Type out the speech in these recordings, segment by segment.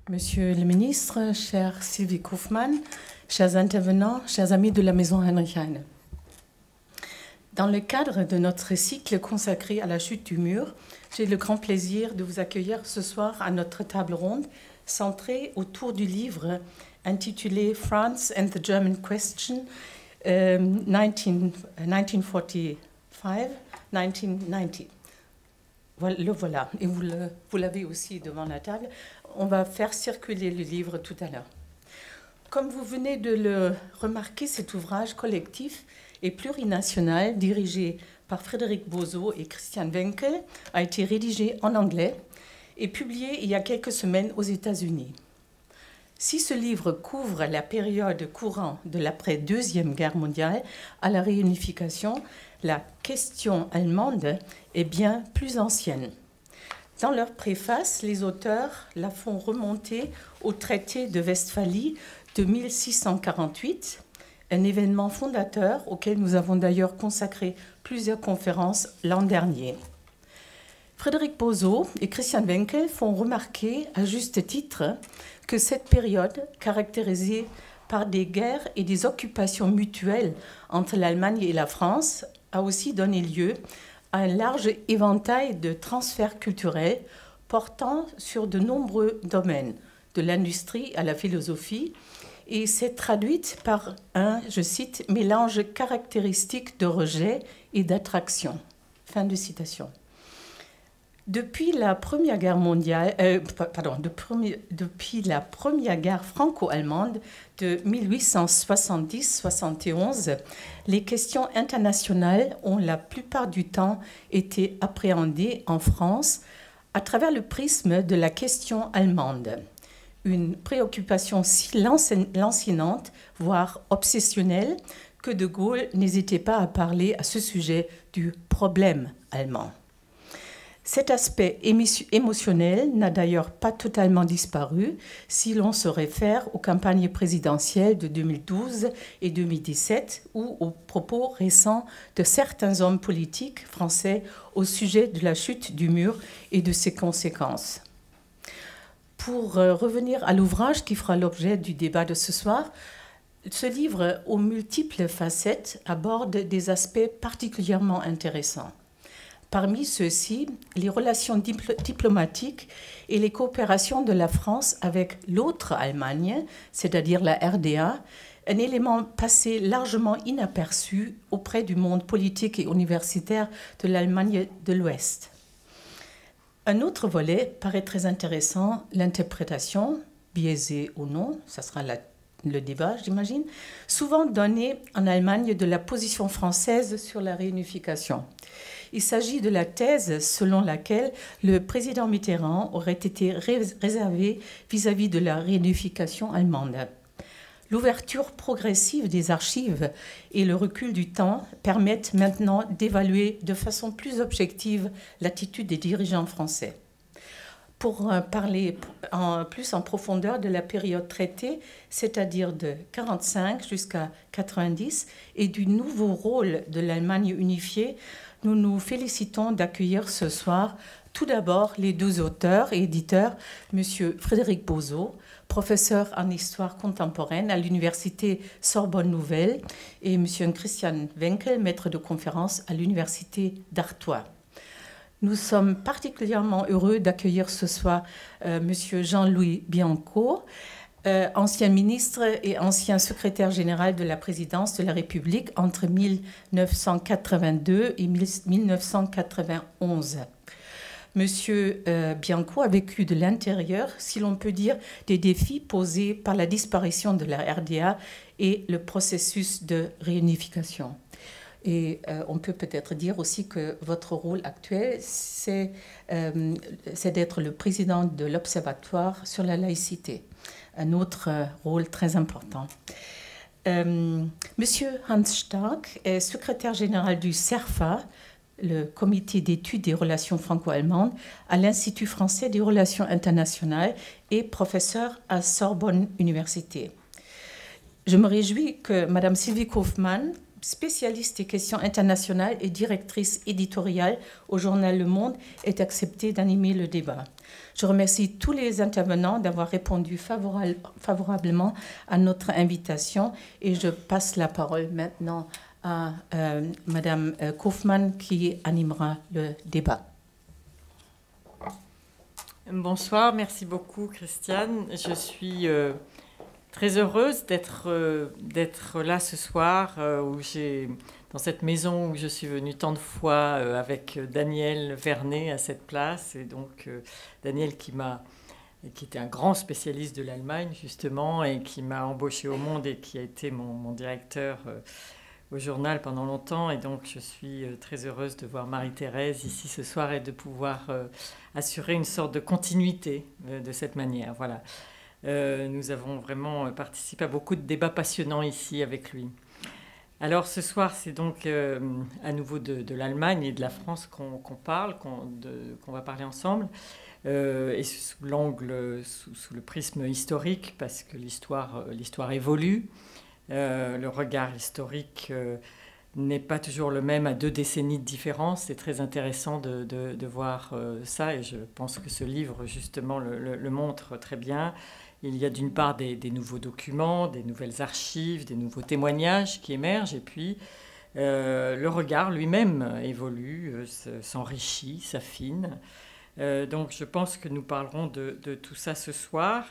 Monsieur le ministre, chère Sylvie Kaufmann, chers intervenants, chers amis de la Maison Heinrich Heine. Dans le cadre de notre cycle consacré à la chute du mur, j'ai le grand plaisir de vous accueillir ce soir à notre table ronde centrée autour du livre intitulé France and the German Question, 1945-1990. Le voilà, et vous l'avez aussi devant la table. On va faire circuler le livre tout à l'heure. Comme vous venez de le remarquer, cet ouvrage collectif et plurinational dirigé par Frédéric Bozo et Christian Wenkel a été rédigé en anglais et publié il y a quelques semaines aux États-Unis. Si ce livre couvre la période courant de l'après-Deuxième Guerre mondiale à la réunification, la question allemande est bien plus ancienne. Dans leur préface, les auteurs la font remonter au traité de Westphalie de 1648, un événement fondateur auquel nous avons d'ailleurs consacré plusieurs conférences l'an dernier. Frédéric Bozo et Christian Wenkel font remarquer à juste titre que cette période, caractérisée par des guerres et des occupations mutuelles entre l'Allemagne et la France, a aussi donné lieu à un large éventail de transferts culturels portant sur de nombreux domaines, de l'industrie à la philosophie, et s'est traduite par un, je cite, mélange caractéristique de rejet et d'attraction. Fin de citation. Depuis la Première Guerre mondiale, depuis la Première Guerre franco-allemande de 1870-71, les questions internationales ont la plupart du temps été appréhendées en France à travers le prisme de la question allemande. Une préoccupation si lancinante, voire obsessionnelle, que De Gaulle n'hésitait pas à parler à ce sujet du problème allemand. Cet aspect émotionnel n'a d'ailleurs pas totalement disparu si l'on se réfère aux campagnes présidentielles de 2012 et 2017 ou aux propos récents de certains hommes politiques français au sujet de la chute du mur et de ses conséquences. Pour revenir à l'ouvrage qui fera l'objet du débat de ce soir, ce livre aux multiples facettes aborde des aspects particulièrement intéressants. Parmi ceux-ci, les relations diplomatiques et les coopérations de la France avec l'autre Allemagne, c'est-à-dire la RDA, un élément passé largement inaperçu auprès du monde politique et universitaire de l'Allemagne de l'Ouest. Un autre volet paraît très intéressant, l'interprétation, biaisée ou non, ça sera le débat, j'imagine, souvent donnée en Allemagne de la position française sur la réunification. Il s'agit de la thèse selon laquelle le président Mitterrand aurait été réservé vis-à-vis de la réunification allemande. L'ouverture progressive des archives et le recul du temps permettent maintenant d'évaluer de façon plus objective l'attitude des dirigeants français. Pour parler plus en profondeur de la période traitée, c'est-à-dire de 1945 jusqu'à 1990, et du nouveau rôle de l'Allemagne unifiée, nous nous félicitons d'accueillir ce soir tout d'abord les deux auteurs et éditeurs, M. Frédéric Bozo, professeur en histoire contemporaine à l'université Sorbonne Nouvelle, et M. Christian Wenkel, maître de conférence à l'université d'Artois. Nous sommes particulièrement heureux d'accueillir ce soir M. Jean-Louis Bianco, ancien ministre et ancien secrétaire général de la présidence de la République entre 1982 et 1991. Monsieur Bianco a vécu de l'intérieur, si l'on peut dire, des défis posés par la disparition de la RDA et le processus de réunification. Et on peut peut-être dire aussi que votre rôle actuel, c'est d'être le président de l'Observatoire sur la laïcité, un autre rôle très important. Monsieur Hans Stark est secrétaire général du CERFA, le comité d'études des relations franco-allemandes, à l'Institut français des relations internationales et professeur à Sorbonne Université. Je me réjouis que Mme Sylvie Kaufmann, spécialiste des questions internationales et directrice éditoriale au journal Le Monde, ait accepté d'animer le débat. Je remercie tous les intervenants d'avoir répondu favorablement à notre invitation et je passe la parole maintenant à Madame Kaufmann qui animera le débat. Bonsoir, merci beaucoup Christiane. Je suis très heureuse d'être là ce soir dans cette maison où je suis venue tant de fois avec Daniel Vernet à cette place. Et donc Daniel qui était un grand spécialiste de l'Allemagne justement et qui m'a embauché au Monde et qui a été mon directeur au journal pendant longtemps. Et donc je suis très heureuse de voir Marie-Thérèse ici ce soir et de pouvoir assurer une sorte de continuité de cette manière. Voilà. Nous avons vraiment participé à beaucoup de débats passionnants ici avec lui. Alors ce soir, c'est donc à nouveau de l'Allemagne et de la France qu'on parle, qu'on va parler ensemble, et sous l'angle, sous le prisme historique, parce que l'histoire évolue. Le regard historique n'est pas toujours le même à 2 décennies de différence. C'est très intéressant de voir ça, et je pense que ce livre, justement, le montre très bien. Il y a d'une part des nouveaux documents, des nouvelles archives, des nouveaux témoignages qui émergent, et puis le regard lui-même évolue, s'enrichit, s'affine. Donc je pense que nous parlerons de tout ça ce soir.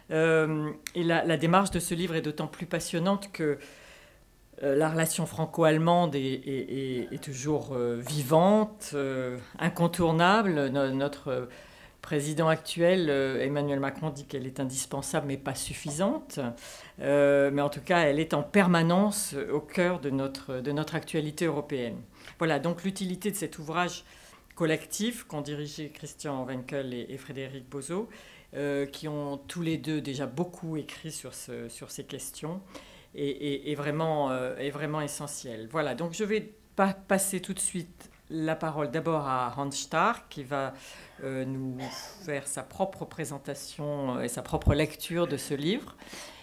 Et la démarche de ce livre est d'autant plus passionnante que la relation franco-allemande est toujours vivante, incontournable. Notre président actuel, Emmanuel Macron, dit qu'elle est indispensable mais pas suffisante. Mais en tout cas, elle est en permanence au cœur de notre actualité européenne. Voilà, donc l'utilité de cet ouvrage collectif qu'ont dirigé Christian Wenkel et Frédéric Bozo, qui ont tous les deux déjà beaucoup écrit sur ces questions, est vraiment essentiel. Voilà, donc je vais passer tout de suite la parole d'abord à Hans Stark, qui va nous faire sa propre présentation et sa propre lecture de ce livre.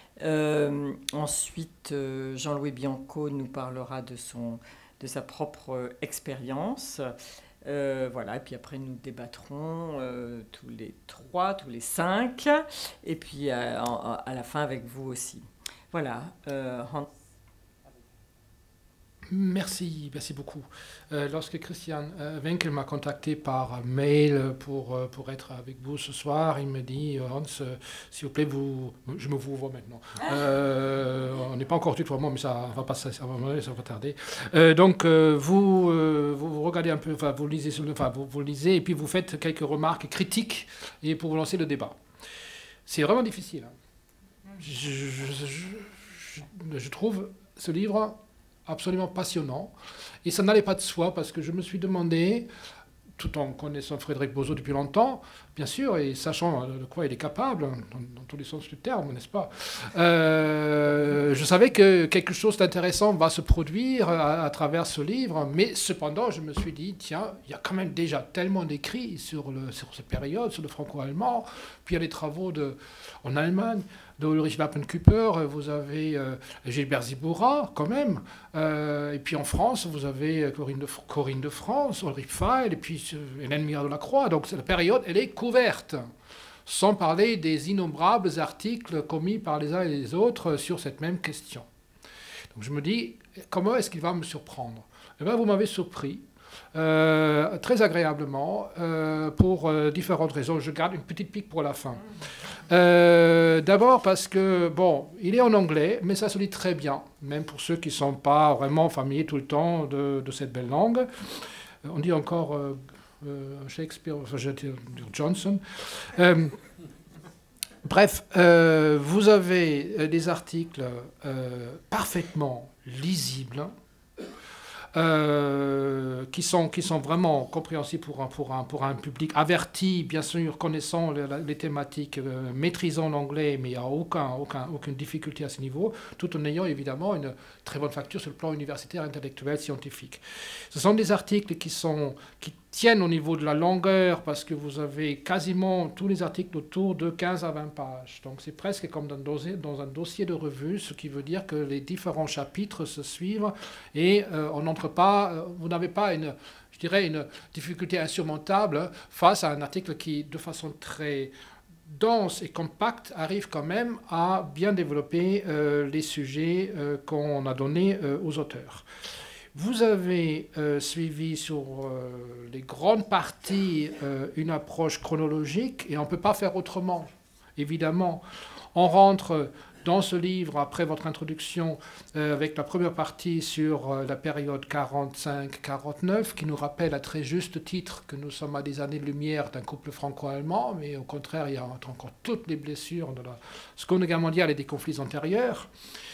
Ensuite, Jean-Louis Bianco nous parlera de sa propre expérience. Voilà, et puis après nous débattrons tous les 5, et puis à la fin avec vous aussi. Voilà, Hans. Merci beaucoup. Lorsque Christian Wenkel m'a contacté par mail pour être avec vous ce soir, il me dit Hans, s'il vous plaît, je me vous vois maintenant. On n'est pas encore tutoiement, mais ça va passer, ça va tarder. Donc vous regardez un peu, enfin vous lisez, vous lisez et puis vous faites quelques remarques critiques et pour lancer le débat. C'est vraiment difficile. Hein. Je trouve ce livre absolument passionnant. Et ça n'allait pas de soi parce que je me suis demandé, tout en connaissant Frédéric Bozo depuis longtemps, bien sûr, et sachant de quoi il est capable, dans tous les sens du terme, n'est-ce pas, je savais que quelque chose d'intéressant va se produire à travers ce livre, mais cependant, je me suis dit, tiens, il y a quand même déjà tellement d'écrits sur cette période, sur le franco-allemand, puis il y a des travaux en Allemagne, de Ulrich Wappenküper, vous avez Gilbert Ziboura, quand même. Et puis en France, vous avez Corinne de France, Ulrich Pfeil, et puis Hélène Mira de la Croix. Donc la période, elle est couverte. Sans parler des innombrables articles commis par les uns et les autres sur cette même question. Donc je me dis, comment est-ce qu'il va me surprendre? Eh bien, vous m'avez surpris. Très agréablement, pour différentes raisons. Je garde une petite pique pour la fin. D'abord parce que, bon, il est en anglais, mais ça se lit très bien, même pour ceux qui ne sont pas vraiment familiers tout le temps de cette belle langue. On dit encore Shakespeare, enfin, je vais dire Johnson. Bref, vous avez des articles parfaitement lisibles, qui sont vraiment compréhensibles pour un public averti, bien sûr, connaissant les thématiques, maîtrisant l'anglais, mais il n'y a aucune difficulté à ce niveau, tout en ayant évidemment une très bonne facture sur le plan universitaire, intellectuel, scientifique. Ce sont des articles qui tiennent au niveau de la longueur, parce que vous avez quasiment tous les articles autour de 15 à 20 pages. Donc c'est presque comme dans un dossier de revue, ce qui veut dire que les différents chapitres se suivent et on n'entre pas, vous n'avez pas une difficulté insurmontable face à un article qui, de façon très dense et compacte, arrive quand même à bien développer les sujets qu'on a donnés aux auteurs. Vous avez suivi sur les grandes parties une approche chronologique et on ne peut pas faire autrement, évidemment. On rentre dans ce livre, après votre introduction, avec la première partie sur la période 45-49, qui nous rappelle à très juste titre que nous sommes à des années-lumière d'un couple franco-allemand, mais au contraire, il y a encore toutes les blessures de la Seconde Guerre mondiale et des conflits antérieurs.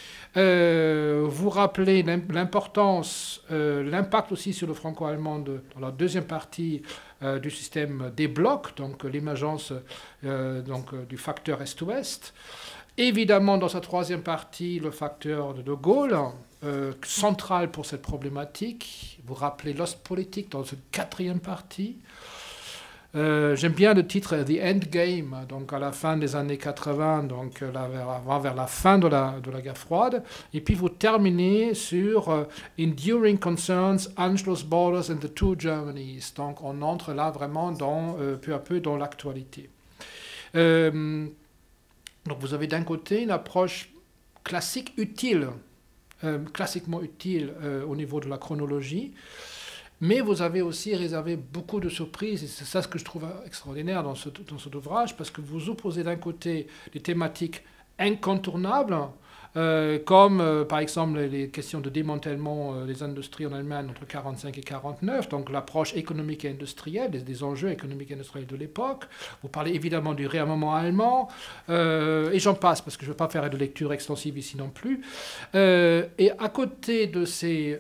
Vous rappelez l'importance, l'impact aussi sur le franco-allemand dans la deuxième partie du système des blocs, donc l'émergence du facteur Est-Ouest. Évidemment, dans sa troisième partie, le facteur de Gaulle, central pour cette problématique. Vous rappelez l'Ostpolitik dans cette quatrième partie. J'aime bien le titre The Endgame, donc à la fin des années 80, donc vers la fin de la guerre froide. Et puis vous terminez sur Enduring Concerns, Anschluss Borders and the Two Germanys. Donc on entre là vraiment peu à peu dans l'actualité. Donc vous avez d'un côté une approche classique utile, classiquement utile au niveau de la chronologie. Mais vous avez aussi réservé beaucoup de surprises, et c'est ça ce que je trouve extraordinaire dans cet ouvrage, parce que vous opposez d'un côté des thématiques incontournables, comme par exemple les questions de démantèlement des industries en Allemagne entre 1945 et 1949, donc l'approche économique et industrielle, des enjeux économiques et industriels de l'époque. Vous parlez évidemment du réarmement allemand, et j'en passe, parce que je ne veux pas faire de lecture extensive ici non plus. Et à côté de ces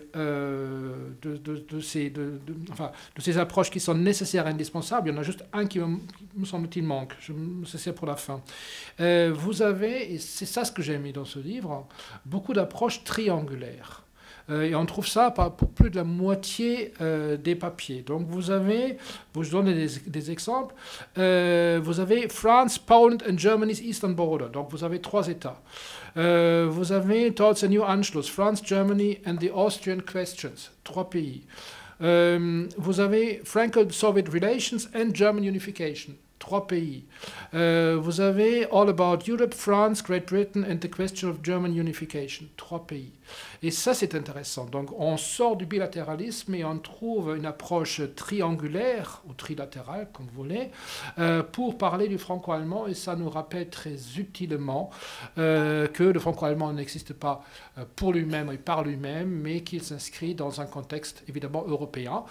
approches qui sont nécessaires et indispensables, il y en a juste un qui me semble-t-il manque, c'est pour la fin. Vous avez, et c'est ça ce que j'ai mis dans ce livre, beaucoup d'approches triangulaires. Et on trouve ça pour plus de la moitié des papiers. Donc vous je donne des exemples, vous avez France, Poland and Germany's Eastern Border. Donc vous avez 3 États. Vous avez Towards a New Anschluss, France, Germany and the Austrian Questions, 3 pays. Vous avez Franco-Soviet Relations and German Unification, 3 pays. Vous avez All About Europe, France, Great Britain and the Question of German Unification, 3 pays. Et ça, c'est intéressant. Donc, on sort du bilatéralisme et on trouve une approche triangulaire, ou trilatérale, comme vous voulez, pour parler du franco-allemand. Et ça nous rappelle très utilement que le franco-allemand n'existe pas pour lui-même et par lui-même, mais qu'il s'inscrit dans un contexte évidemment européen,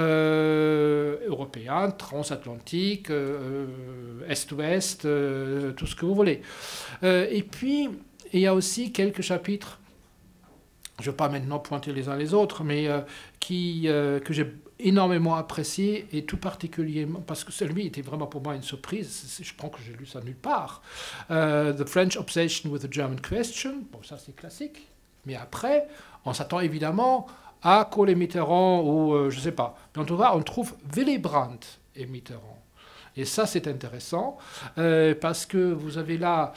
transatlantique, Est-Ouest, tout ce que vous voulez. Et puis, il y a aussi quelques chapitres, je ne vais pas maintenant pointer les uns les autres, mais que j'ai énormément apprécié, et tout particulièrement, parce que celui était vraiment pour moi une surprise, je pense que j'ai lu ça nulle part. The French Obsession with the German Question, bon ça c'est classique, mais après, on s'attend évidemment à Kohl et Mitterrand, ou je ne sais pas. Mais en tout cas, on trouve Willy Brandt et Mitterrand. Et ça c'est intéressant, parce que vous avez là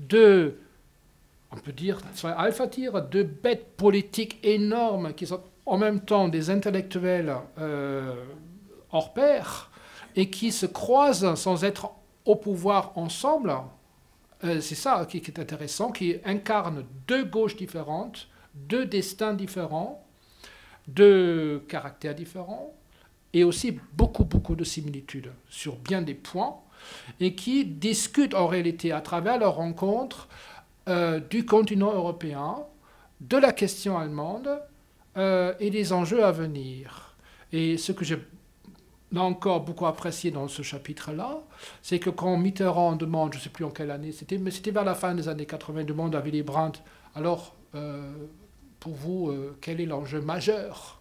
on peut dire, Alpha-Tir, 2 bêtes politiques énormes qui sont en même temps des intellectuels hors pair et qui se croisent sans être au pouvoir ensemble. C'est ça qui est intéressant, qui incarnent 2 gauches différentes, 2 destins différents, 2 caractères différents, et aussi beaucoup de similitudes sur bien des points, et qui discutent en réalité à travers leurs rencontres du continent européen, de la question allemande et des enjeux à venir. Et ce que j'ai là encore beaucoup apprécié dans ce chapitre-là, c'est que quand Mitterrand demande, je ne sais plus en quelle année, mais c'était vers la fin des années 80, demande à Willy Brandt, alors pour vous, quel est l'enjeu majeur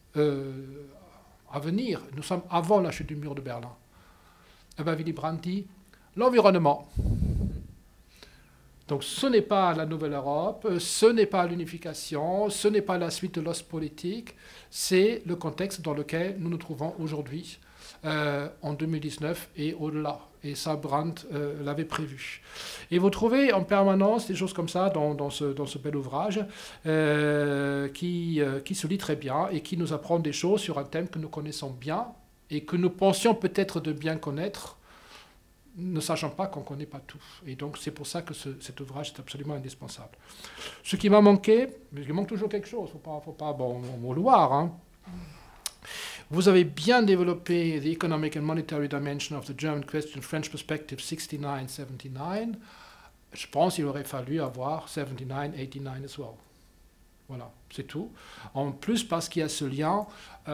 à venir? Nous sommes avant la chute du mur de Berlin. Et bien Willy Brandt dit, l'environnement. Donc ce n'est pas la nouvelle Europe, ce n'est pas l'unification, ce n'est pas la suite de l'Ostpolitik, c'est le contexte dans lequel nous nous trouvons aujourd'hui, en 2019 et au-delà. Et ça, Brandt l'avait prévu. Et vous trouvez en permanence des choses comme ça dans ce bel ouvrage qui se lit très bien et qui nous apprend des choses sur un thème que nous connaissons bien et que nous pensions peut-être de bien connaître, ne sachant pas qu'on ne connaît pas tout. Et donc c'est pour ça que cet ouvrage est absolument indispensable. Ce qui m'a manqué, mais il manque toujours quelque chose, il ne faut pas m'en vouloir, hein. Vous avez bien développé the economic and monetary dimension of the German question, French perspective 69-79. Je pense qu'il aurait fallu avoir 79-89 as well. Voilà, c'est tout. En plus, parce qu'il y a ce lien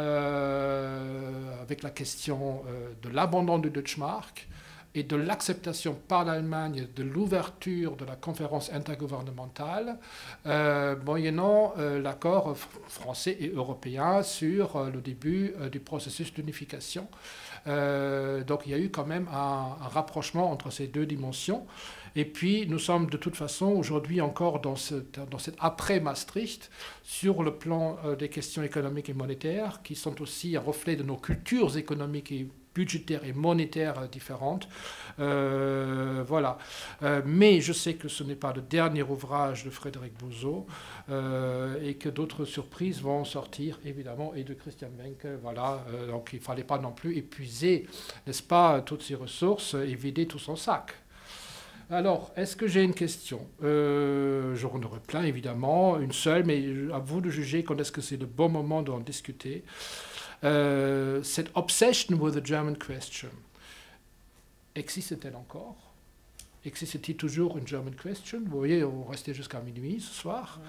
avec la question de l'abandon du Deutschmark et de l'acceptation par l'Allemagne de l'ouverture de la conférence intergouvernementale, moyennant l'accord français et européen sur le début du processus d'unification. Donc il y a eu quand même un rapprochement entre ces deux dimensions. Et puis nous sommes de toute façon aujourd'hui encore dans cet après-Maastricht sur le plan des questions économiques et monétaires qui sont aussi un reflet de nos cultures économiques et budgétaires et monétaires différentes. Voilà. Mais je sais que ce n'est pas le dernier ouvrage de Frédéric Bousseau et que d'autres surprises vont sortir, évidemment, et de Christian Wenke. Voilà. Donc il ne fallait pas non plus épuiser, n'est-ce pas, toutes ces ressources et vider tout son sac. Alors, est-ce que j'ai une question? J'en aurais plein, évidemment, une seule, mais à vous de juger quand est-ce que c'est le bon moment d'en discuter. Cette obsession with the German question, existe-t-elle encore? Existe-t-il toujours une German question? Vous voyez, on restait jusqu'à minuit ce soir.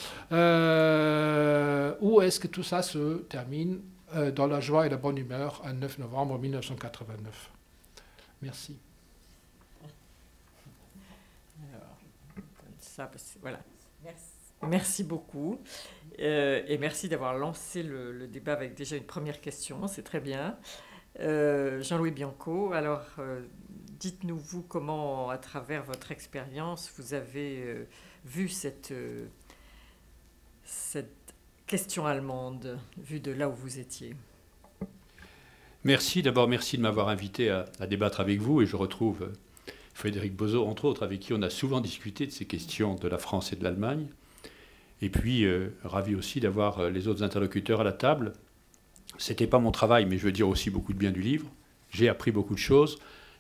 Ou est-ce que tout ça se termine dans la joie et la bonne humeur un 9 novembre 1989? Merci. Voilà. Merci beaucoup. Et merci d'avoir lancé le débat avec déjà une première question. C'est très bien. Jean-Louis Bianco, alors dites-nous, vous, comment, à travers votre expérience, vous avez vu cette question allemande, vue de là où vous étiez. Merci. D'abord, merci de m'avoir invité à débattre avec vous. Et je retrouve Frédéric Bousseau, entre autres, avec qui on a souvent discuté de ces questions de la France et de l'Allemagne. Et puis, ravi aussi d'avoir les autres interlocuteurs à la table. Ce n'était pas mon travail, mais je veux dire aussi beaucoup de bien du livre. J'ai appris beaucoup de choses.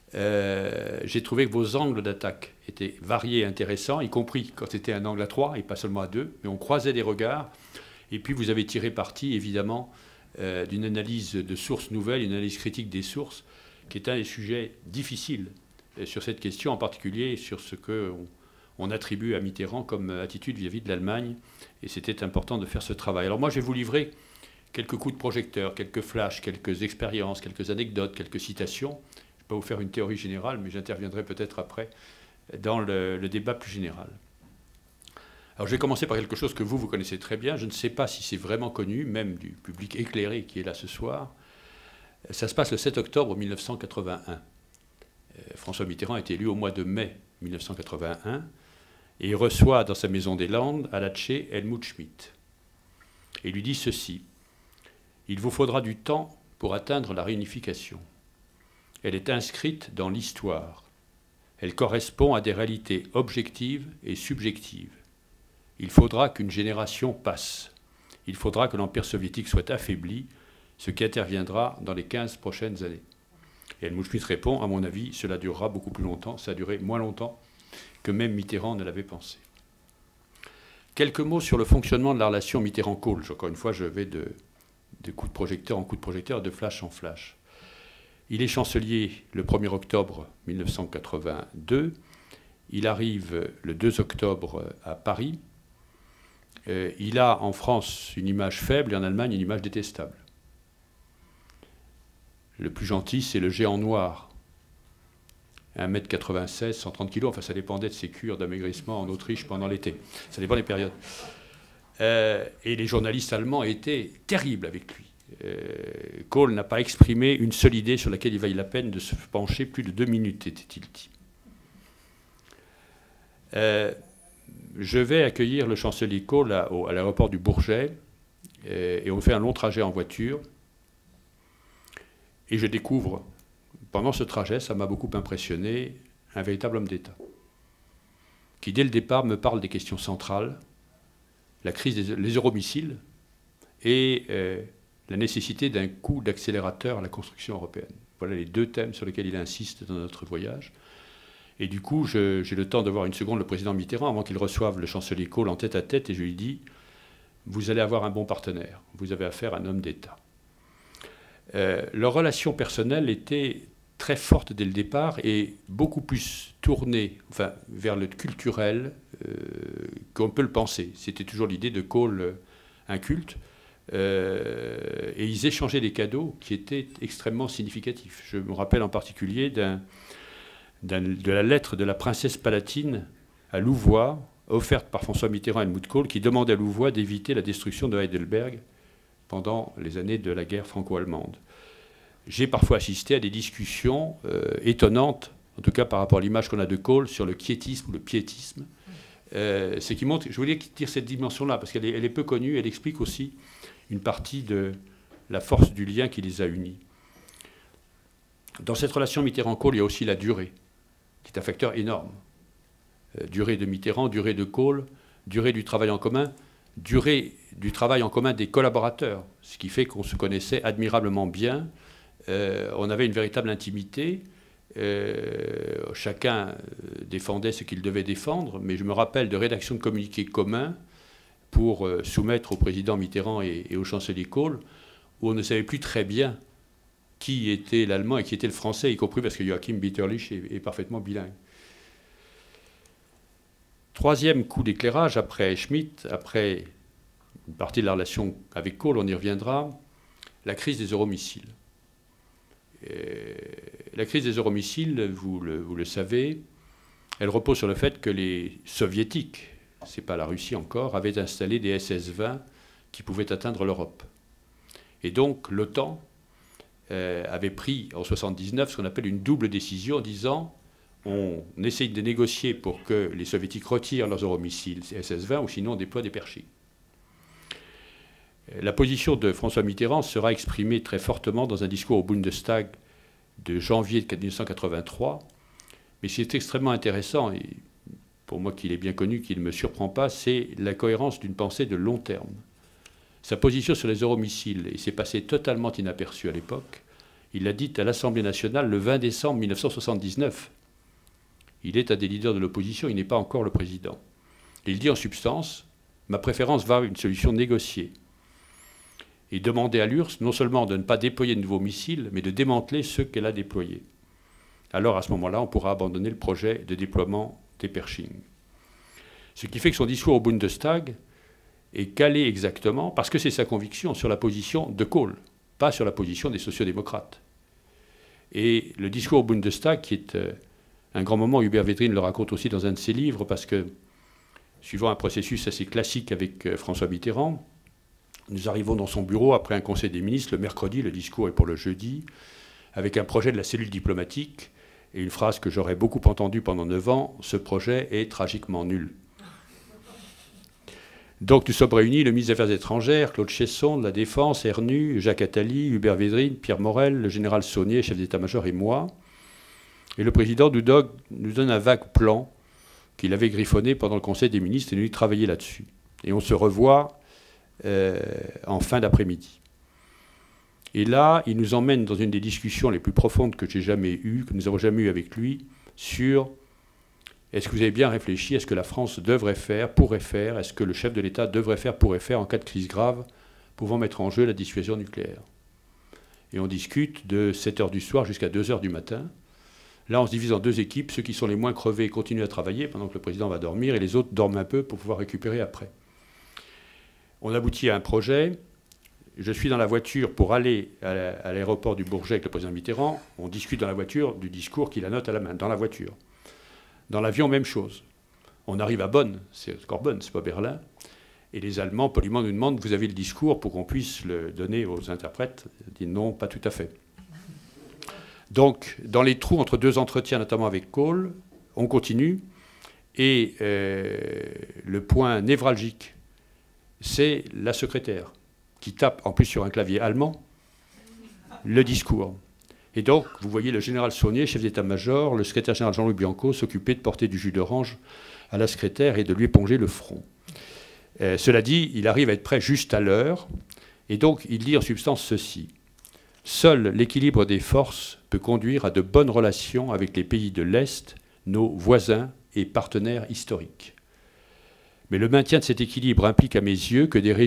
J'ai trouvé que vos angles d'attaque étaient variés et intéressants, y compris quand c'était un angle à 3 et pas seulement à 2, mais on croisait des regards. Et puis, vous avez tiré parti, évidemment, d'une analyse de sources nouvelles, une analyse critique des sources, qui est un des sujets difficiles sur cette question, en particulier sur ce qu'on attribue à Mitterrand comme attitude vis-à-vis de l'Allemagne. Et c'était important de faire ce travail. Alors moi, je vais vous livrer quelques coups de projecteur, quelques flashs, quelques expériences, quelques anecdotes, quelques citations. Je ne vais pas vous faire une théorie générale, mais j'interviendrai peut-être après dans le débat plus général. Alors je vais commencer par quelque chose que vous connaissez très bien. Je ne sais pas si c'est vraiment connu, même du public éclairé qui est là ce soir. Ça se passe le 7 octobre 1981. François Mitterrand est élu au mois de mai 1981 et il reçoit dans sa maison des Landes, à Latché, Helmut Schmidt. Et lui dit ceci: « Il vous faudra du temps pour atteindre la réunification. Elle est inscrite dans l'histoire. Elle correspond à des réalités objectives et subjectives. Il faudra qu'une génération passe. Il faudra que l'Empire soviétique soit affaibli, ce qui interviendra dans les 15 prochaines années. » Et Helmut Schmidt répond: « À mon avis, cela durera beaucoup plus longtemps. Ça a duré moins longtemps que même Mitterrand ne l'avait pensé. » Quelques mots sur le fonctionnement de la relation Mitterrand-Kohl. Encore une fois, je vais de coup de projecteur en coup de projecteur, de flash en flash. Il est chancelier le 1er octobre 1982. Il arrive le 2 octobre à Paris. Il a en France une image faible et en Allemagne une image détestable. Le plus gentil, c'est le géant noir. 1m96, 130 kg, enfin ça dépendait de ses cures d'amaigrissement en Autriche pendant l'été. Ça dépend des périodes. Et les journalistes allemands étaient terribles avec lui. Kohl n'a pas exprimé une seule idée sur laquelle il vaille la peine de se pencher plus de 2 minutes, était-il dit. Je vais accueillir le chancelier Kohl à l'aéroport du Bourget, et on fait un long trajet en voiture. Et je découvre, pendant ce trajet, ça m'a beaucoup impressionné, un véritable homme d'État, qui dès le départ me parle des questions centrales, la crise des euromissiles et la nécessité d'un coup d'accélérateur à la construction européenne. Voilà les deux thèmes sur lesquels il insiste dans notre voyage. Et du coup, j'ai le temps de voir une seconde le président Mitterrand avant qu'il reçoive le chancelier Kohl en tête-à-tête, et je lui dis « Vous allez avoir un bon partenaire, vous avez affaire à un homme d'État ». Leur relation personnelle était très forte dès le départ et beaucoup plus tournée vers le culturel qu'on peut le penser. C'était toujours l'idée de Kohl inculte. Et ils échangeaient des cadeaux qui étaient extrêmement significatifs. Je me rappelle en particulier de la lettre de la princesse palatine à Louvois, offerte par François Mitterrand et Helmut Kohl, qui demandait à Louvois d'éviter la destruction de Heidelberg pendant les années de la guerre franco-allemande. J'ai parfois assisté à des discussions étonnantes, en tout cas par rapport à l'image qu'on a de Kohl, sur le quiétisme ou le piétisme. Ce qui montre, je voulais dire cette dimension-là, parce qu'elle est peu connue, elle explique aussi une partie de la force du lien qui les a unis. Dans cette relation Mitterrand-Kohl, il y a aussi la durée, qui est un facteur énorme. Durée de Mitterrand, durée de Kohl, durée du travail en commun, durée du travail en commun des collaborateurs, ce qui fait qu'on se connaissait admirablement bien. On avait une véritable intimité. Chacun défendait ce qu'il devait défendre, mais je me rappelle de rédaction de communiqués communs pour soumettre au président Mitterrand et au chancelier Kohl, où on ne savait plus très bien qui était l'allemand et qui était le français, y compris parce que Joachim Bitterlich est parfaitement bilingue. Troisième coup d'éclairage, après Schmitt, après une partie de la relation avec Kohl, on y reviendra, la crise des euromissiles. La crise des euromissiles, vous le savez, elle repose sur le fait que les soviétiques, ce n'est pas la Russie encore, avaient installé des SS-20 qui pouvaient atteindre l'Europe. Et donc l'OTAN avait pris en 1979 ce qu'on appelle une double décision en disant on essaye de négocier pour que les soviétiques retirent leurs euromissiles SS-20 ou sinon on déploie des Pershing. La position de François Mitterrand sera exprimée très fortement dans un discours au Bundestag de janvier 1983, mais ce qui est extrêmement intéressant, et pour moi qu'il est bien connu, qu'il ne me surprend pas, c'est la cohérence d'une pensée de long terme. Sa position sur les euromissiles, et c'est passé totalement inaperçu à l'époque, il l'a dit à l'Assemblée nationale le 20 décembre 1979. Il est un des leaders de l'opposition, il n'est pas encore le président. Et il dit en substance, ma préférence va à une solution négociée. Et demander à l'URSS non seulement de ne pas déployer de nouveaux missiles, mais de démanteler ceux qu'elle a déployés. Alors à ce moment-là, on pourra abandonner le projet de déploiement des Pershing. Ce qui fait que son discours au Bundestag est calé exactement, parce que c'est sa conviction, sur la position de Kohl, pas sur la position des sociodémocrates. Et le discours au Bundestag, qui est un grand moment, Hubert Védrine le raconte aussi dans un de ses livres, parce que, suivant un processus assez classique avec François Mitterrand, nous arrivons dans son bureau après un conseil des ministres le mercredi, le discours est pour le jeudi, avec un projet de la cellule diplomatique et une phrase que j'aurais beaucoup entendue pendant 9 ans, ce projet est tragiquement nul. Donc nous sommes réunis, le ministre des Affaires étrangères, Claude Chesson, de la Défense, Ernu, Jacques Attali, Hubert Védrine, Pierre Morel, le général Saunier, chef d'état-major et moi. Et le président nous donne un vague plan qu'il avait griffonné pendant le conseil des ministres et nous y travaillait là-dessus. Et on se revoit en fin d'après-midi. Et là, il nous emmène dans une des discussions les plus profondes que j'ai jamais eues, que nous avons jamais eues avec lui, sur est-ce que vous avez bien réfléchi à ce que la France devrait faire, pourrait faire, est-ce que le chef de l'État devrait faire, pourrait faire en cas de crise grave, pouvant mettre en jeu la dissuasion nucléaire. Et on discute de 7 h du soir jusqu'à 2 h du matin. Là, on se divise en deux équipes. Ceux qui sont les moins crevés continuent à travailler pendant que le président va dormir, et les autres dorment un peu pour pouvoir récupérer après. On aboutit à un projet. Je suis dans la voiture pour aller à l'aéroport du Bourget avec le président Mitterrand. On discute dans la voiture du discours qu'il annote à la main, dans la voiture. Dans l'avion, même chose. On arrive à Bonn, c'est encore Bonn, c'est pas Berlin. Et les Allemands, poliment, nous demandent, vous avez le discours pour qu'on puisse le donner aux interprètes? Ils disent non, pas tout à fait. Donc, dans les trous entre deux entretiens, notamment avec Kohl, on continue. Et le point névralgique, c'est la secrétaire, qui tape en plus sur un clavier allemand le discours. Et donc, vous voyez le général Saunier, chef d'état-major, le secrétaire général Jean-Louis Bianco s'occuper de porter du jus d'orange à la secrétaire et de lui éponger le front. Cela dit, il arrive à être prêt juste à l'heure, et donc il dit en substance ceci. Seul l'équilibre des forces peut conduire à de bonnes relations avec les pays de l'Est, nos voisins et partenaires historiques. Mais le maintien de cet équilibre implique à mes yeux que des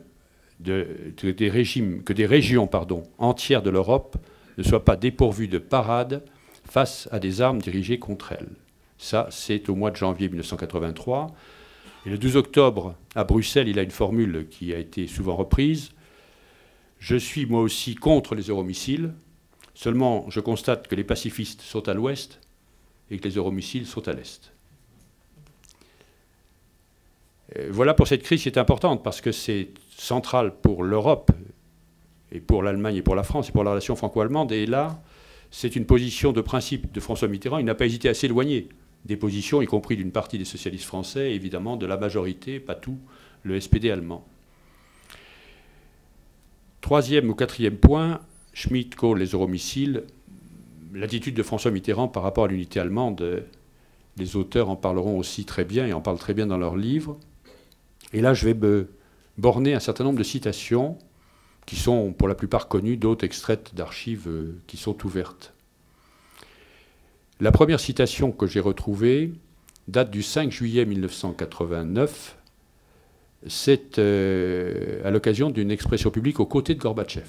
régions entières de l'Europe ne soient pas dépourvues de parades face à des armes dirigées contre elles. Ça, c'est au mois de janvier 1983. Et le 12 octobre, à Bruxelles, il a une formule qui a été souvent reprise. Je suis moi aussi contre les euromissiles, seulement je constate que les pacifistes sont à l'ouest et que les euromissiles sont à l'est. Voilà pour cette crise qui est importante, parce que c'est central pour l'Europe, et pour l'Allemagne, et pour la France, et pour la relation franco-allemande. Et là, c'est une position de principe de François Mitterrand. Il n'a pas hésité à s'éloigner des positions, y compris d'une partie des socialistes français, et évidemment de la majorité, pas tout, le SPD allemand. Troisième ou quatrième point, Schmitt, Kohl, les euromissiles, l'attitude de François Mitterrand par rapport à l'unité allemande, les auteurs en parleront aussi très bien, et en parlent très bien dans leurs livres. Et là, je vais me borner un certain nombre de citations qui sont pour la plupart connues, d'autres extraites d'archives qui sont ouvertes. La première citation que j'ai retrouvée date du 5 juillet 1989. C'est à l'occasion d'une expression publique aux côtés de Gorbatchev.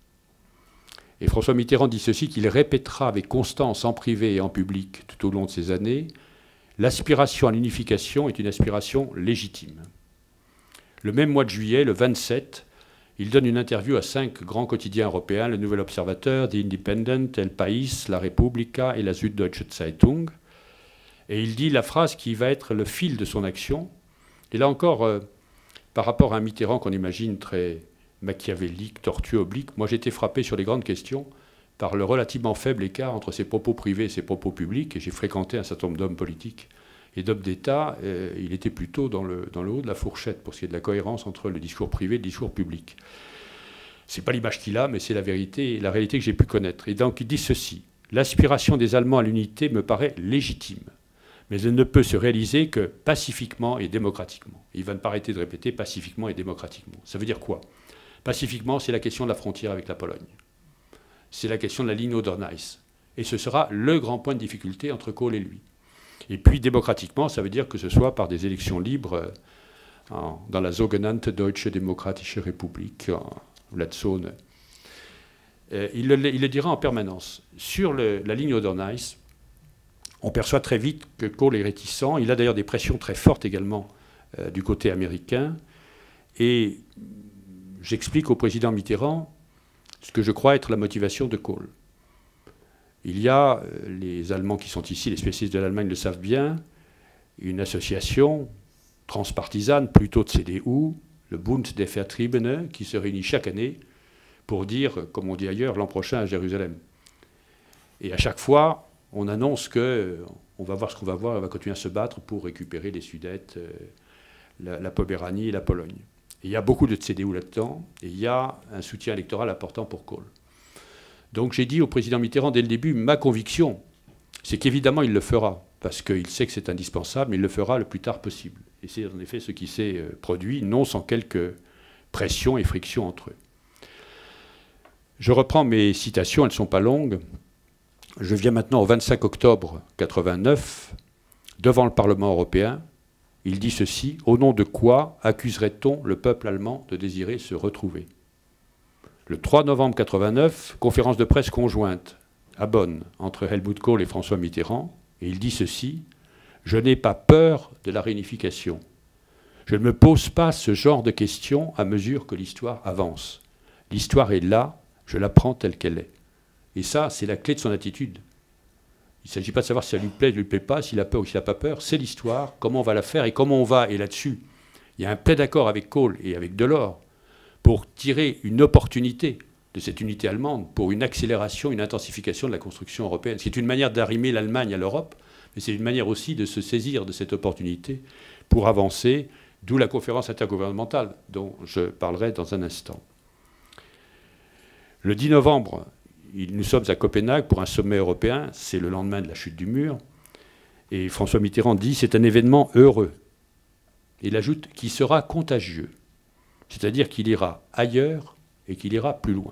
Et François Mitterrand dit ceci, qu'il répétera avec constance en privé et en public tout au long de ces années: l'aspiration à l'unification est une aspiration légitime. Le même mois de juillet, le 27, il donne une interview à 5 grands quotidiens européens, le Nouvel Observateur, The Independent, El País, La Repubblica et la Süddeutsche Zeitung. Et il dit la phrase qui va être le fil de son action. Et là encore, par rapport à un Mitterrand qu'on imagine très machiavélique, tortueux, oblique, moi j'étais frappé sur les grandes questions par le relativement faible écart entre ses propos privés et ses propos publics. Et j'ai fréquenté un certain nombre d'hommes politiques et d'hommes d'État. Il était plutôt dans le haut de la fourchette pour ce qui est de la cohérence entre le discours privé et le discours public. Ce n'est pas l'image qu'il a, mais c'est la vérité et la réalité que j'ai pu connaître. Et donc il dit ceci: l'aspiration des Allemands à l'unité me paraît légitime, mais elle ne peut se réaliser que pacifiquement et démocratiquement. Il va ne pas arrêter de répéter pacifiquement et démocratiquement. Ça veut dire quoi? Pacifiquement, c'est la question de la frontière avec la Pologne. C'est la question de la ligne Oder-Neisse. Et ce sera le grand point de difficulté entre Kohl et lui. Et puis démocratiquement, ça veut dire que ce soit par des élections libres dans la sogenannte Deutsche Demokratische Republik, la zone. Il le dira en permanence. Sur la ligne Oder-Neisse, on perçoit très vite que Kohl est réticent. Il a d'ailleurs des pressions très fortes également du côté américain. Et j'explique au président Mitterrand ce que je crois être la motivation de Kohl. Il y a, les Allemands qui sont ici, les spécialistes de l'Allemagne le savent bien, une association transpartisane, plutôt de CDU, le Bund der Vertriebenen, qui se réunit chaque année pour dire, comme on dit ailleurs, l'an prochain à Jérusalem. Et à chaque fois, on annonce qu'on va voir ce qu'on va voir, on va continuer à se battre pour récupérer les Sudètes, la Poméranie et la Pologne. Et il y a beaucoup de CDU là-dedans, et il y a un soutien électoral important pour Kohl. Donc j'ai dit au président Mitterrand dès le début, ma conviction, c'est qu'évidemment il le fera, parce qu'il sait que c'est indispensable, mais il le fera le plus tard possible. Et c'est en effet ce qui s'est produit, non sans quelques pressions et frictions entre eux. Je reprends mes citations, elles ne sont pas longues. Je viens maintenant au 25 octobre 89, devant le Parlement européen. Il dit ceci: au nom de quoi accuserait-on le peuple allemand de désirer se retrouver? Le 3 novembre 89, conférence de presse conjointe à Bonn entre Helmut Kohl et François Mitterrand, et il dit ceci: je n'ai pas peur de la réunification. Je ne me pose pas ce genre de questions à mesure que l'histoire avance. L'histoire est là, je la prends telle qu'elle est. Et ça, c'est la clé de son attitude. Il ne s'agit pas de savoir si ça lui plaît, ne lui plaît pas, s'il a peur ou s'il n'a pas peur. C'est l'histoire, comment on va la faire et comment on va. Et là-dessus, il y a un plein d'accord avec Kohl et avec Delors pour tirer une opportunité de cette unité allemande pour une accélération, une intensification de la construction européenne. C'est une manière d'arrimer l'Allemagne à l'Europe, mais c'est une manière aussi de se saisir de cette opportunité pour avancer, d'où la conférence intergouvernementale dont je parlerai dans un instant. Le 10 novembre, nous sommes à Copenhague pour un sommet européen, c'est le lendemain de la chute du mur, et François Mitterrand dit « c'est un événement heureux ». Il ajoute qu'il sera contagieux, c'est-à-dire qu'il ira ailleurs et qu'il ira plus loin.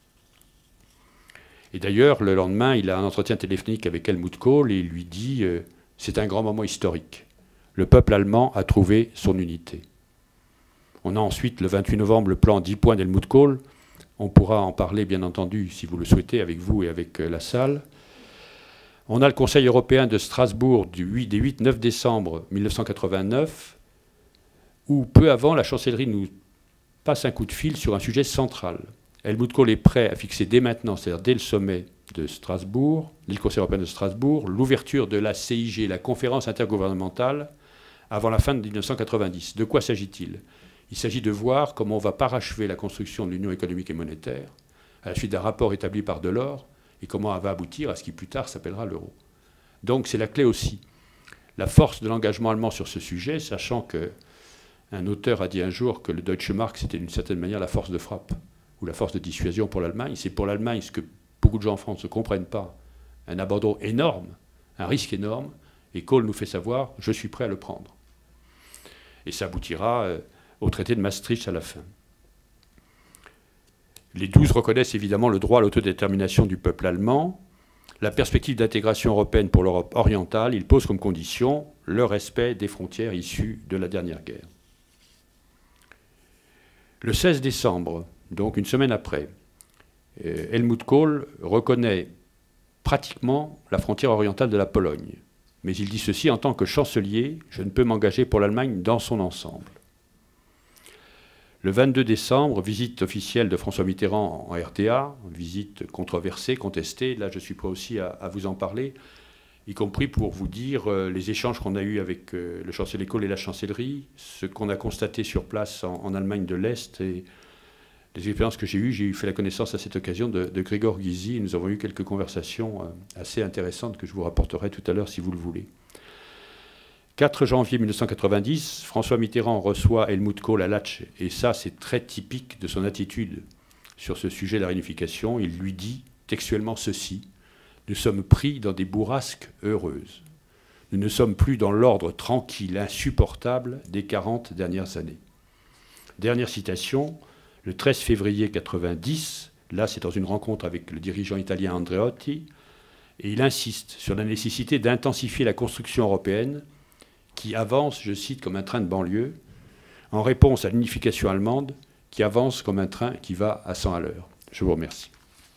Et d'ailleurs, le lendemain, il a un entretien téléphonique avec Helmut Kohl et il lui dit c'est un grand moment historique. Le peuple allemand a trouvé son unité. On a ensuite, le 28 novembre, le plan 10 points d'Helmut Kohl. On pourra en parler, bien entendu, si vous le souhaitez, avec vous et avec la salle. On a le Conseil européen de Strasbourg des 8-9 décembre 1989, où peu avant, la chancellerie nous passe un coup de fil sur un sujet central. Helmut Kohl est prêt à fixer dès maintenant, c'est-à-dire dès le sommet de Strasbourg, le Conseil européen de Strasbourg, l'ouverture de la CIG, la conférence intergouvernementale, avant la fin de 1990. De quoi s'agit-il? Il s'agit de voir comment on va parachever la construction de l'Union économique et monétaire, à la suite d'un rapport établi par Delors, et comment elle va aboutir à ce qui plus tard s'appellera l'euro. Donc c'est la clé aussi. La force de l'engagement allemand sur ce sujet, sachant qu'un auteur a dit un jour que le Deutsche Mark, c'était d'une certaine manière la force de frappe, ou la force de dissuasion pour l'Allemagne. C'est pour l'Allemagne ce que beaucoup de gens en France ne comprennent pas. Un abandon énorme, un risque énorme, et Kohl nous fait savoir « je suis prêt à le prendre ». Et ça aboutira au traité de Maastricht à la fin. Les 12 reconnaissent évidemment le droit à l'autodétermination du peuple allemand. La perspective d'intégration européenne pour l'Europe orientale, ils posent comme condition le respect des frontières issues de la dernière guerre. Le 16 décembre, donc une semaine après, Helmut Kohl reconnaît pratiquement la frontière orientale de la Pologne. Mais il dit ceci: en tant que chancelier, je ne peux m'engager pour l'Allemagne dans son ensemble. Le 22 décembre, visite officielle de François Mitterrand en RDA, visite controversée, contestée. Là, je suis prêt aussi à vous en parler, y compris pour vous dire les échanges qu'on a eus avec le chancelier Kohl et la chancellerie, ce qu'on a constaté sur place en Allemagne de l'Est et les expériences que j'ai eues. J'ai fait la connaissance à cette occasion de Gregor Gysi et nous avons eu quelques conversations assez intéressantes que je vous rapporterai tout à l'heure si vous le voulez. 4 janvier 1990, François Mitterrand reçoit Helmut Kohl à Latch, et ça c'est très typique de son attitude sur ce sujet de la réunification. Il lui dit textuellement ceci: nous sommes pris dans des bourrasques heureuses. Nous ne sommes plus dans l'ordre tranquille, insupportable des 40 dernières années. Dernière citation, le 13 février 1990, là c'est dans une rencontre avec le dirigeant italien Andreotti, et il insiste sur la nécessité d'intensifier la construction européenne qui avance, je cite, comme un train de banlieue, en réponse à l'unification allemande qui avance comme un train qui va à 100 à l'heure. Je vous remercie.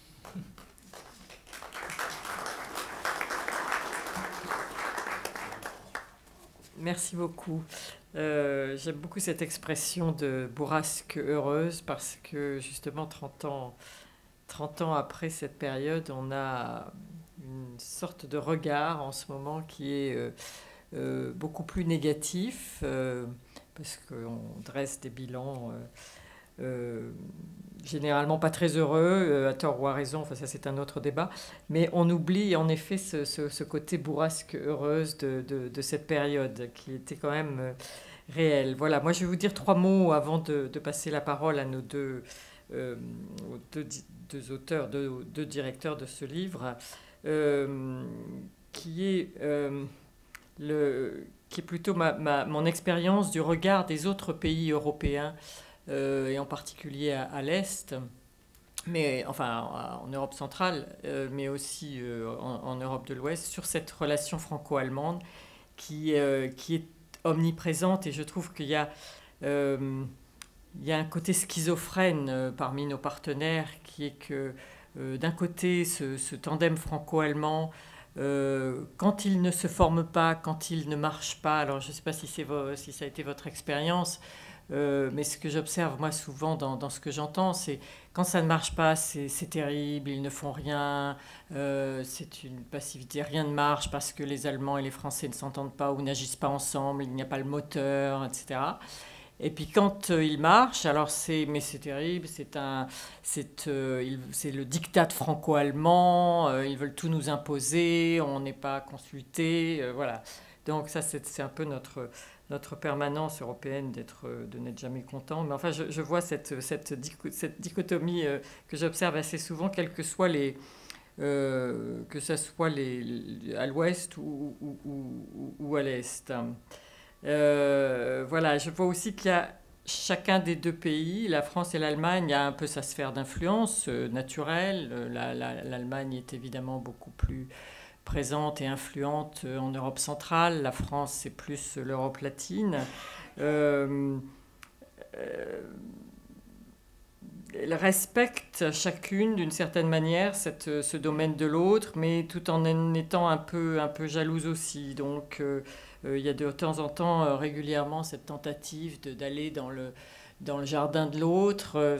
Merci beaucoup. J'aime beaucoup cette expression de bourrasque heureuse parce que justement 30 ans après cette période, on a une sorte de regard en ce moment qui est beaucoup plus négatif parce qu'on dresse des bilans généralement pas très heureux, à tort ou à raison, enfin ça c'est un autre débat, mais on oublie en effet ce côté bourrasque heureuse de cette période qui était quand même réelle. Voilà, moi je vais vous dire 3 mots avant de passer la parole à nos deux auteurs, deux directeurs de ce livre, qui est plutôt mon expérience du regard des autres pays européens, et en particulier à l'Est, mais enfin en Europe centrale, mais aussi en Europe de l'Ouest, sur cette relation franco-allemande qui est omniprésente. Et je trouve qu'il y a un côté schizophrène parmi nos partenaires, qui est que d'un côté ce tandem franco-allemand, quand il ne se forme pas, quand il ne marche pas, alors je ne sais pas si ça a été votre expérience, mais ce que j'observe moi souvent dans ce que j'entends, c'est quand ça ne marche pas, c'est terrible, ils ne font rien, c'est une passivité, rien ne marche parce que les Allemands et les Français ne s'entendent pas ou n'agissent pas ensemble, il n'y a pas le moteur, etc. Et puis quand il marche, alors c'est terrible, c'est le diktat franco-allemand, ils veulent tout nous imposer, on n'est pas consulté, voilà. Donc ça c'est un peu notre permanence européenne de n'être jamais content. Mais enfin je vois cette dichotomie que j'observe assez souvent, quels que soient que ce soit à l'ouest ou à l'est. Voilà, je vois aussi qu'il y a chacun des deux pays, la France et l'Allemagne, a un peu sa sphère d'influence naturelle. L'Allemagne est évidemment beaucoup plus présente et influente en Europe centrale. La France, c'est plus l'Europe latine. Elles respectent chacune d'une certaine manière ce domaine de l'autre, mais tout en étant un peu jalouses aussi. Donc il y a de temps en temps régulièrement cette tentative d'aller dans le jardin de l'autre.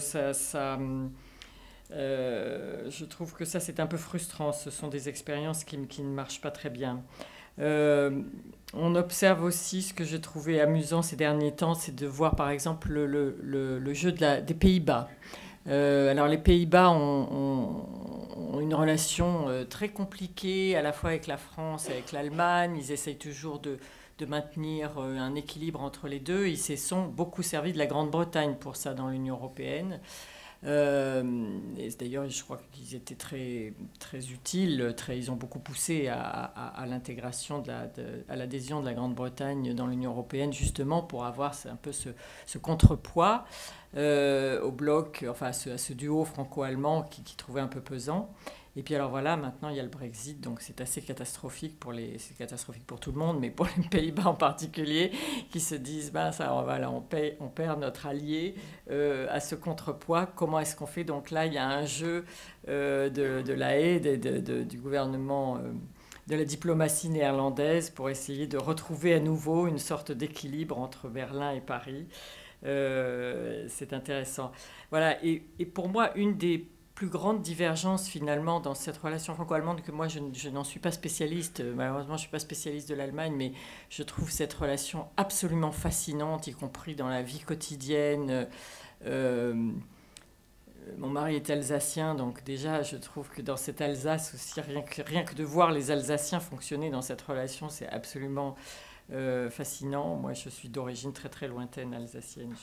Je trouve que ça c'est un peu frustrant. Ce sont des expériences qui ne marchent pas très bien. On observe aussi, ce que j'ai trouvé amusant ces derniers temps, c'est de voir par exemple le jeu des Pays-Bas. Alors les Pays-Bas ont une relation très compliquée à la fois avec la France et avec l'Allemagne. Ils essayent toujours de maintenir un équilibre entre les deux. Ils se sont beaucoup servis de la Grande-Bretagne pour ça dans l'Union européenne. Et d'ailleurs, je crois qu'ils étaient très, très utiles. Ils ont beaucoup poussé à l'intégration, à l'adhésion de la Grande-Bretagne dans l'Union européenne, justement pour avoir un peu ce contrepoids au bloc, enfin à ce duo franco-allemand qui trouvait un peu pesant. Et puis alors voilà, maintenant il y a le Brexit, donc c'est assez catastrophique c'est catastrophique pour tout le monde, mais pour les Pays-Bas en particulier, qui se disent, on perd notre allié à ce contrepoids. Comment est-ce qu'on fait? Donc là, il y a un jeu de la haie du gouvernement, de la diplomatie néerlandaise pour essayer de retrouver à nouveau une sorte d'équilibre entre Berlin et Paris. C'est intéressant. Voilà, et pour moi, une des plus grande divergence finalement dans cette relation franco-allemande, que moi je n'en suis pas spécialiste, malheureusement je ne suis pas spécialiste de l'Allemagne, mais je trouve cette relation absolument fascinante, y compris dans la vie quotidienne. Mon mari est alsacien, donc déjà je trouve que dans cette Alsace aussi, rien que de voir les Alsaciens fonctionner dans cette relation, c'est absolument fascinant. Moi je suis d'origine très très lointaine alsacienne.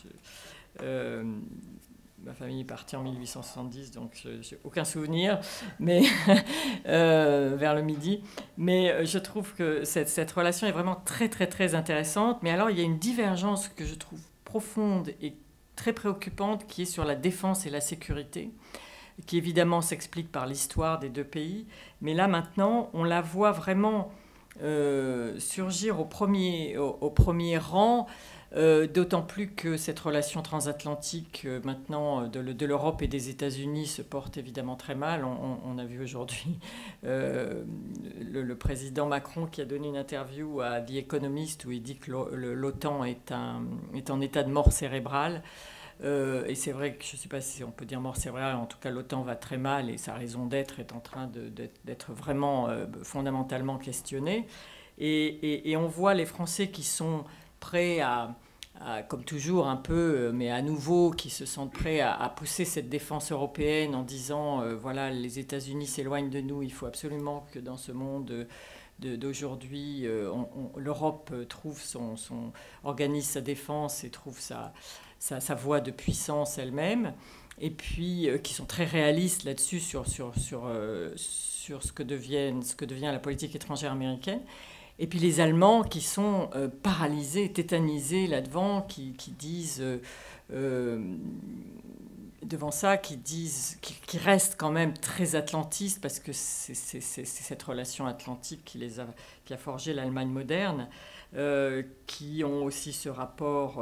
Ma famille est partie en 1870, donc je n'ai aucun souvenir, mais vers le Midi. Mais je trouve que cette relation est vraiment très, très, très intéressante. Mais alors, il y a une divergence que je trouve profonde et très préoccupante qui est sur la défense et la sécurité, qui évidemment s'explique par l'histoire des deux pays. Mais là, maintenant, on la voit vraiment surgir au premier rang. D'autant plus que cette relation transatlantique maintenant de l'Europe et des États-Unis se porte évidemment très mal. On a vu aujourd'hui le président Macron qui a donné une interview à The Economist où il dit que l'OTAN est en état de mort cérébrale. Et c'est vrai que je ne sais pas si on peut dire mort cérébrale, en tout cas l'OTAN va très mal et sa raison d'être est en train d'être vraiment fondamentalement questionnée. Et on voit les Français qui sont prêts comme toujours un peu, mais à nouveau, qui se sentent prêts à pousser cette défense européenne en disant, voilà, les États-Unis s'éloignent de nous, il faut absolument que dans ce monde d'aujourd'hui, l'Europe organise sa défense et trouve sa voie de puissance elle-même, et puis qui sont très réalistes là-dessus sur ce que devient la politique étrangère américaine. Et puis les Allemands qui sont paralysés, tétanisés là-devant, qui disent, devant ça, qui restent quand même très atlantistes, parce que c'est cette relation atlantique qui a forgé l'Allemagne moderne, qui ont aussi ce rapport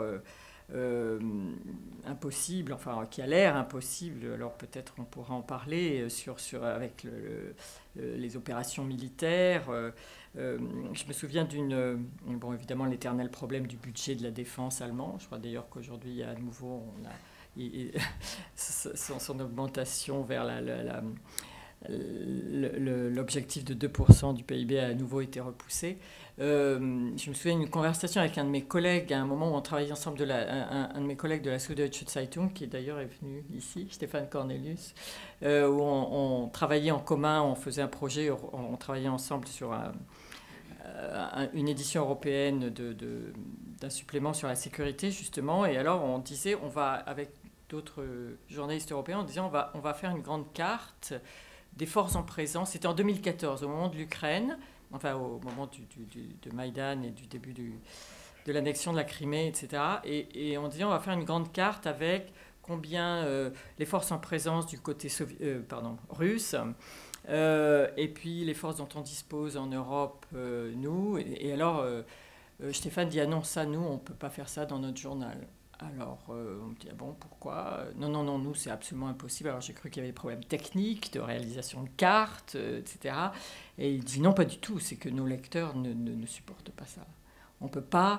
impossible, enfin qui a l'air impossible, alors peut-être on pourra en parler avec les opérations militaires. Je me souviens bon, évidemment l'éternel problème du budget de la défense allemand. Je crois d'ailleurs qu'aujourd'hui à nouveau son augmentation vers l'objectif de 2% du PIB a à nouveau été repoussé. Je me souviens d'une conversation avec un de mes collègues à un moment où on travaillait ensemble, un de mes collègues de la Süddeutsche Zeitung, qui d'ailleurs est venu ici, Stéphane Cornelius, où on travaillait en commun, on faisait un projet, on travaillait ensemble sur une édition européenne d'un supplément sur la sécurité, justement. Et alors on disait, on va, avec d'autres journalistes européens, on disait on va faire une grande carte des forces en présence. C'était en 2014, au moment de l'Ukraine, enfin au moment de Maïdan et du début de l'annexion de la Crimée, etc. Et on disait on va faire une grande carte avec combien les forces en présence du côté russe, et puis les forces dont on dispose en Europe, nous. Et alors Stéphane dit ah non, ça nous on ne peut pas faire ça dans notre journal. Alors, on me dit, ah bon, pourquoi ? Non, nous, c'est absolument impossible. Alors, j'ai cru qu'il y avait des problèmes techniques, de réalisation de cartes, etc. Et il dit, non, pas du tout, c'est que nos lecteurs ne supportent pas ça. On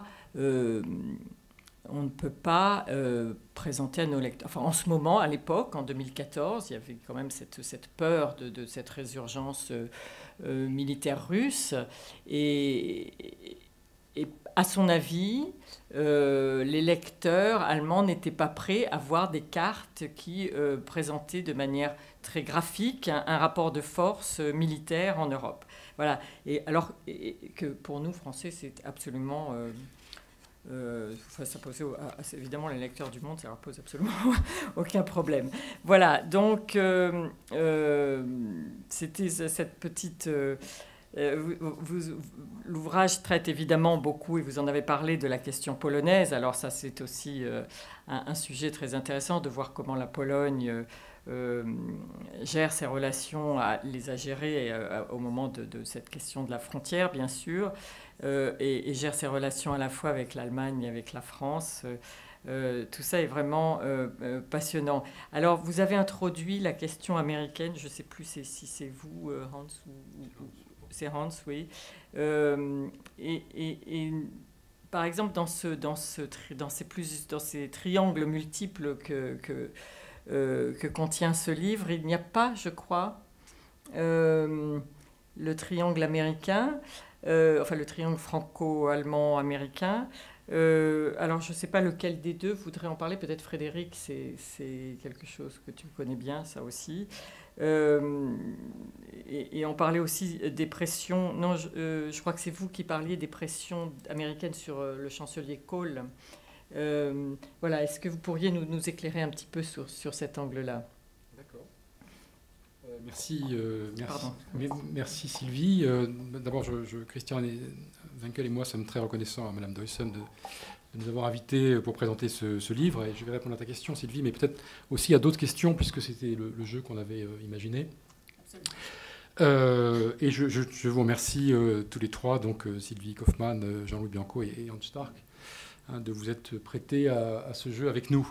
ne peut pas présenter à nos lecteurs... Enfin, en ce moment, à l'époque, en 2014, il y avait quand même cette peur de cette résurgence militaire russe. Et à son avis, les lecteurs allemands n'étaient pas prêts à voir des cartes qui présentaient de manière très graphique un rapport de force militaire en Europe. Voilà. Et alors que pour nous, Français, c'est absolument... ça pose, évidemment, les lecteurs du Monde, ça leur pose absolument aucun problème. Voilà. Donc, c'était cette petite... l'ouvrage traite évidemment beaucoup, et vous en avez parlé, de la question polonaise. Alors ça, c'est aussi un sujet très intéressant de voir comment la Pologne gère ses relations, les a gérées au moment de cette question de la frontière, bien sûr, et gère ses relations à la fois avec l'Allemagne et avec la France. Tout ça est vraiment passionnant. Alors, vous avez introduit la question américaine. Je ne sais plus si c'est vous, Hans, ou c'est Hans, oui. Et par exemple, dans ces triangles multiples que contient ce livre, il n'y a pas, je crois, le triangle américain, enfin le triangle franco-allemand-américain. Alors, je ne sais pas lequel des deux voudrait en parler. Peut-être Frédéric, c'est quelque chose que tu connais bien, ça aussi. Et on parlait aussi des pressions. Non, je crois que c'est vous qui parliez des pressions américaines sur le chancelier Kohl. Voilà, est-ce que vous pourriez nous éclairer un petit peu sur cet angle-là ? D'accord. Merci Sylvie. D'abord, Christian Winkel et moi sommes très reconnaissants à Madame Druyssen de nous avoir invités pour présenter ce livre. Et je vais répondre à ta question, Sylvie, mais peut-être aussi à d'autres questions, puisque c'était le jeu qu'on avait imaginé. Et je vous remercie tous les trois, donc Sylvie Kaufmann, Jean-Louis Bianco et Hans Stark, de vous être prêtés à ce jeu avec nous.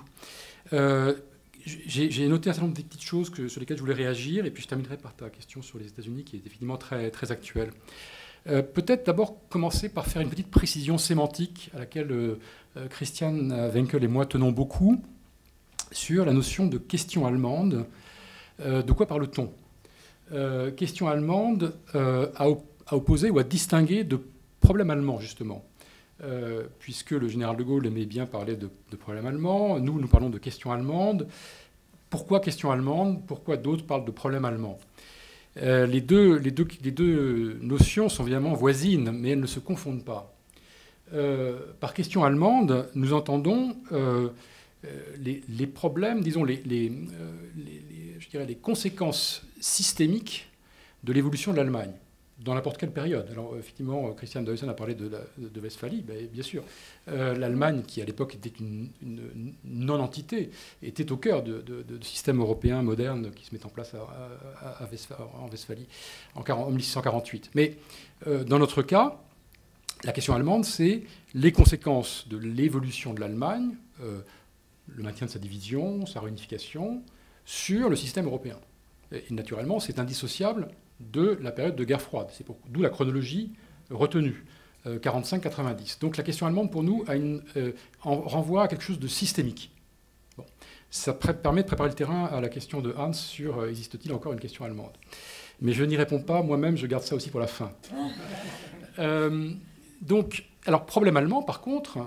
J'ai noté un certain nombre de petites choses sur lesquelles je voulais réagir, et puis je terminerai par ta question sur les États-Unis, qui est effectivement très, très actuelle. Peut-être d'abord commencer par faire une petite précision sémantique à laquelle Christian Winkel et moi tenons beaucoup, sur la notion de question allemande. De quoi parle-t-on ? Question allemande à opposer ou à distinguer de problème allemand, justement. Puisque le général de Gaulle aimait bien parler de problème allemand, nous parlons de question allemande. Pourquoi question allemande ? Pourquoi d'autres parlent de problème allemand ? Les deux notions sont évidemment voisines, mais elles ne se confondent pas. Par question allemande, nous entendons les problèmes, disons je dirais les conséquences systémiques de l'évolution de l'Allemagne, dans n'importe quelle période. Alors effectivement, Christian Druyssen a parlé de Westphalie, bien sûr. L'Allemagne, qui à l'époque était une non-entité, était au cœur de système européen moderne qui se met en place en Westphalie en 1648. Mais dans notre cas, la question allemande, c'est les conséquences de l'évolution de l'Allemagne, le maintien de sa division, sa réunification, sur le système européen. Et naturellement, c'est indissociable de la période de guerre froide. C'est d'où la chronologie retenue, 45-90. Donc la question allemande, pour nous, renvoie à quelque chose de systémique. Bon. ça permet de préparer le terrain à la question de Hans sur existe-t-il encore une question allemande. Mais je n'y réponds pas, moi-même, je garde ça aussi pour la fin. Donc, alors, problème allemand, par contre,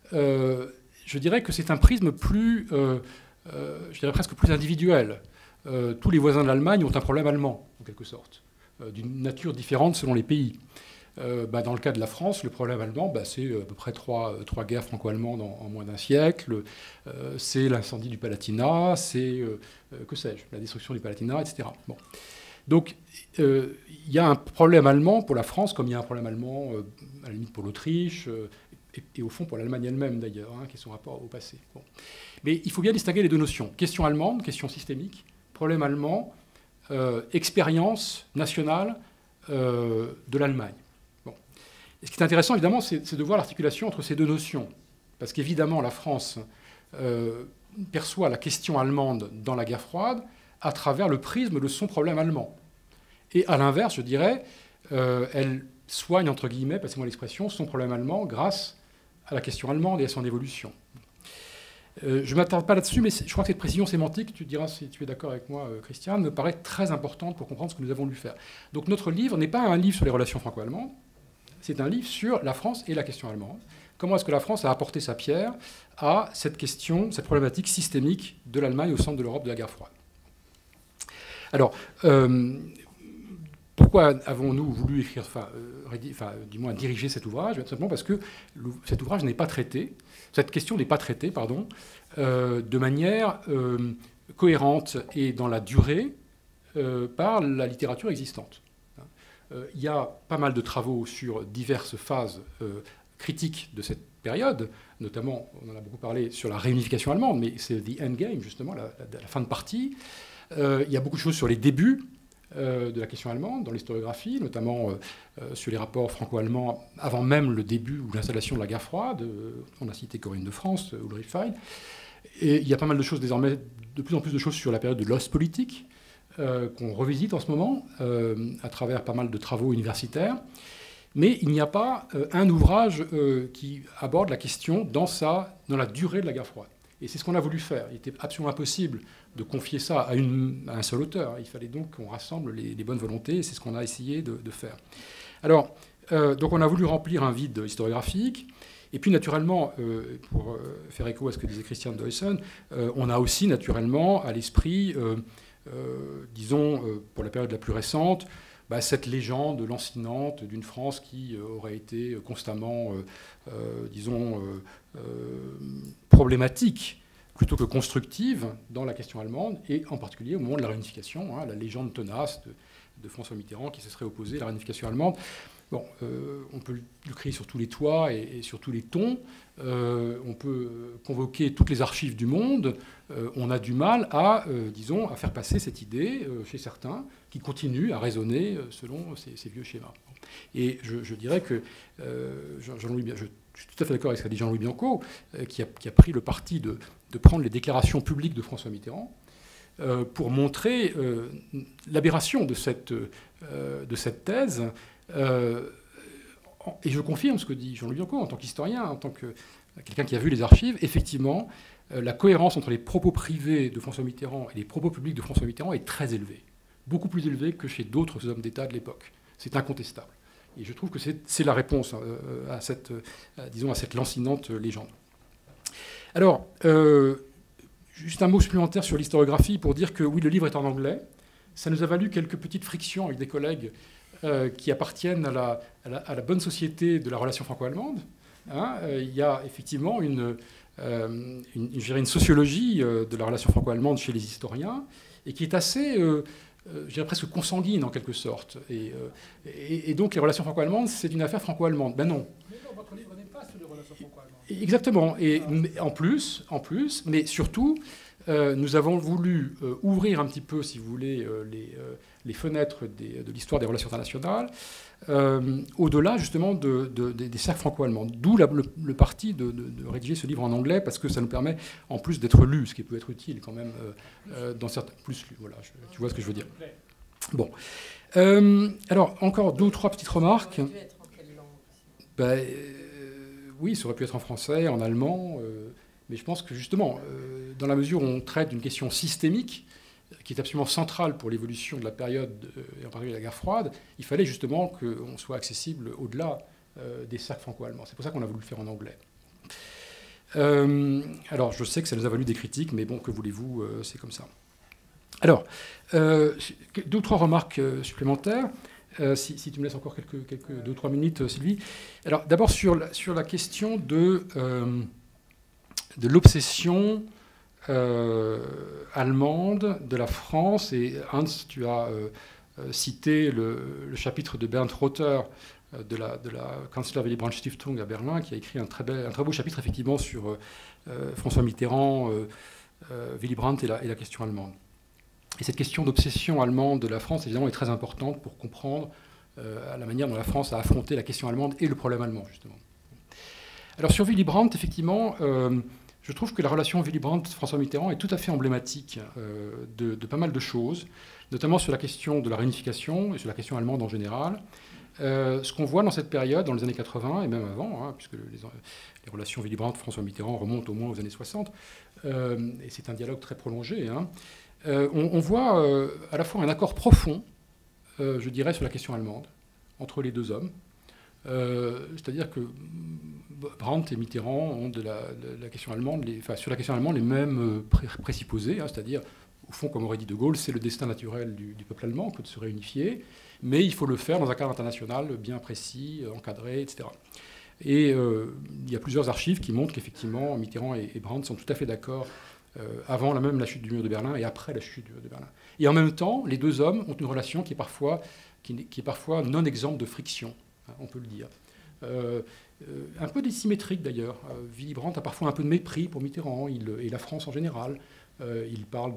je dirais que c'est un prisme plus, je dirais presque plus individuel. Tous les voisins de l'Allemagne ont un problème allemand, en quelque sorte, d'une nature différente selon les pays. Dans le cas de la France, le problème allemand, c'est à peu près trois guerres franco-allemandes en moins d'un siècle. C'est l'incendie du Palatinat, c'est, que sais-je, la destruction du Palatinat, etc. Bon. Donc, il y a un problème allemand pour la France, comme il y a un problème allemand, à la limite, pour l'Autriche, et au fond pour l'Allemagne elle-même, d'ailleurs, qui est son rapport au passé. Bon. Mais il faut bien distinguer les deux notions. Question allemande, question systémique, problème allemand, expérience nationale de l'Allemagne. Bon. Et ce qui est intéressant, évidemment, c'est de voir l'articulation entre ces deux notions. Parce qu'évidemment, la France perçoit la question allemande dans la guerre froide à travers le prisme de son problème allemand. Et à l'inverse, je dirais, elle soigne, entre guillemets, passez-moi l'expression, son problème allemand grâce à la question allemande et à son évolution. Je ne m'attarde pas là-dessus, mais je crois que cette précision sémantique, tu diras si tu es d'accord avec moi, Christiane, me paraît très importante pour comprendre ce que nous avons voulu faire. Donc notre livre n'est pas un livre sur les relations franco-allemandes, c'est un livre sur la France et la question allemande. Comment est-ce que la France a apporté sa pierre à cette question, cette problématique systémique de l'Allemagne au centre de l'Europe de la guerre froide. Alors, pourquoi avons-nous voulu écrire, du moins diriger cet ouvrage? Tout simplement parce que cet ouvrage n'est pas traité, cette question n'est pas traitée, de manière cohérente et dans la durée par la littérature existante. Il y a pas mal de travaux sur diverses phases critiques de cette période, notamment, on en a beaucoup parlé sur la réunification allemande, mais c'est the endgame, justement, la fin de partie. Il y a beaucoup de choses sur les débuts de la question allemande, dans l'historiographie, notamment sur les rapports franco-allemands avant même le début ou l'installation de la guerre froide. On a cité Corinne de France, Ulrich Feil. Et il y a pas mal de choses désormais, de plus en plus de choses sur la période de l'Ostpolitik, qu'on revisite en ce moment à travers pas mal de travaux universitaires. Mais il n'y a pas un ouvrage qui aborde la question dans la durée de la guerre froide. Et c'est ce qu'on a voulu faire. Il était absolument impossible de confier ça à un seul auteur. Il fallait donc qu'on rassemble les bonnes volontés, et c'est ce qu'on a essayé de faire. Alors, donc on a voulu remplir un vide historiographique, et puis naturellement, pour faire écho à ce que disait Christian Deussen, on a aussi naturellement à l'esprit, disons, pour la période la plus récente, cette légende lancinante d'une France qui aurait été constamment, disons, problématique plutôt que constructive dans la question allemande, et en particulier au moment de la réunification, la légende tenace de François Mitterrand qui se serait opposé à la réunification allemande. Bon, on peut le crier sur tous les toits et sur tous les tons. On peut convoquer toutes les archives du monde. On a du mal disons, à faire passer cette idée chez certains qui continuent à raisonner selon ces vieux schémas. Et je dirais que Jean-Louis, je suis tout à fait d'accord avec ce qu'a dit Jean-Louis Bianco, qui a pris le parti de prendre les déclarations publiques de François Mitterrand pour montrer l'aberration de cette thèse. Et je confirme ce que dit Jean-Louis Bianco en tant qu'historien, en tant que quelqu'un qui a vu les archives. Effectivement, la cohérence entre les propos privés de François Mitterrand et les propos publics de François Mitterrand est très élevée, beaucoup plus élevée que chez d'autres hommes d'État de l'époque. C'est incontestable. Et je trouve que c'est la réponse à cette lancinante légende. Alors, juste un mot supplémentaire sur l'historiographie pour dire que oui, le livre est en anglais. Ça nous a valu quelques petites frictions avec des collègues qui appartiennent à la bonne société de la relation franco-allemande. Il y a effectivement une sociologie de la relation franco-allemande chez les historiens, et qui est assez, je dirais presque consanguine en quelque sorte. Et donc les relations franco-allemandes, c'est une affaire franco-allemande. Ben non. Mais non, votre livre n'est pas sur les relations franco-allemandes. Exactement. Et en plus, mais surtout, nous avons voulu ouvrir un petit peu, si vous voulez, les fenêtres de l'histoire des relations internationales, au-delà justement des cercles franco-allemands. D'où le parti de rédiger ce livre en anglais, parce que ça nous permet en plus d'être lu, ce qui peut être utile quand même dans certains... Plus lu, voilà, tu vois ce que je veux dire. Bon. Alors, encore 2 ou 3 petites remarques. Ça aurait pu être en quelle langue? Oui, ça aurait pu être en français, en allemand, mais je pense que justement, dans la mesure où on traite d'une question systémique, qui est absolument centrale pour l'évolution de la période, et en particulier de la guerre froide, il fallait justement qu'on soit accessible au-delà des cercles franco-allemands. C'est pour ça qu'on a voulu le faire en anglais. Alors, je sais que ça nous a valu des critiques, mais bon, que voulez-vous, c'est comme ça. Alors, 2 ou 3 remarques supplémentaires, si tu me laisses encore 2 ou 3 minutes, Sylvie. Alors, d'abord, sur la question de l'obsession allemande de la France, et Hans, tu as cité le chapitre de Bernd Rother de la Kanzler Willy Brandt Stiftung à Berlin, qui a écrit un très beau chapitre effectivement sur François Mitterrand, Willy Brandt et la question allemande. Et cette question d'obsession allemande de la France, évidemment, est très importante pour comprendre la manière dont la France a affronté la question allemande et le problème allemand, justement. Alors sur Willy Brandt, effectivement, je trouve que la relation Willy Brandt-François Mitterrand est tout à fait emblématique de pas mal de choses, notamment sur la question de la réunification et sur la question allemande en général. Ce qu'on voit dans cette période, dans les années 80 et même avant, puisque les relations Willy Brandt-François Mitterrand remontent au moins aux années 60, et c'est un dialogue très prolongé, on voit à la fois un accord profond, je dirais, sur la question allemande, entre les 2 hommes. C'est-à-dire que Brandt et Mitterrand ont de la question allemande, sur la question allemande, les mêmes présupposés, c'est-à-dire, au fond, comme aurait dit De Gaulle, c'est le destin naturel du peuple allemand que de se réunifier, mais il faut le faire dans un cadre international bien précis, encadré, etc. Et il y a plusieurs archives qui montrent qu'effectivement, Mitterrand et Brandt sont tout à fait d'accord avant même la chute du mur de Berlin et après la chute du mur de Berlin. Et en même temps, les 2 hommes ont une relation qui est parfois non exempte de friction, on peut le dire. Un peu dissymétrique d'ailleurs. Willy Brandt a parfois un peu de mépris pour Mitterrand et la France en général. Il parle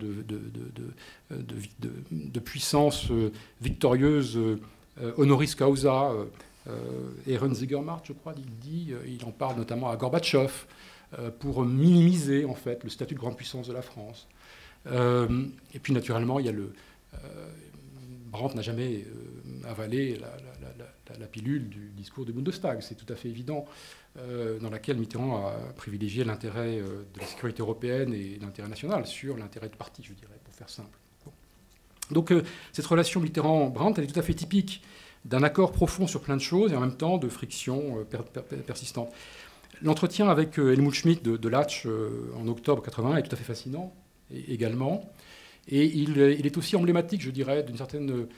de puissance victorieuse honoris causa. Ehrensigermacht, je crois, il en parle notamment à Gorbatchev pour minimiser en fait le statut de grande puissance de la France. Et puis naturellement, il y a Brandt n'a jamais avalé la pilule du discours de Bundestag, c'est tout à fait évident, dans laquelle Mitterrand a privilégié l'intérêt de la sécurité européenne et l'intérêt national sur l'intérêt de parti, je dirais, pour faire simple. Bon. Donc cette relation Mitterrand-Brandt, elle est tout à fait typique d'un accord profond sur plein de choses et en même temps de friction persistante. L'entretien avec Helmut Schmidt de Latch en octobre 1981 est tout à fait fascinant également. Et il est aussi emblématique, je dirais, d'une certaine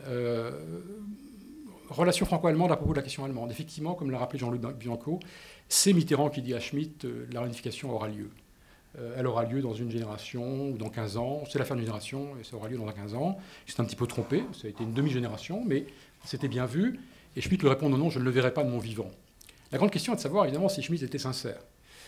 relation franco-allemande à propos de la question allemande. Effectivement, comme l'a rappelé Jean-Luc Bianco, c'est Mitterrand qui dit à Schmitt la réunification aura lieu. Elle aura lieu dans une génération ou dans 15 ans. C'est la fin d'une génération et ça aura lieu dans 15 ans. Il s'est un petit peu trompé, ça a été une demi-génération, mais c'était bien vu. Et Schmitt lui répond non, je ne le verrai pas de mon vivant. La grande question est de savoir, évidemment, si Schmitt était sincère.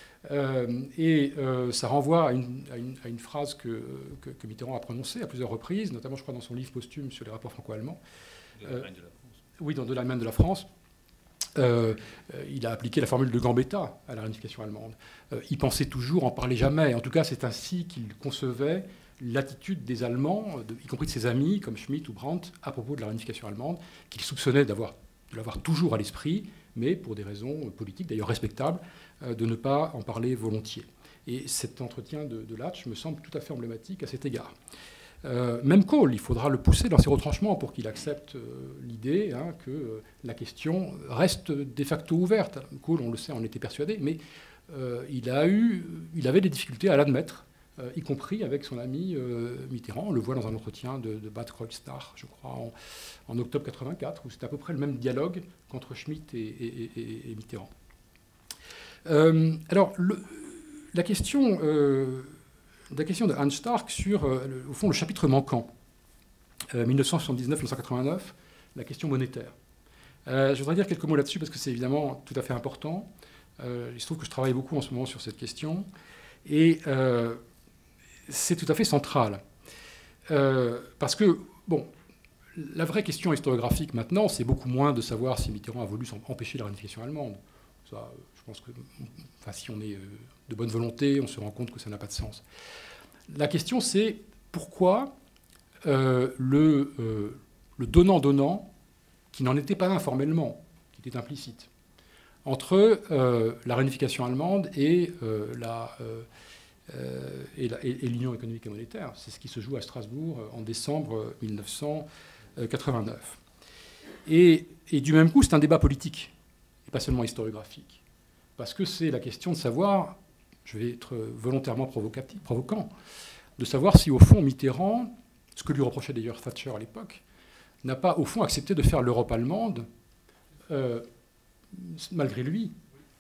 Ça renvoie à une phrase que Mitterrand a prononcée à plusieurs reprises, notamment, je crois, dans son livre posthume sur les rapports franco-allemands. Oui, dans De l'Allemagne de la France. Il a appliqué la formule de Gambetta à la réunification allemande. Il pensait toujours, en parlait jamais. En tout cas, c'est ainsi qu'il concevait l'attitude des Allemands, y compris de ses amis, comme Schmitt ou Brandt, à propos de la réunification allemande, qu'il soupçonnait de l'avoir toujours à l'esprit, mais pour des raisons politiques, d'ailleurs respectables, de ne pas en parler volontiers. Et cet entretien de Latch me semble tout à fait emblématique à cet égard. Même Kohl, il faudra le pousser dans ses retranchements pour qu'il accepte l'idée que la question reste de facto ouverte. Kohl, on le sait, en était persuadé, mais il avait des difficultés à l'admettre, y compris avec son ami Mitterrand. On le voit dans un entretien de Bad Kreuznach, je crois, en octobre 1984, où c'est à peu près le même dialogue qu'entre Schmitt et Mitterrand. Alors, la question de Hans Stark sur, au fond, le chapitre manquant, 1979-1989, la question monétaire. Je voudrais dire quelques mots là-dessus parce que c'est évidemment tout à fait important. Il se trouve que je travaille beaucoup en ce moment sur cette question. Et c'est tout à fait central. Parce que, bon, la vraie question historiographique maintenant, c'est beaucoup moins de savoir si Mitterrand a voulu empêcher la réunification allemande. Ça, je pense que si on est de bonne volonté, on se rend compte que ça n'a pas de sens. La question, c'est pourquoi le donnant-donnant, qui n'en était pas un formellement, qui était implicite, entre la réunification allemande et et l'Union économique et monétaire. C'est ce qui se joue à Strasbourg en décembre 1989. Et du même coup, c'est un débat politique, et pas seulement historiographique. Parce que c'est la question de savoir, je vais être volontairement provoquant, de savoir si au fond Mitterrand, ce que lui reprochait d'ailleurs Thatcher à l'époque, n'a pas au fond accepté de faire l'Europe allemande, malgré lui,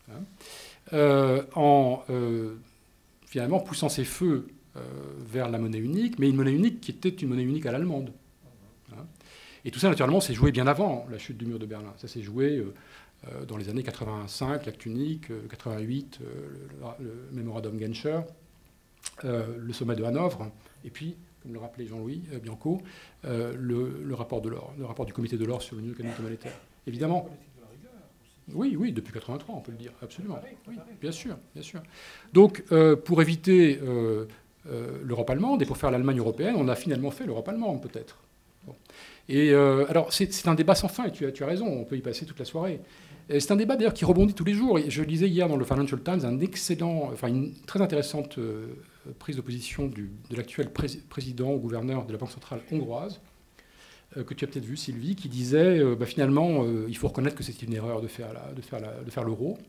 en finalement poussant ses feux vers la monnaie unique, mais une monnaie unique qui était une monnaie unique à l'allemande. Et tout ça, naturellement, s'est joué bien avant la chute du mur de Berlin. Ça s'est joué dans les années 85, l'acte unique, 88, le mémorandum Genscher, le sommet de Hanovre, et puis, comme le rappelait Jean-Louis Bianco, le rapport du comité de l'or sur l'Union économique et monétaire. Évidemment. Oui, depuis 83, on peut le dire, absolument. Oui, bien sûr, bien sûr. Donc, pour éviter l'Europe allemande et pour faire l'Allemagne européenne, on a finalement fait l'Europe allemande, peut-être. Bon. Et alors, c'est un débat sans fin, et tu as raison, on peut y passer toute la soirée. C'est un débat d'ailleurs qui rebondit tous les jours. Et je lisais hier dans le Financial Times une très intéressante prise de position de l'actuel président ou gouverneur de la Banque centrale hongroise, que tu as peut-être vu, Sylvie, qui disait finalement, il faut reconnaître que c'est une erreur de faire l'euro.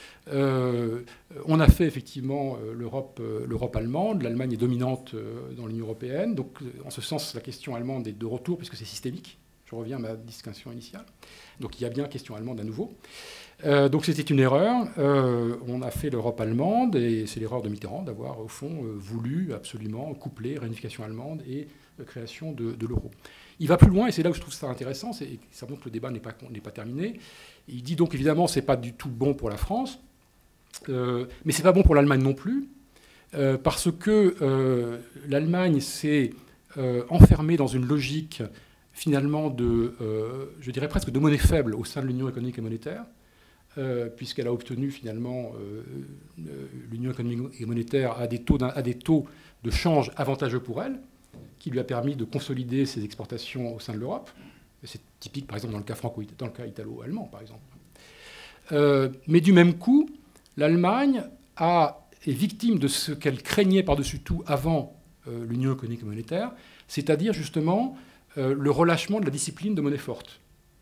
On a fait effectivement l'Europe allemande. L'Allemagne est dominante dans l'Union européenne. Donc, en ce sens, la question allemande est de retour, puisque c'est systémique. Je reviens à ma distinction initiale. Donc, il y a bien question allemande à nouveau. Donc, c'était une erreur. On a fait l'Europe allemande, et c'est l'erreur de Mitterrand d'avoir, au fond, voulu absolument coupler réunification allemande et création de l'euro. Il va plus loin, et c'est là où je trouve ça intéressant, et ça montre que le débat n'est pas terminé. Il dit donc, évidemment, ce n'est pas du tout bon pour la France, mais ce n'est pas bon pour l'Allemagne non plus, parce que l'Allemagne s'est enfermée dans une logique, finalement, je dirais presque de monnaie faible au sein de l'Union économique et monétaire, puisqu'elle a obtenu, finalement, l'Union économique et monétaire à des taux de change avantageux pour elle, qui lui a permis de consolider ses exportations au sein de l'Europe. C'est typique, par exemple, dans le cas italo-allemand, par exemple. Mais du même coup, l'Allemagne est victime de ce qu'elle craignait par-dessus tout avant l'Union économique et monétaire, c'est-à-dire justement le relâchement de la discipline de monnaie forte.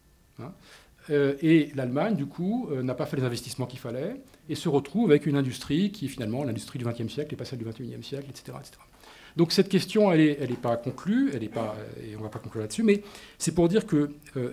Et l'Allemagne, du coup, n'a pas fait les investissements qu'il fallait et se retrouve avec une industrie qui est finalement l'industrie du XXe siècle et pas celle du XXIe siècle, etc., etc. Donc cette question, elle est pas conclue, et on ne va pas conclure là-dessus, mais c'est pour dire que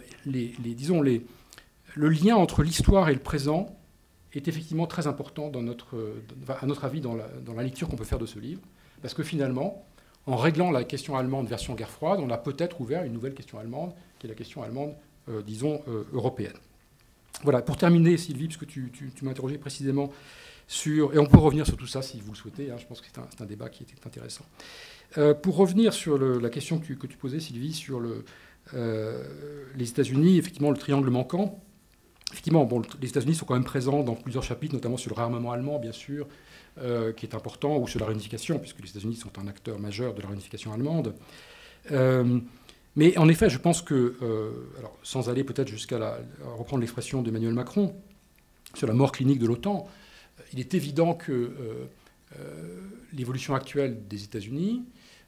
le lien entre l'histoire et le présent est effectivement très important à notre avis dans la lecture qu'on peut faire de ce livre, parce que finalement, en réglant la question allemande version guerre froide, on a peut-être ouvert une nouvelle question allemande, qui est la question allemande, européenne. Voilà, pour terminer, Sylvie, puisque tu m'as interrogé précisément et on peut revenir sur tout ça si vous le souhaitez, je pense que c'est un débat qui était intéressant. Pour revenir sur la question que tu posais, Sylvie, sur les États-Unis, effectivement, le triangle manquant. Effectivement, les États-Unis sont quand même présents dans plusieurs chapitres, notamment sur le réarmement allemand, bien sûr, qui est important, ou sur la réunification, puisque les États-Unis sont un acteur majeur de la réunification allemande. Mais en effet, je pense que, alors, sans aller peut-être jusqu'à reprendre l'expression d'Emmanuel Macron, sur la mort clinique de l'OTAN, il est évident que l'évolution actuelle des États-Unis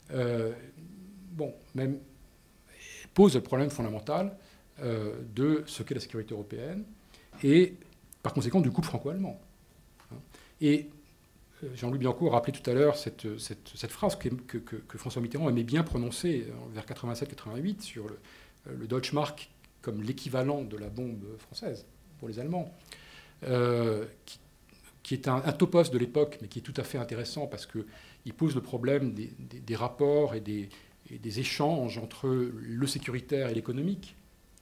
même pose le problème fondamental de ce qu'est la sécurité européenne et, par conséquent, du couple franco-allemand. Et Jean-Louis Bianco a rappelé tout à l'heure cette phrase que François Mitterrand aimait bien prononcer vers 87-88 sur le Deutschmark comme l'équivalent de la bombe française pour les Allemands, qui est un topos de l'époque, mais qui est tout à fait intéressant parce qu'il pose le problème des rapports et des échanges entre le sécuritaire et l'économique.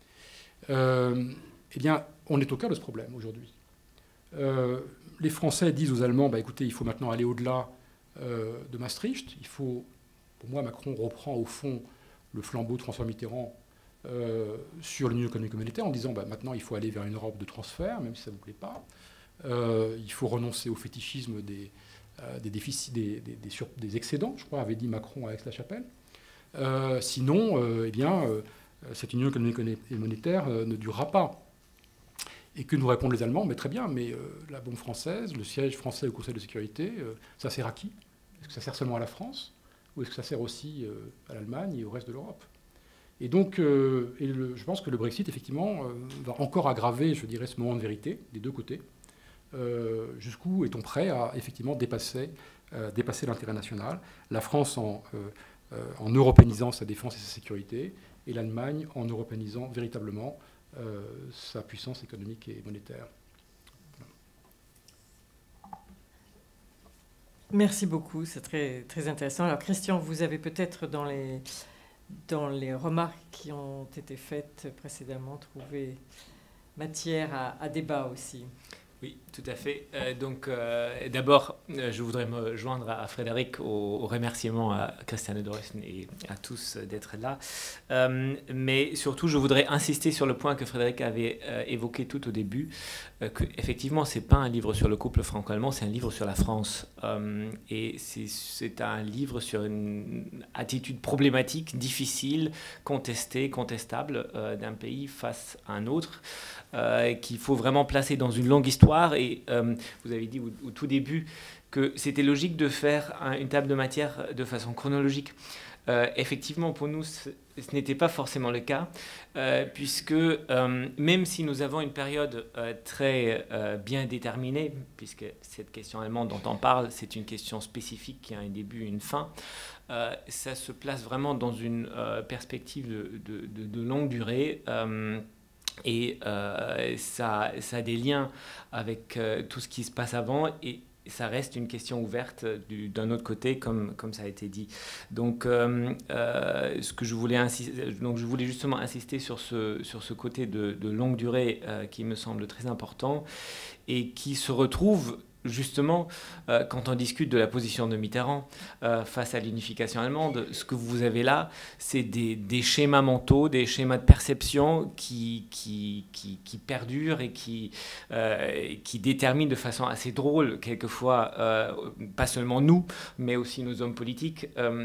Eh bien, on est au cœur de ce problème aujourd'hui. Les Français disent aux Allemands, écoutez, il faut maintenant aller au-delà de Maastricht. Pour moi, Macron reprend au fond le flambeau de François Mitterrand sur l'Union économique et monétaire en disant, maintenant, il faut aller vers une Europe de transfert, même si ça ne vous plaît pas. Il faut renoncer au fétichisme des déficits, des excédents, je crois, avait dit Macron à Aix-la-Chapelle. Sinon, cette union économique et monétaire ne durera pas. Et que nous répondent les Allemands, mais très bien, mais la bombe française, le siège français au Conseil de sécurité, ça sert à qui? Est-ce que ça sert seulement à la France ou est-ce que ça sert aussi à l'Allemagne et au reste de l'Europe? Et donc, je pense que le Brexit, effectivement, va encore aggraver, je dirais, ce moment de vérité des deux côtés. Jusqu'où est-on prêt à, effectivement, dépasser l'intérêt national? La France en européanisant sa défense et sa sécurité, et l'Allemagne en européanisant véritablement sa puissance économique et monétaire. Merci beaucoup, c'est très, très intéressant. Alors Christian, vous avez peut-être dans les remarques qui ont été faites précédemment trouvé matière à débat aussi. Oui, tout à fait. D'abord, je voudrais me joindre à Frédéric au remerciement à Christiane Doresen et à tous d'être là. Mais surtout, je voudrais insister sur le point que Frédéric avait évoqué tout au début, qu'effectivement, ce n'est pas un livre sur le couple franco-allemand, c'est un livre sur la France. Et c'est un livre sur une attitude problématique, difficile, contestée, contestable d'un pays face à un autre, qu'il faut vraiment placer dans une longue histoire. Et vous avez dit au tout début que c'était logique de faire une table de matière de façon chronologique. Effectivement, pour nous, ce n'était pas forcément le cas, puisque même si nous avons une période très bien déterminée, puisque cette question allemande dont on parle, c'est une question spécifique qui a un début et une fin, ça se place vraiment dans une perspective de longue durée. Et ça a des liens avec tout ce qui se passe avant, et ça reste une question ouverte d'un autre côté, comme ça a été dit. Donc, je voulais justement insister sur ce côté de longue durée qui me semble très important et qui se retrouve justement, quand on discute de la position de Mitterrand face à l'unification allemande, ce que vous avez là, c'est des schémas mentaux, des schémas de perception qui perdurent et qui déterminent de façon assez drôle, quelquefois, pas seulement nous, mais aussi nos hommes politiques,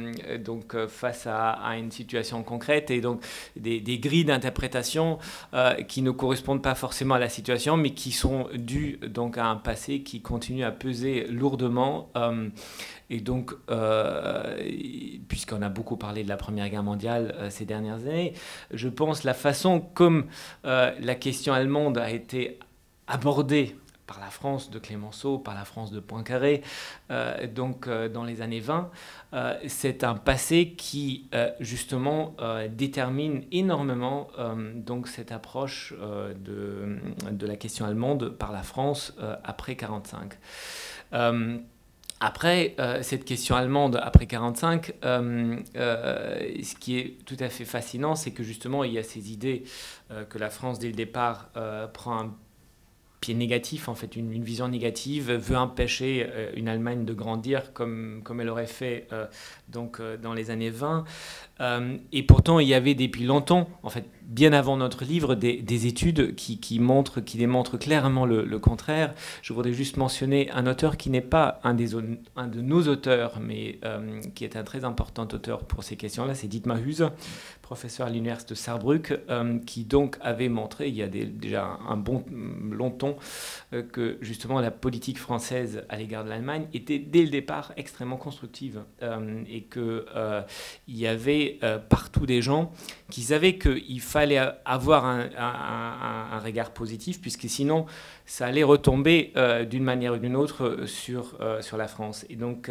face à une situation concrète, et donc des grilles d'interprétation qui ne correspondent pas forcément à la situation, mais qui sont dues donc à un passé qui continue à peser lourdement. Et donc, puisqu'on a beaucoup parlé de la Première Guerre mondiale ces dernières années, je pense la façon comme la question allemande a été abordée par la France de Clémenceau, par la France de Poincaré, dans les années 20, c'est un passé qui, justement, détermine énormément donc cette approche de la question allemande par la France après 1945. Après cette question allemande, après 1945, ce qui est tout à fait fascinant, c'est que justement, il y a ces idées que la France, dès le départ, prend un pied négatif, en fait, une vision négative, veut empêcher une Allemagne de grandir comme elle aurait fait dans les années 20. Et pourtant, il y avait depuis longtemps, en fait, bien avant notre livre, des études qui démontrent clairement le contraire. Je voudrais juste mentionner un auteur qui n'est pas un de nos auteurs, mais qui est un très important auteur pour ces questions-là, c'est Dietmar Hüse, professeur à l'université de Saarbrück, qui donc avait montré, il y a déjà un bon longtemps, que justement la politique française à l'égard de l'Allemagne était dès le départ extrêmement constructive, et qu'il y avait partout des gens qui savaient qu'il fallait avoir un regard positif, puisque sinon ça allait retomber d'une manière ou d'une autre sur la France. Et donc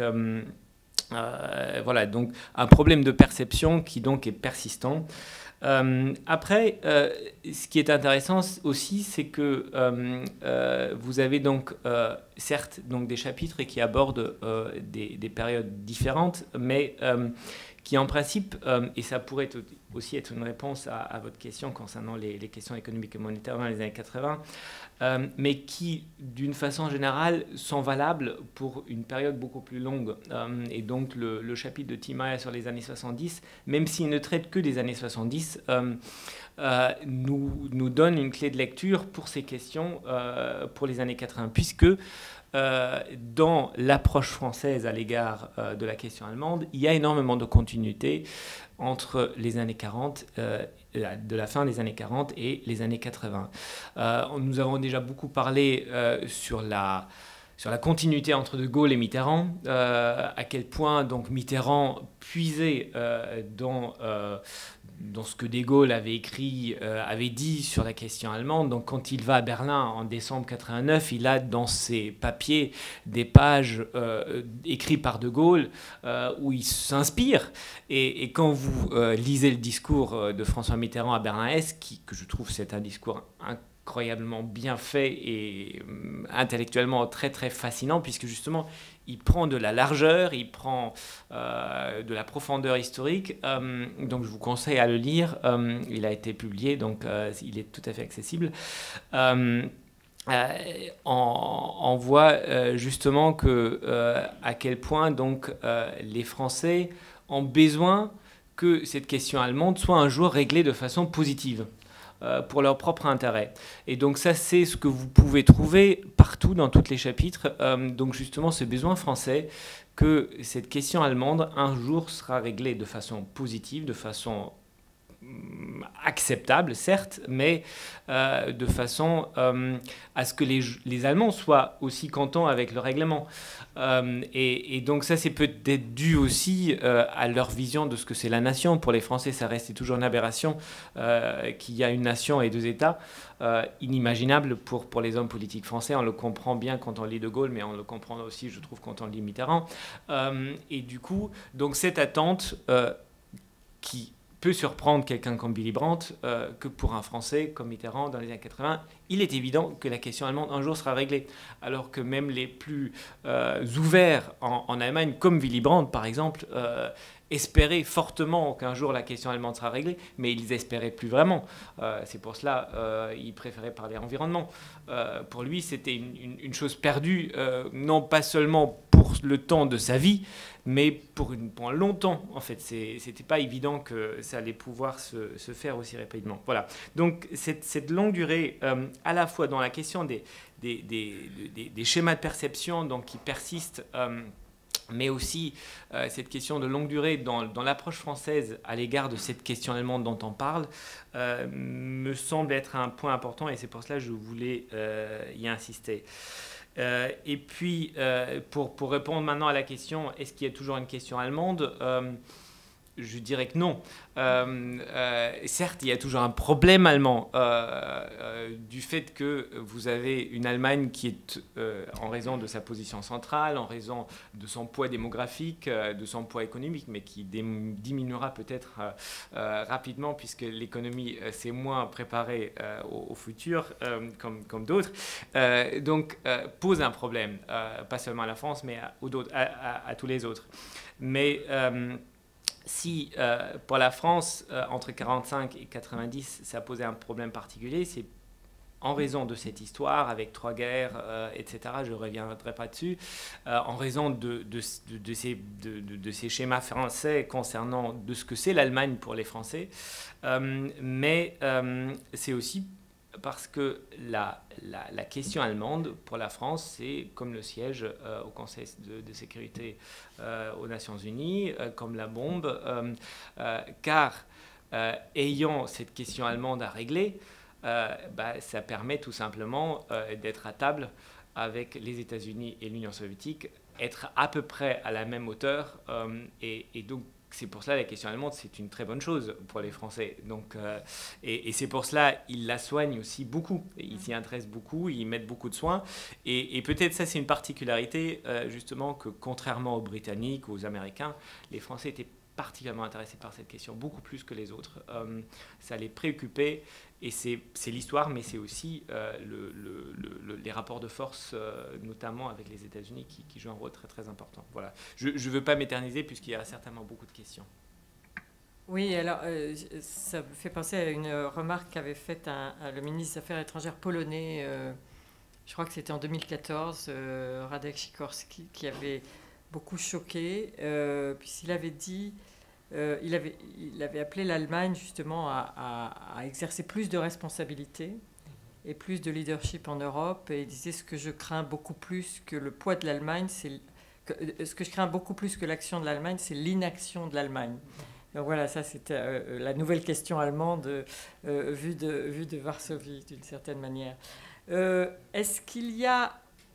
voilà, donc un problème de perception qui donc est persistant. Après, ce qui est intéressant aussi, c'est que vous avez donc certes donc des chapitres qui abordent des périodes différentes, mais qui en principe, et ça pourrait aussi être une réponse à votre question concernant les questions économiques et monétaires dans les années 80, mais qui, d'une façon générale, sont valables pour une période beaucoup plus longue. Et donc, le chapitre de Thiemaer sur les années 70, même s'il ne traite que des années 70, nous donne une clé de lecture pour ces questions pour les années 80, puisque dans l'approche française à l'égard de la question allemande, il y a énormément de continuité entre les années 40, de la fin des années 40 et les années 80. Nous avons déjà beaucoup parlé sur sur la continuité entre De Gaulle et Mitterrand, à quel point donc Mitterrand puisait dans ce que De Gaulle avait écrit, avait dit sur la question allemande. Donc quand il va à Berlin en décembre 89, il a dans ses papiers des pages écrites par De Gaulle où il s'inspire. Et quand vous lisez le discours de François Mitterrand à Berlin-Est, que je trouve c'est un discours incroyablement bien fait et intellectuellement très très fascinant, puisque justement il prend de la largeur, il prend de la profondeur historique, donc je vous conseille à le lire. Il a été publié, donc il est tout à fait accessible. On voit justement à quel point donc, les Français ont besoin que cette question allemande soit un jour réglée de façon positive, pour leur propre intérêt. Et donc ça, c'est ce que vous pouvez trouver partout dans tous les chapitres. Donc justement, ce besoin français que cette question allemande, un jour, sera réglée de façon positive, de façon acceptable, certes, mais de façon à ce que les Allemands soient aussi contents avec le règlement. Et donc ça, c'est peut-être dû aussi à leur vision de ce que c'est la nation. Pour les Français, ça reste toujours une aberration qu'il y a une nation et deux États, inimaginable pour les hommes politiques français. On le comprend bien quand on lit De Gaulle, mais on le comprend aussi, je trouve, quand on lit Mitterrand. Et du coup, donc cette attente qui peut surprendre quelqu'un comme Willy Brandt, que pour un Français comme Mitterrand dans les années 80, il est évident que la question allemande un jour sera réglée. Alors que même les plus ouverts en Allemagne, comme Willy Brandt par exemple, espéraient fortement qu'un jour la question allemande sera réglée, mais ils espéraient plus vraiment. C'est pour cela qu'ils préféraient parler environnement. Pour lui, c'était une chose perdue, non pas seulement pour le temps de sa vie, mais pour longtemps. En fait, c'était pas évident que ça allait pouvoir se faire aussi rapidement. Voilà. Donc cette longue durée, à la fois dans la question des schémas de perception donc, qui persistent, mais aussi cette question de longue durée dans l'approche française à l'égard de cette question allemande dont on parle, me semble être un point important, et c'est pour cela que je voulais y insister. Et puis, pour répondre maintenant à la question, est-ce qu'il y a toujours une question allemande ? Je dirais que non. Certes, il y a toujours un problème allemand du fait que vous avez une Allemagne qui est, en raison de sa position centrale, en raison de son poids démographique, de son poids économique, mais qui diminuera peut-être rapidement puisque l'économie s'est moins préparée au futur, comme d'autres. Donc, pose un problème, pas seulement à la France, mais à tous les autres. Mais si pour la France, entre 1945 et 1990, ça posait un problème particulier, c'est en raison de cette histoire avec trois guerres, etc., je ne reviendrai pas dessus, en raison de ces schémas français concernant de ce que c'est l'Allemagne pour les Français, mais c'est aussi parce que la question allemande pour la France, c'est comme le siège au Conseil de sécurité aux Nations Unies, comme la bombe, car ayant cette question allemande à régler, ça permet tout simplement d'être à table avec les États-Unis et l'Union soviétique, être à peu près à la même hauteur, et donc c'est pour cela la question allemande, c'est une très bonne chose pour les Français. Donc, et c'est pour cela ils la soignent aussi beaucoup. Ils s'y intéressent beaucoup, ils y mettent beaucoup de soins. Et peut-être ça, c'est une particularité, justement, que contrairement aux Britanniques, aux Américains, les Français étaient particulièrement intéressés par cette question, beaucoup plus que les autres. Ça les préoccupait. Et c'est l'histoire, mais c'est aussi les rapports de force, notamment avec les États-Unis, qui jouent un rôle très très important. Voilà. Je ne veux pas m'éterniser puisqu'il y a certainement beaucoup de questions. Oui, alors ça me fait penser à une remarque qu'avait faite le ministre des Affaires étrangères polonais, je crois que c'était en 2014, Radek Sikorski, qui avait beaucoup choqué, puisqu'il avait dit... il avait appelé l'Allemagne justement à exercer plus de responsabilités et plus de leadership en Europe. Et il disait ce que je crains beaucoup plus que le poids de l'Allemagne, ce que je crains beaucoup plus que l'action de l'Allemagne, c'est l'inaction de l'Allemagne. Donc voilà, ça c'était la nouvelle question allemande vue de Varsovie d'une certaine manière. Est-ce qu'il y a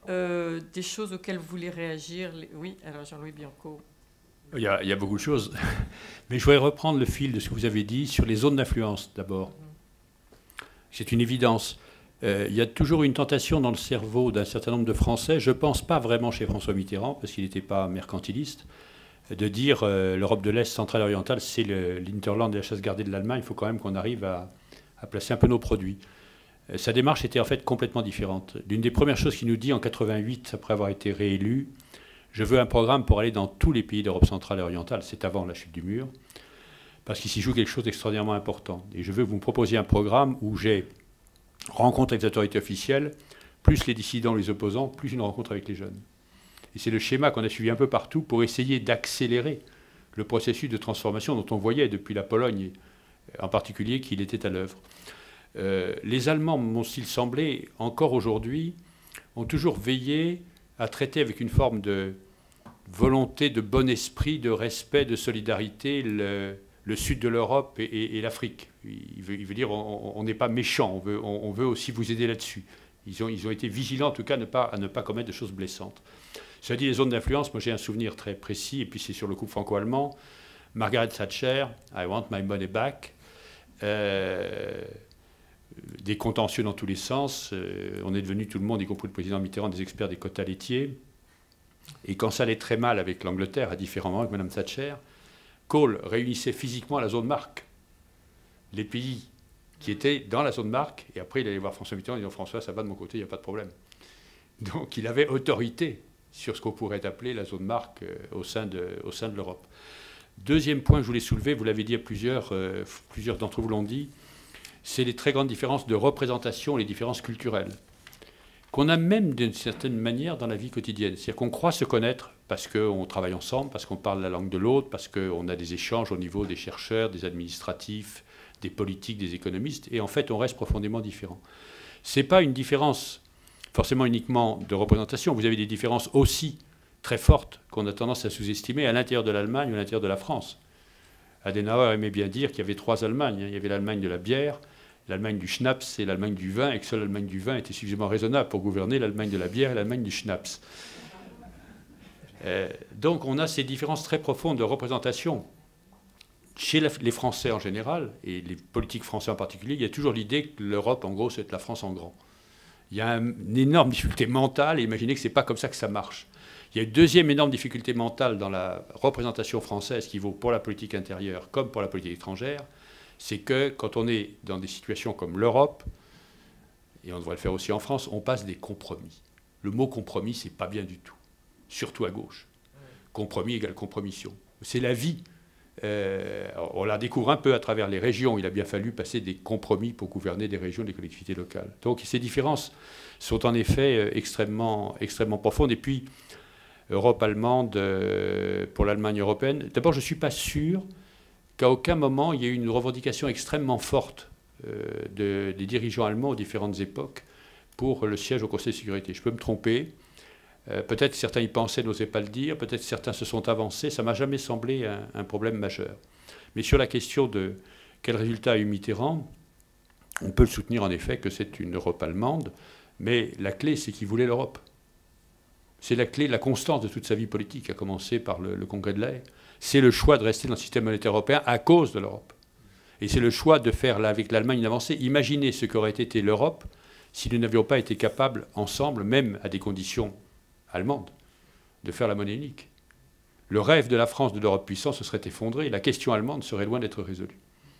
des choses auxquelles vous voulez réagir? Oui, alors Jean-Louis Bianco. Il y a beaucoup de choses. Mais je voudrais reprendre le fil de ce que vous avez dit sur les zones d'influence, d'abord. C'est une évidence. Il y a toujours une tentation dans le cerveau d'un certain nombre de Français, je ne pense pas vraiment chez François Mitterrand, parce qu'il n'était pas mercantiliste, de dire l'Europe de l'Est, centrale et orientale, c'est l'Interland et la chasse gardée de l'Allemagne, il faut quand même qu'on arrive à placer un peu nos produits. Sa démarche était en fait complètement différente. L'une des premières choses qu'il nous dit en 88, après avoir été réélu, je veux un programme pour aller dans tous les pays d'Europe centrale et orientale, c'est avant la chute du mur, parce qu'il s'y joue quelque chose d'extraordinairement important. Et je veux que vous me proposiez un programme où j'ai rencontre avec les autorités officielles, plus les dissidents, les opposants, plus une rencontre avec les jeunes. Et c'est le schéma qu'on a suivi un peu partout pour essayer d'accélérer le processus de transformation dont on voyait depuis la Pologne en particulier qu'il était à l'œuvre. Les Allemands, m'ont-ils semblé, encore aujourd'hui, ont toujours veillé à traiter avec une forme de volonté, de bon esprit, de respect, de solidarité le sud de l'Europe et l'Afrique. Il veut dire on n'est pas méchant, on veut aussi vous aider là-dessus. Ils ont été vigilants en tout cas à ne pas commettre de choses blessantes. Cela dit, les zones d'influence, moi j'ai un souvenir très précis, et puis c'est sur le couple franco-allemand. Margaret Thatcher, I want my money back. Des contentieux dans tous les sens. On est devenu tout le monde, y compris le président Mitterrand, des experts des quotas laitiers. Et quand ça allait très mal avec l'Angleterre, à différents moments avec Mme Thatcher, Kohl réunissait physiquement la zone marque, les pays qui étaient dans la zone marque, et après il allait voir François Mitterrand et il disait François, ça va de mon côté, il n'y a pas de problème. Donc il avait autorité sur ce qu'on pourrait appeler la zone marque au sein de l'Europe. Deuxième point que je voulais soulever, vous l'avez dit à plusieurs d'entre vous l'ont dit, c'est les très grandes différences de représentation, les différences culturelles, qu'on a même d'une certaine manière dans la vie quotidienne. C'est-à-dire qu'on croit se connaître parce qu'on travaille ensemble, parce qu'on parle la langue de l'autre, parce qu'on a des échanges au niveau des chercheurs, des administratifs, des politiques, des économistes, et en fait on reste profondément différents. Ce n'est pas une différence forcément uniquement de représentation, vous avez des différences aussi très fortes qu'on a tendance à sous-estimer à l'intérieur de l'Allemagne ou à l'intérieur de la France. Adenauer aimait bien dire qu'il y avait trois Allemagnes. Il y avait l'Allemagne de la bière, l'Allemagne du schnapps et l'Allemagne du vin, et que seule l'Allemagne du vin était suffisamment raisonnable pour gouverner l'Allemagne de la bière et l'Allemagne du schnapps. Donc on a ces différences très profondes de représentation. Chez les Français en général, et les politiques français en particulier, il y a toujours l'idée que l'Europe, en gros, c'est la France en grand. Il y a une énorme difficulté mentale, et imaginez que ce n'est pas comme ça que ça marche. Il y a une deuxième énorme difficulté mentale dans la représentation française, qui vaut pour la politique intérieure comme pour la politique étrangère, c'est que quand on est dans des situations comme l'Europe, et on devrait le faire aussi en France, on passe des compromis. Le mot compromis, c'est pas bien du tout, surtout à gauche. Compromis égale compromission. C'est la vie. On la découvre un peu à travers les régions. Il a bien fallu passer des compromis pour gouverner des régions, des collectivités locales. Donc ces différences sont en effet extrêmement profondes. Et puis, Europe allemande pour l'Allemagne européenne. D'abord, je ne suis pas sûr qu'à aucun moment il y ait eu une revendication extrêmement forte des dirigeants allemands aux différentes époques pour le siège au Conseil de sécurité. Je peux me tromper. Peut-être certains y pensaient, n'osaient pas le dire. Peut-être certains se sont avancés. Ça ne m'a jamais semblé un problème majeur. Mais sur la question de quel résultat a eu Mitterrand, on peut le soutenir en effet que c'est une Europe allemande. Mais la clé, c'est qu'il voulait l'Europe. C'est la clé, la constance de toute sa vie politique, à commencer par le Congrès de La Haye. C'est le choix de rester dans le système monétaire européen à cause de l'Europe. Et c'est le choix de faire là, avec l'Allemagne une avancée. Imaginez ce qu'aurait été l'Europe si nous n'avions pas été capables, ensemble, même à des conditions allemandes, de faire la monnaie unique. Le rêve de la France de l'Europe puissante se serait effondré. La question allemande serait loin d'être résolue.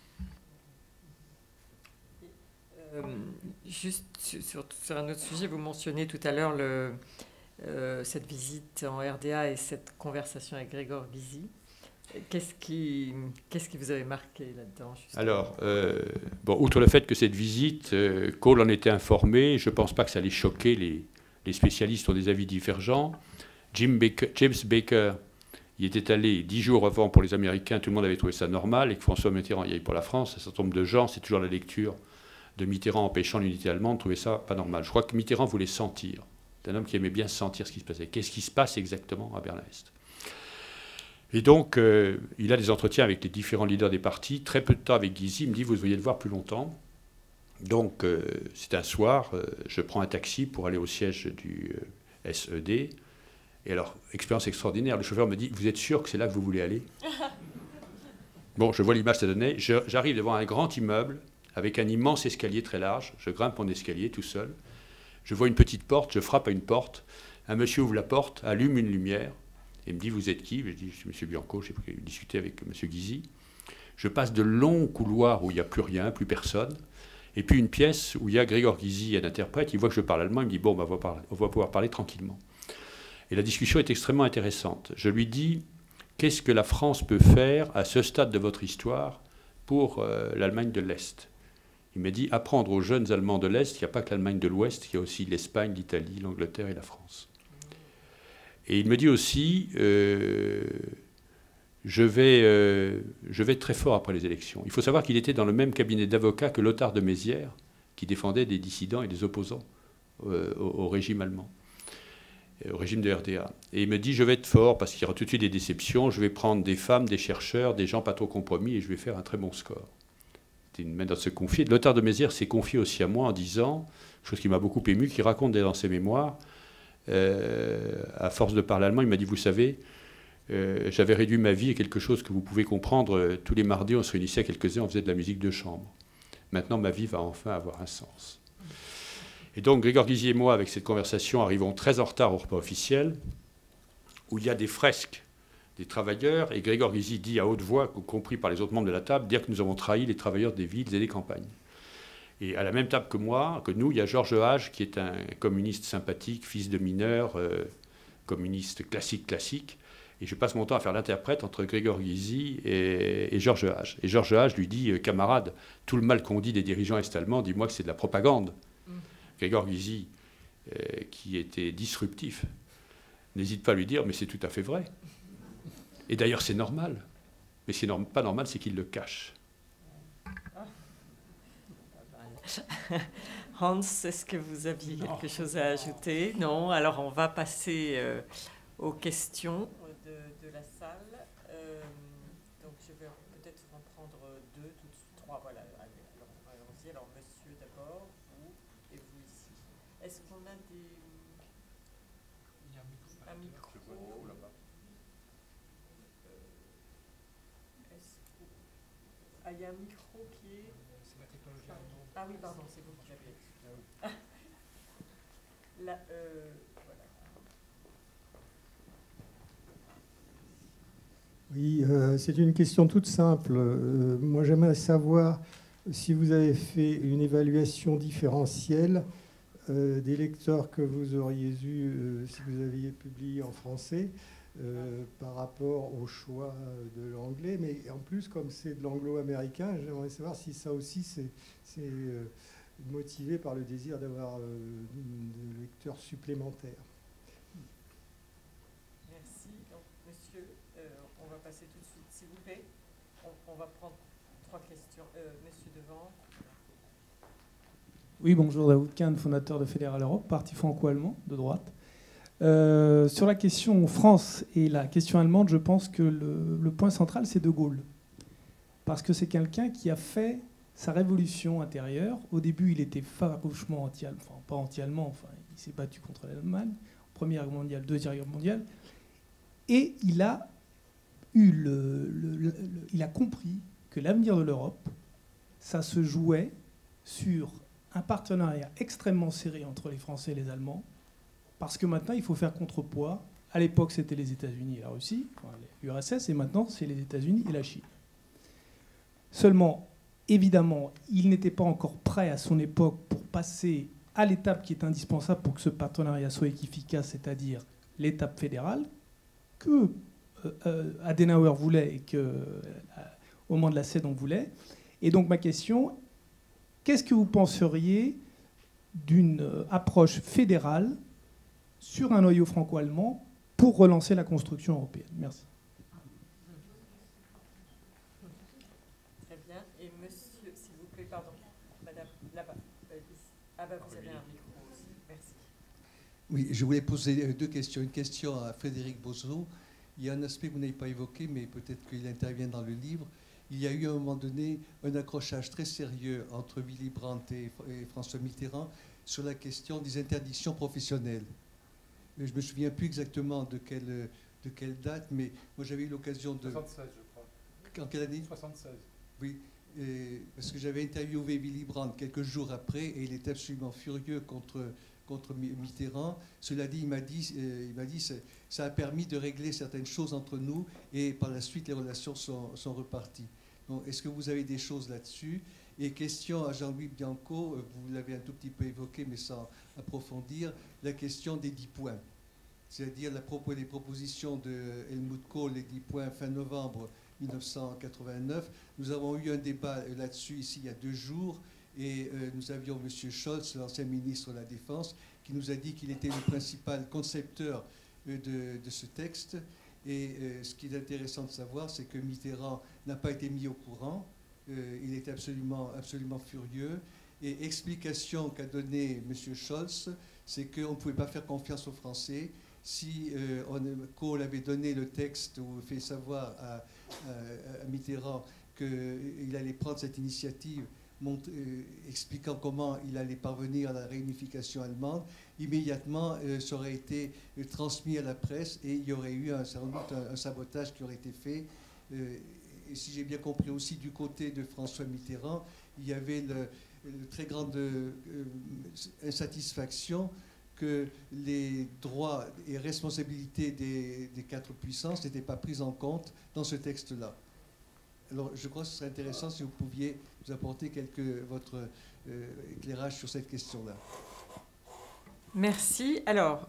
Juste sur un autre sujet, vous mentionnez tout à l'heure cette visite en RDA et cette conversation avec Gregor Gysi. Qu'est-ce qui vous avait marqué là-dedans justement? Alors, outre le fait que cette visite, Kohl en était informé, je ne pense pas que ça allait choquer les spécialistes ont des avis divergents. James Baker y était allé 10 jours avant pour les Américains, tout le monde avait trouvé ça normal, et que François Mitterrand y aille pour la France, un certain nombre de gens, c'est toujours la lecture de Mitterrand empêchant l'unité allemande, trouvaient ça pas normal. Je crois que Mitterrand voulait sentir. C'est un homme qui aimait bien sentir ce qui se passait. Qu'est-ce qui se passe exactement à Berlin-Est? Et donc, il a des entretiens avec les différents leaders des partis. Très peu de temps avec Gysi, il me dit, vous devriez le voir plus longtemps. Donc, c'est un soir, je prends un taxi pour aller au siège SED. Et alors, expérience extraordinaire, le chauffeur me dit, vous êtes sûr que c'est là que vous voulez aller? Bon, je vois l'image que ça donnait. J'arrive devant un grand immeuble avec un immense escalier très large. Je grimpe mon escalier tout seul. Je vois une petite porte, je frappe à une porte. Un monsieur ouvre la porte, allume une lumière et me dit, vous êtes qui? Je dis, je suis M. Bianco, j'ai discuté avec M. Guizy. Je passe de longs couloirs où il n'y a plus rien, plus personne. Et puis une pièce où il y a Grégor Gysi, un interprète. Il voit que je parle allemand, il me dit, bon, on va pouvoir parler tranquillement. Et la discussion est extrêmement intéressante. Je lui dis, qu'est-ce que la France peut faire à ce stade de votre histoire pour l'Allemagne de l'Est? Il m'a dit, apprendre aux jeunes Allemands de l'Est, il n'y a pas que l'Allemagne de l'Ouest, il y a aussi l'Espagne, l'Italie, l'Angleterre et la France. Et il me dit aussi, je vais être très fort après les élections. Il faut savoir qu'il était dans le même cabinet d'avocats que Lothar de Maizière, qui défendait des dissidents et des opposants au régime allemand, au régime de RDA. Et il me dit, je vais être fort parce qu'il y aura tout de suite des déceptions, je vais prendre des femmes, des chercheurs, des gens pas trop compromis et je vais faire un très bon score. C'était une manière de se confier. Lothar de Maizière s'est confié aussi à moi en disant, chose qui m'a beaucoup ému, qu'il raconte dans ses mémoires, à force de parler allemand, il m'a dit, vous savez, j'avais réduit ma vie à quelque chose que vous pouvez comprendre. Tous les mardis, on se réunissait à quelques-uns, on faisait de la musique de chambre. Maintenant, ma vie va enfin avoir un sens. Et donc, Grégor Gysi et moi, avec cette conversation, arrivons très en retard au repas officiel, où il y a des fresques des travailleurs, et Grégor Gysi dit à haute voix, compris par les autres membres de la table, dire que nous avons trahi les travailleurs des villes et des campagnes. Et à la même table que nous, il y a Georges Hage, qui est un communiste sympathique, fils de mineur, communiste classique. Et je passe mon temps à faire l'interprète entre Grégor Gysi et Georges Hage. Et Georges Hage lui dit, camarade, tout le mal qu'on dit des dirigeants est-allemands, dis-moi que c'est de la propagande. Grégor Gysi, qui était disruptif, n'hésite pas à lui dire, mais c'est tout à fait vrai. Et d'ailleurs, c'est normal. Mais ce n'est pas normal, c'est qu'il le cache. Hans, est-ce que vous aviez quelque chose à ajouter? Non. Alors, on va passer aux questions de la salle. Donc, je vais peut-être en prendre deux, tout de suite, trois. Voilà, allons-y. Alors, monsieur d'abord, vous et vous ici. Est-ce qu'on a un micro là-bas. Il y a un micro qui est... C'est la technologie allemande. Ah oui, pardon, c'est vous qui l'avez. Là, voilà. Oui, c'est une question toute simple. Moi, j'aimerais savoir si vous avez fait une évaluation différentielle des lecteurs que vous auriez eus si vous aviez publié en français par rapport au choix de l'anglais. Mais en plus, comme c'est de l'anglo-américain, j'aimerais savoir si ça aussi, c'est motivé par le désir d'avoir de lecteurs supplémentaires. Merci. Donc, monsieur, on va passer tout de suite, s'il vous plaît. On va prendre trois questions. Monsieur devant. Oui, bonjour, Daoud Kahn, fondateur de Fédéral Europe, parti franco-allemand de droite. Sur la question France et la question allemande, je pense que le point central, c'est De Gaulle. Parce que c'est quelqu'un qui a fait sa révolution intérieure. Au début, il était farouchement anti-allemand, enfin pas anti-allemand, enfin, il s'est battu contre l'Allemagne, Première Guerre mondiale, Deuxième Guerre mondiale, et il a il a compris que l'avenir de l'Europe, ça se jouait sur un partenariat extrêmement serré entre les Français et les Allemands, parce que maintenant, il faut faire contrepoids. À l'époque, c'était les États-Unis et la Russie, enfin, l'URSS, et maintenant, c'est les États-Unis et la Chine. Seulement, évidemment, il n'était pas encore prêt à son époque pour passer à l'étape qui est indispensable pour que ce partenariat soit efficace, c'est-à-dire l'étape fédérale, que Adenauer voulait et que, au moment de la CED, on voulait. Et donc, ma question, qu'est-ce que vous penseriez d'une approche fédérale sur un noyau franco-allemand pour relancer la construction européenne? Merci. Très bien. Et monsieur, s'il vous plaît, pardon, madame, là-bas. Ah ben, vous avez un micro aussi. Merci. Oui, je voulais poser deux questions. Une question à Frédéric Bozo. Il y a un aspect que vous n'avez pas évoqué, mais peut-être qu'il intervient dans le livre. Il y a eu à un moment donné un accrochage très sérieux entre Willy Brandt et François Mitterrand sur la question des interdictions professionnelles. je ne me souviens plus exactement de quelle date, mais moi j'avais eu l'occasion de... 76, je crois. En quelle année? 76. Oui, parce que j'avais interviewé Willy Brandt quelques jours après, et il était absolument furieux contre Mitterrand. Cela dit, il m'a dit ça a permis de régler certaines choses entre nous, et par la suite, les relations sont reparties. Donc, est-ce que vous avez des choses là-dessus? Et question à Jean-Louis Bianco, vous l'avez un tout petit peu évoqué, mais sans approfondir, la question des 10 points. C'est-à-dire les propositions de Helmut Kohl, les 10 points fin novembre 1989. Nous avons eu un débat là-dessus ici il y a 2 jours, et nous avions M. Scholz, l'ancien ministre de la Défense, qui nous a dit qu'il était le principal concepteur de ce texte. Et ce qui est intéressant de savoir, c'est que Mitterrand n'a pas été mis au courant. Il était absolument furieux. Et explication qu'a donnée M. Scholz, c'est qu'on ne pouvait pas faire confiance aux Français. Si Kohl avait donné le texte ou fait savoir à Mitterrand qu'il allait prendre cette initiative, expliquant comment il allait parvenir à la réunification allemande, immédiatement ça aurait été transmis à la presse, et il y aurait eu sans doute un sabotage qui aurait été fait. Et si j'ai bien compris aussi, du côté de François Mitterrand, il y avait une très grande insatisfaction que les droits et responsabilités des 4 puissances n'étaient pas prises en compte dans ce texte-là. Alors, je crois que ce serait intéressant si vous pouviez nous apporter votre éclairage sur cette question-là. Merci. Alors,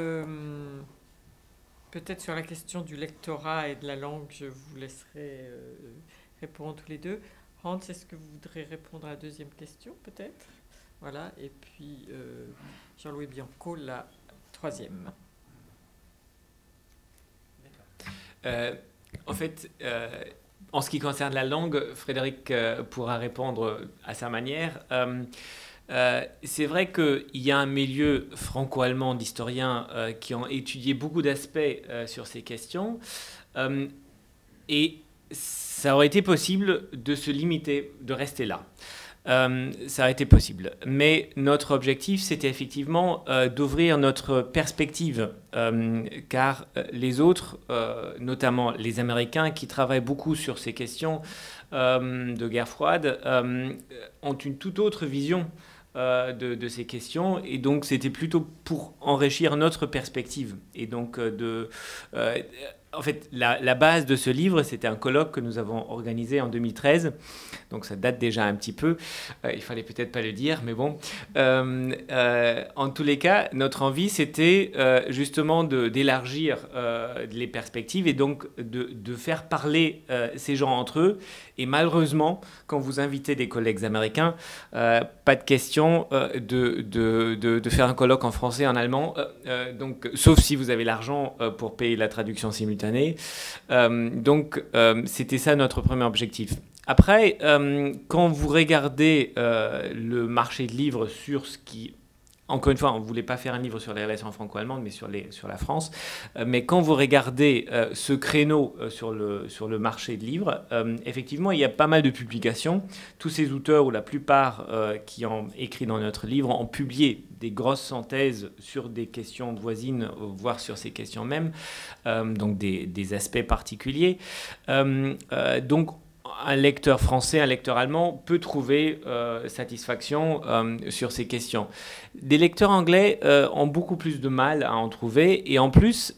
peut-être sur la question du lectorat et de la langue, je vous laisserai répondre tous les deux. Hans, est-ce que vous voudrez répondre à la deuxième question, peut-être? Voilà, et puis Jean-Louis Bianco, la troisième. En fait, en ce qui concerne la langue, Frédéric pourra répondre à sa manière. C'est vrai qu'il y a un milieu franco-allemand d'historiens qui ont étudié beaucoup d'aspects sur ces questions, et ça aurait été possible de se limiter, de rester là. Ça a été possible. Mais notre objectif, c'était effectivement d'ouvrir notre perspective, car les autres, notamment les Américains, qui travaillent beaucoup sur ces questions de guerre froide, ont une toute autre vision de ces questions, et donc c'était plutôt pour enrichir notre perspective. Et donc en fait, la base de ce livre, c'était un colloque que nous avons organisé en 2013, donc ça date déjà un petit peu, il fallait peut-être pas le dire, mais bon. En tous les cas, notre envie, c'était justement d'élargir les perspectives, et donc de faire parler ces gens entre eux. Et malheureusement, quand vous invitez des collègues américains, pas de question de faire un colloque en français, en allemand, donc, sauf si vous avez l'argent pour payer la traduction simultanée. Donc, c'était ça notre premier objectif. Après, quand vous regardez le marché de livres sur ce qui... Encore une fois, on ne voulait pas faire un livre sur les relations franco-allemandes, mais sur la France. Mais quand vous regardez ce créneau sur le marché de livres, effectivement, il y a pas mal de publications. Tous ces auteurs, ou la plupart qui ont écrit dans notre livre, ont publié des grosses synthèses sur des questions voisines, voire sur ces questions même, donc des aspects particuliers. Donc, un lecteur français, un lecteur allemand peut trouver satisfaction sur ces questions. Des lecteurs anglais ont beaucoup plus de mal à en trouver, et en plus,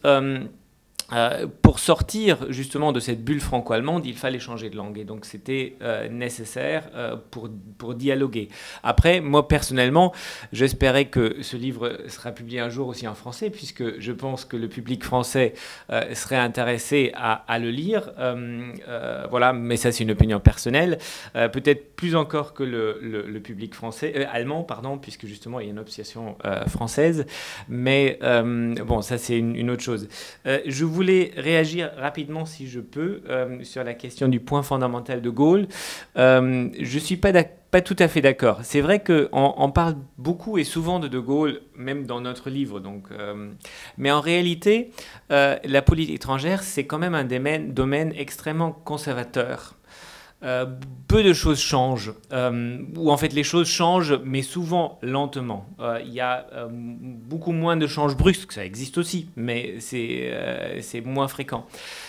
pour sortir justement de cette bulle franco-allemande, il fallait changer de langue, et donc c'était nécessaire pour dialoguer. Après, moi personnellement, j'espérais que ce livre sera publié un jour aussi en français, puisque je pense que le public français serait intéressé à le lire. Voilà, mais ça c'est une opinion personnelle. Peut-être plus encore que le public allemand, pardon, puisque justement il y a une obsession française. Mais bon, ça c'est une autre chose. Je voulais réagir rapidement, si je peux, sur la question du point fondamental de Gaulle. Je ne suis pas tout à fait d'accord. C'est vrai qu'on parle beaucoup et souvent de Gaulle, même dans notre livre. Donc, mais en réalité, la politique étrangère, c'est quand même un domaine extrêmement conservateur. peu de choses changent, ou en fait les choses changent, mais souvent lentement. Il y a beaucoup moins de changes brusques, ça existe aussi, mais c'est moins fréquent.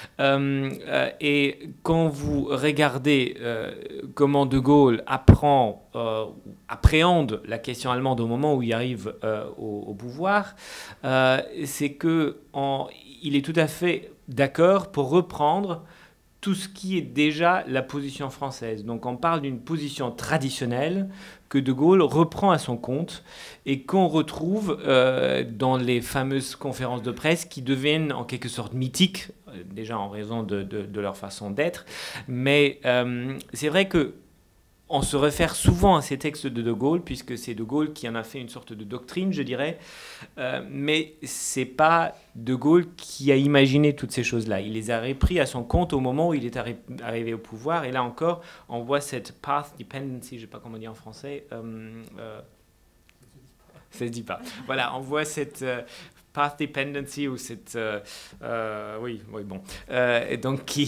Et quand vous regardez comment De Gaulle appréhende la question allemande au moment où il arrive au pouvoir, c'est qu'il est tout à fait d'accord pour reprendre tout ce qui est déjà la position française. Donc on parle d'une position traditionnelle que De Gaulle reprend à son compte et qu'on retrouve dans les fameuses conférences de presse qui deviennent en quelque sorte mythiques, déjà en raison de leur façon d'être. Mais c'est vrai que on se réfère souvent à ces textes de Gaulle, puisque c'est De Gaulle qui en a fait une sorte de doctrine, je dirais. Mais ce n'est pas De Gaulle qui a imaginé toutes ces choses-là. Il les a repris à son compte au moment où il est arrivé au pouvoir. Et là encore, on voit cette path dependency, je ne sais pas comment dire en français. Ça ne se dit pas. Voilà, on voit cette... path dependency ou cette oui bon donc qui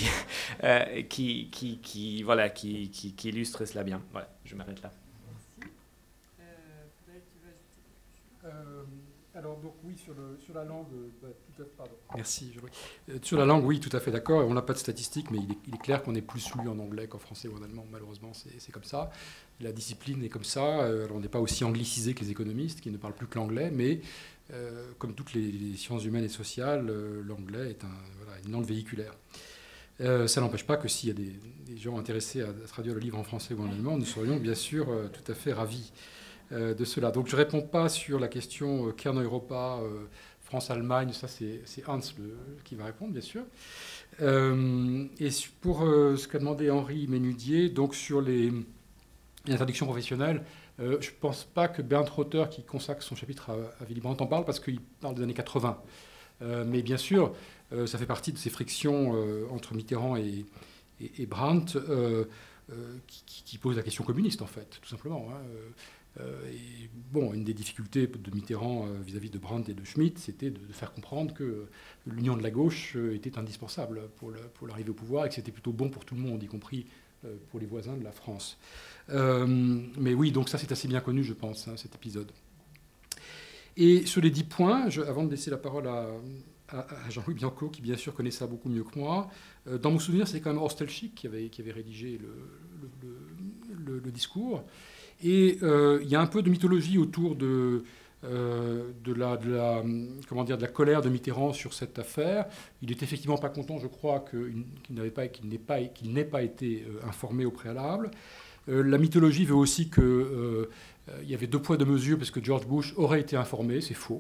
illustre cela bien. Voilà, je m'arrête là. Alors donc oui, sur la langue, pardon. Merci. Sur la langue, oui, tout à fait d'accord. On n'a pas de statistiques, mais il est clair qu'on est plus lu en anglais qu'en français ou en allemand. Malheureusement, c'est comme ça. La discipline est comme ça. Alors on n'est pas aussi anglicisé que les économistes qui ne parlent plus que l'anglais, mais comme toutes les sciences humaines et sociales, l'anglais est une langue véhiculaire. Ça n'empêche pas que s'il y a des gens intéressés à traduire le livre en français ou en allemand, nous serions bien sûr tout à fait ravis de cela. Donc je ne réponds pas sur la question Kern-Europa, France-Allemagne, ça c'est Hans qui va répondre, bien sûr. Et pour ce qu'a demandé Henri Ménudier, donc sur les interdictions professionnelles, je ne pense pas que Bernd Rotter, qui consacre son chapitre à Willy Brandt, en parle, parce qu'il parle des années 80. Mais bien sûr, ça fait partie de ces frictions entre Mitterrand et Brandt qui posent la question communiste, en fait, tout simplement. Et bon, une des difficultés de Mitterrand vis-à-vis de Brandt et de Schmitt, c'était de faire comprendre que l'union de la gauche était indispensable pour l'arrivée au pouvoir et que c'était plutôt bon pour tout le monde, y compris pour les voisins de la France. Mais oui, donc ça c'est assez bien connu, je pense, cet épisode. Et sur les 10 points, avant de laisser la parole à Jean-Louis Bianco, qui bien sûr connaît ça beaucoup mieux que moi, dans mon souvenir, c'est quand même Horst Schick qui avait rédigé le discours. Et il y a un peu de mythologie autour de la colère de Mitterrand sur cette affaire. Il n'est effectivement pas content, je crois, qu'il n'ait pas été informé au préalable. La mythologie veut aussi qu'il y avait 2 poids 2 mesures, parce que George Bush aurait été informé, c'est faux.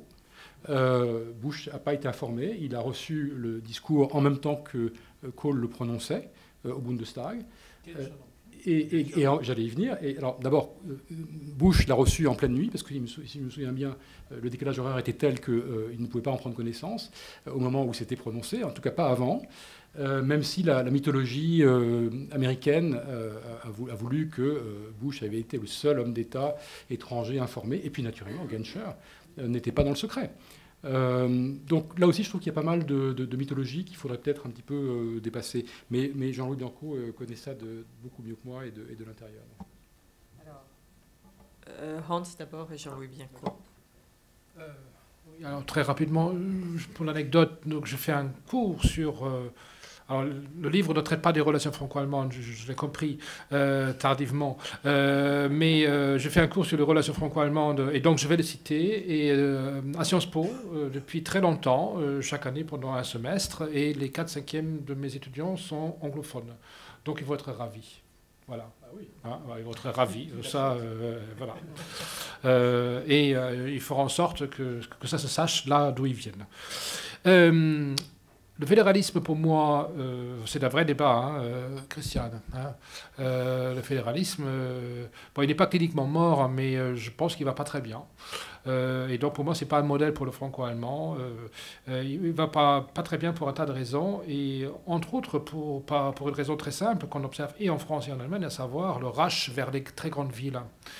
Bush n'a pas été informé, il a reçu le discours en même temps que Kohl le prononçait au Bundestag. Et j'allais y venir. Et alors, d'abord, Bush l'a reçu en pleine nuit, parce que si je me souviens bien, le décalage horaire était tel qu'il ne pouvait pas en prendre connaissance au moment où c'était prononcé, en tout cas pas avant, même si la mythologie américaine a voulu que Bush avait été le seul homme d'État étranger informé, et puis naturellement, Genscher n'était pas dans le secret. Donc là aussi, je trouve qu'il y a pas mal de mythologie qu'il faudrait peut-être un petit peu dépasser. Mais Jean-Louis Bianco connaît ça beaucoup mieux que moi et de l'intérieur. Alors, Hans d'abord et Jean-Louis Bianco. Alors très rapidement, pour l'anecdote, donc je fais un cours sur... alors, le livre ne traite pas des relations franco-allemandes, je l'ai compris tardivement, mais je fais un cours sur les relations franco-allemandes, et donc je vais le citer, et à Sciences Po, depuis très longtemps, chaque année pendant un semestre, et les 4/5e de mes étudiants sont anglophones, donc ils vont être ravis. Voilà. Ah oui. Hein, ils vont être ravis, ça, voilà. Et il faudra en sorte que ça se sache là d'où ils viennent. Le fédéralisme, pour moi, c'est un vrai débat, Christiane. Le fédéralisme, bon, il n'est pas cliniquement mort, mais je pense qu'il ne va pas très bien. Et donc, pour moi, ce n'est pas un modèle pour le franco-allemand. Il ne va pas très bien pour un tas de raisons. Et entre autres, pour une raison très simple qu'on observe et en France et en Allemagne, à savoir le rush vers les très grandes villes.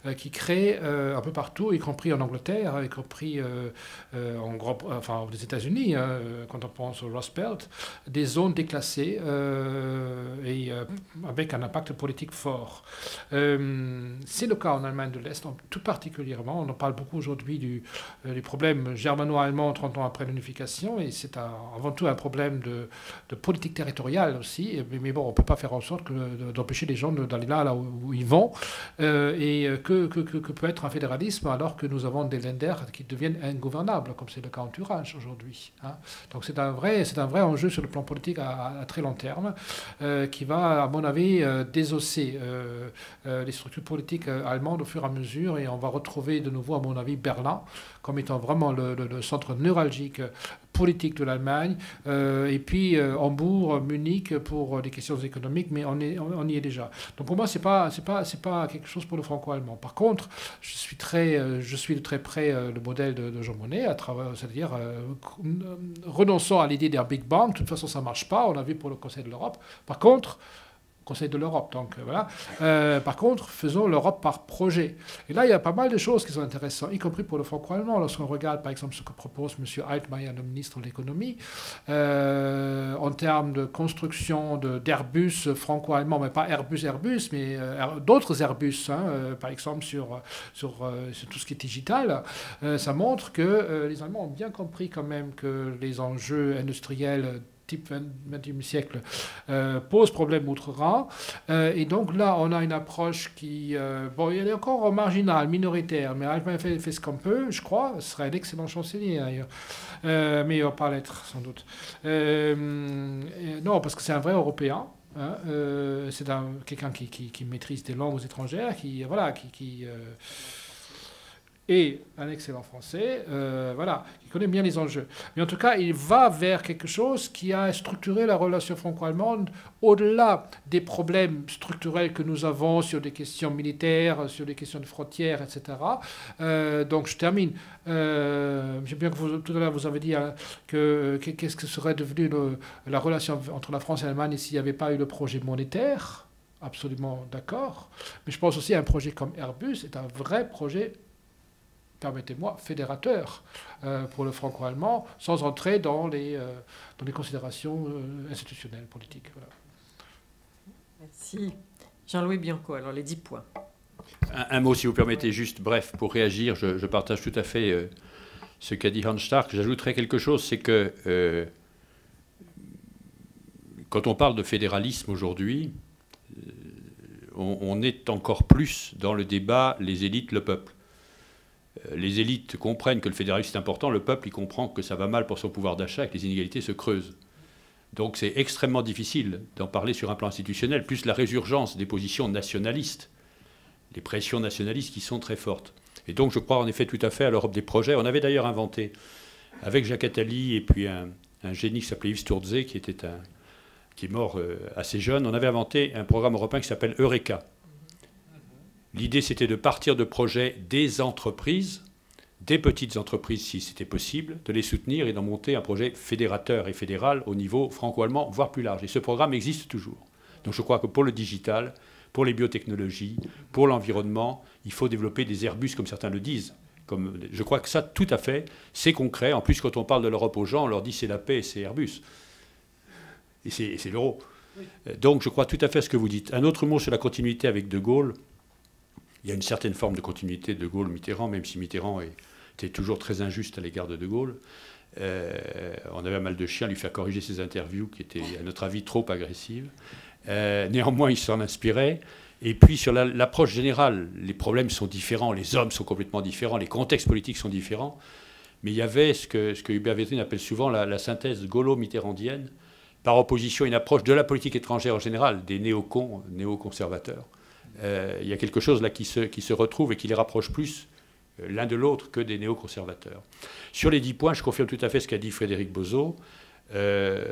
qui créent un peu partout, y compris en Angleterre, y compris aux États-Unis, quand on pense au Rust Belt, des zones déclassées et avec un impact politique fort. C'est le cas en Allemagne de l'Est, tout particulièrement. On en parle beaucoup aujourd'hui du problème germano-allemand 30 ans après l'unification, et c'est avant tout un problème de politique territoriale aussi. Mais bon, on ne peut pas faire en sorte d'empêcher les gens d'aller là où ils vont, et que peut être un fédéralisme alors que nous avons des Länder qui deviennent ingouvernables, comme c'est le cas en Thuringe aujourd'hui. Hein. Donc c'est un vrai enjeu sur le plan politique à très long terme, qui va, à mon avis, désosser les structures politiques allemandes au fur et à mesure, et on va retrouver de nouveau, à mon avis, Berlin comme étant vraiment le centre névralgique politique de l'Allemagne, et puis Hambourg, Munich pour les questions économiques, mais on y est déjà. Donc pour moi, c'est pas quelque chose pour le franco-allemand. Par contre, je suis de très près le modèle de Jean Monnet, c'est-à-dire renonçant à l'idée d'un Big Bang. De toute façon, ça marche pas. On l'a vu pour le Conseil de l'Europe. Par contre, Conseil de l'Europe, donc voilà. Par contre, faisons l'Europe par projet. Et là, il y a pas mal de choses qui sont intéressantes, y compris pour le franco-allemand. Lorsqu'on regarde, par exemple, ce que propose M. Altmaier, le ministre de l'économie, en termes de construction d'Airbus franco-allemand, mais pas Airbus, mais d'autres Airbus, hein, par exemple sur tout ce qui est digital, ça montre que les Allemands ont bien compris quand même que les enjeux industriels type 21e siècle pose problème outre-Rhin. Et donc là, on a une approche qui... elle est encore marginale, minoritaire, mais Altmaier fait ce qu'on peut, je crois. Ce serait un excellent chancelier, d'ailleurs. Mais il ne va pas l'être, sans doute. Non, parce que c'est un vrai Européen. Hein, c'est quelqu'un qui maîtrise des langues étrangères, qui et un excellent français, qui connaît bien les enjeux. Mais en tout cas, il va vers quelque chose qui a structuré la relation franco-allemande au-delà des problèmes structurels que nous avons sur des questions militaires, sur des questions de frontières, etc. Donc je termine. J'aime bien que tout à l'heure vous avez dit qu'est-ce que serait devenu la relation entre la France et l'Allemagne s'il n'y avait pas eu le projet monétaire. Absolument d'accord. Mais je pense aussi à un projet comme Airbus, c'est un vrai projet, permettez-moi, fédérateur pour le franco-allemand, sans entrer dans les considérations institutionnelles, politiques. Voilà. Merci. Jean-Louis Bianco, alors les 10 points. Un mot, si vous permettez, juste bref, pour réagir. Je partage tout à fait ce qu'a dit Hans Stark. J'ajouterais quelque chose, c'est que quand on parle de fédéralisme aujourd'hui, on est encore plus dans le débat les élites, le peuple. Les élites comprennent que le fédéralisme est important, le peuple il comprend que ça va mal pour son pouvoir d'achat et que les inégalités se creusent. Donc c'est extrêmement difficile d'en parler sur un plan institutionnel, plus la résurgence des positions nationalistes, les pressions nationalistes qui sont très fortes. Et donc je crois en effet tout à fait à l'Europe des projets. On avait d'ailleurs inventé, avec Jacques Attali et puis un génie qui s'appelait Yves Sturze, qui est mort assez jeune, on avait inventé un programme européen qui s'appelle Eureka. L'idée, c'était de partir de projets des entreprises, des petites entreprises si c'était possible, de les soutenir et d'en monter un projet fédérateur et fédéral au niveau franco-allemand, voire plus large. Et ce programme existe toujours. Donc je crois que pour le digital, pour les biotechnologies, pour l'environnement, il faut développer des Airbus, comme certains le disent. Je crois que ça, tout à fait, c'est concret. En plus, quand on parle de l'Europe aux gens, on leur dit c'est la paix et c'est Airbus. Et c'est l'euro. Donc je crois tout à fait à ce que vous dites. Un autre mot sur la continuité avec De Gaulle. Il y a une certaine forme de continuité de Gaulle-Mitterrand, même si Mitterrand était toujours très injuste à l'égard de Gaulle. On avait un mal de chien à lui faire corriger ses interviews qui étaient, à notre avis, trop agressives. Néanmoins, il s'en inspirait. Et puis, sur l'approche générale, les problèmes sont différents, les hommes sont complètement différents, les contextes politiques sont différents. Mais il y avait ce que Hubert Védrine appelle souvent la synthèse gaulo-mitterrandienne, par opposition à une approche de la politique étrangère en général, des néoconservateurs. Il y a quelque chose là qui se retrouve et qui les rapproche plus l'un de l'autre que des néoconservateurs. Sur les 10 points, je confirme tout à fait ce qu'a dit Frédéric Bozo. Le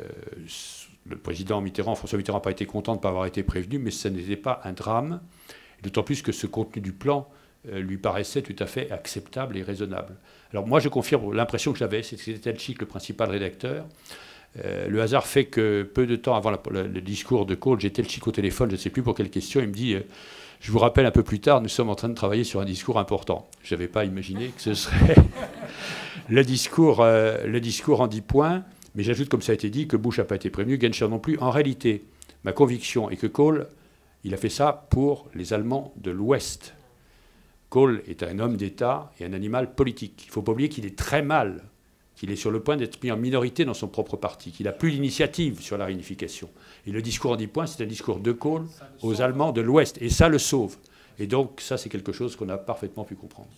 président François Mitterrand n'a pas été content de ne pas avoir été prévenu, mais ce n'était pas un drame, d'autant plus que ce contenu du plan lui paraissait tout à fait acceptable et raisonnable. Alors moi, je confirme l'impression que j'avais, c'était Telchik, le principal rédacteur. Le hasard fait que peu de temps avant le discours de Kohl, j'étais le chic au téléphone, je ne sais plus pour quelle question, il me dit Je vous rappelle un peu plus tard, nous sommes en train de travailler sur un discours important. Je n'avais pas imaginé que ce serait le discours en 10 points, mais j'ajoute, comme ça a été dit, que Bush n'a pas été prévenu, Genscher non plus. En réalité, ma conviction est que Kohl, il a fait ça pour les Allemands de l'Ouest. Kohl est un homme d'État et un animal politique. Il ne faut pas oublier qu'il est très mal, qu'il est sur le point d'être mis en minorité dans son propre parti, qu'il n'a plus l'initiative sur la réunification. Et le discours en 10 points, c'est un discours de Kohl aux Allemands de l'Ouest. Et ça le sauve. Et donc, ça, c'est quelque chose qu'on a parfaitement pu comprendre.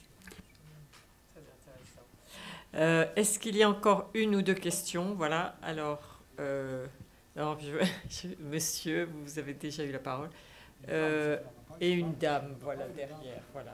Est-ce qu'il y a encore une ou deux questions? Voilà. Alors, monsieur, vous avez déjà eu la parole. Et une dame, voilà, derrière. Voilà.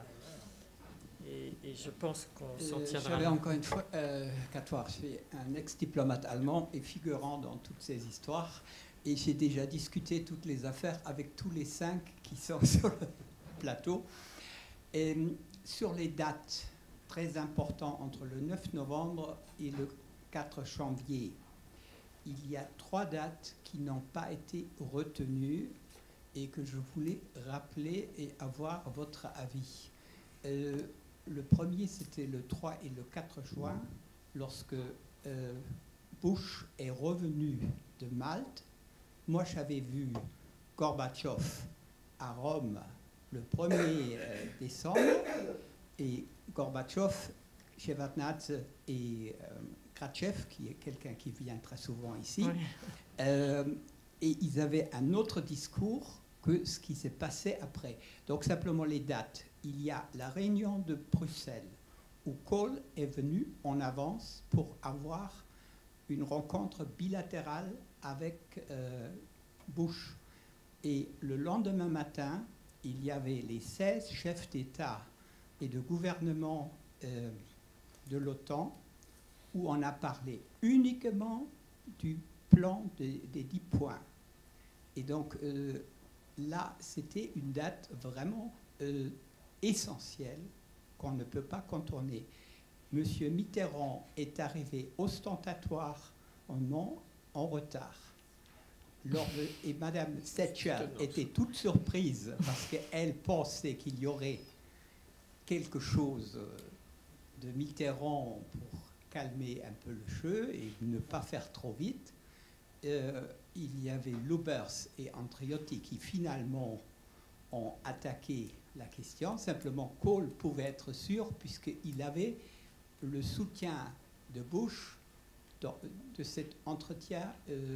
Et je pense qu'on s'en tiendra. J'avais encore une fois, je suis un ex-diplomate allemand et figurant dans toutes ces histoires. Et j'ai déjà discuté toutes les affaires avec tous les 5 qui sont sur le plateau. Et sur les dates très importantes entre le 9 novembre et le 4 janvier, il y a 3 dates qui n'ont pas été retenues et que je voulais rappeler et avoir votre avis. Le premier, c'était le 3 et le 4 juin, lorsque Bush est revenu de Malte. Moi, j'avais vu Gorbatchev à Rome le 1er décembre, et Gorbatchev, Shevardnadze et Khrouchtchev, qui est quelqu'un qui vient très souvent ici, oui. Et ils avaient un autre discours que ce qui s'est passé après. Donc simplement les dates. Il y a la réunion de Bruxelles où Kohl est venu en avance pour avoir une rencontre bilatérale avec Bush. Et le lendemain matin, il y avait les 16 chefs d'État et de gouvernement de l'OTAN où on a parlé uniquement du plan des 10 points. Et donc là, c'était une date vraiment essentielle qu'on ne peut pas contourner. Monsieur Mitterrand est arrivé ostentatoire en retard. Et Madame Thatcher était toute surprise parce qu'elle pensait qu'il y aurait quelque chose de Mitterrand pour calmer un peu le jeu et ne pas faire trop vite. Il y avait Lubbers et Andreotti qui finalement ont attaqué la question. Simplement, Kohl pouvait être sûr puisqu'il avait le soutien de Bush de cet entretien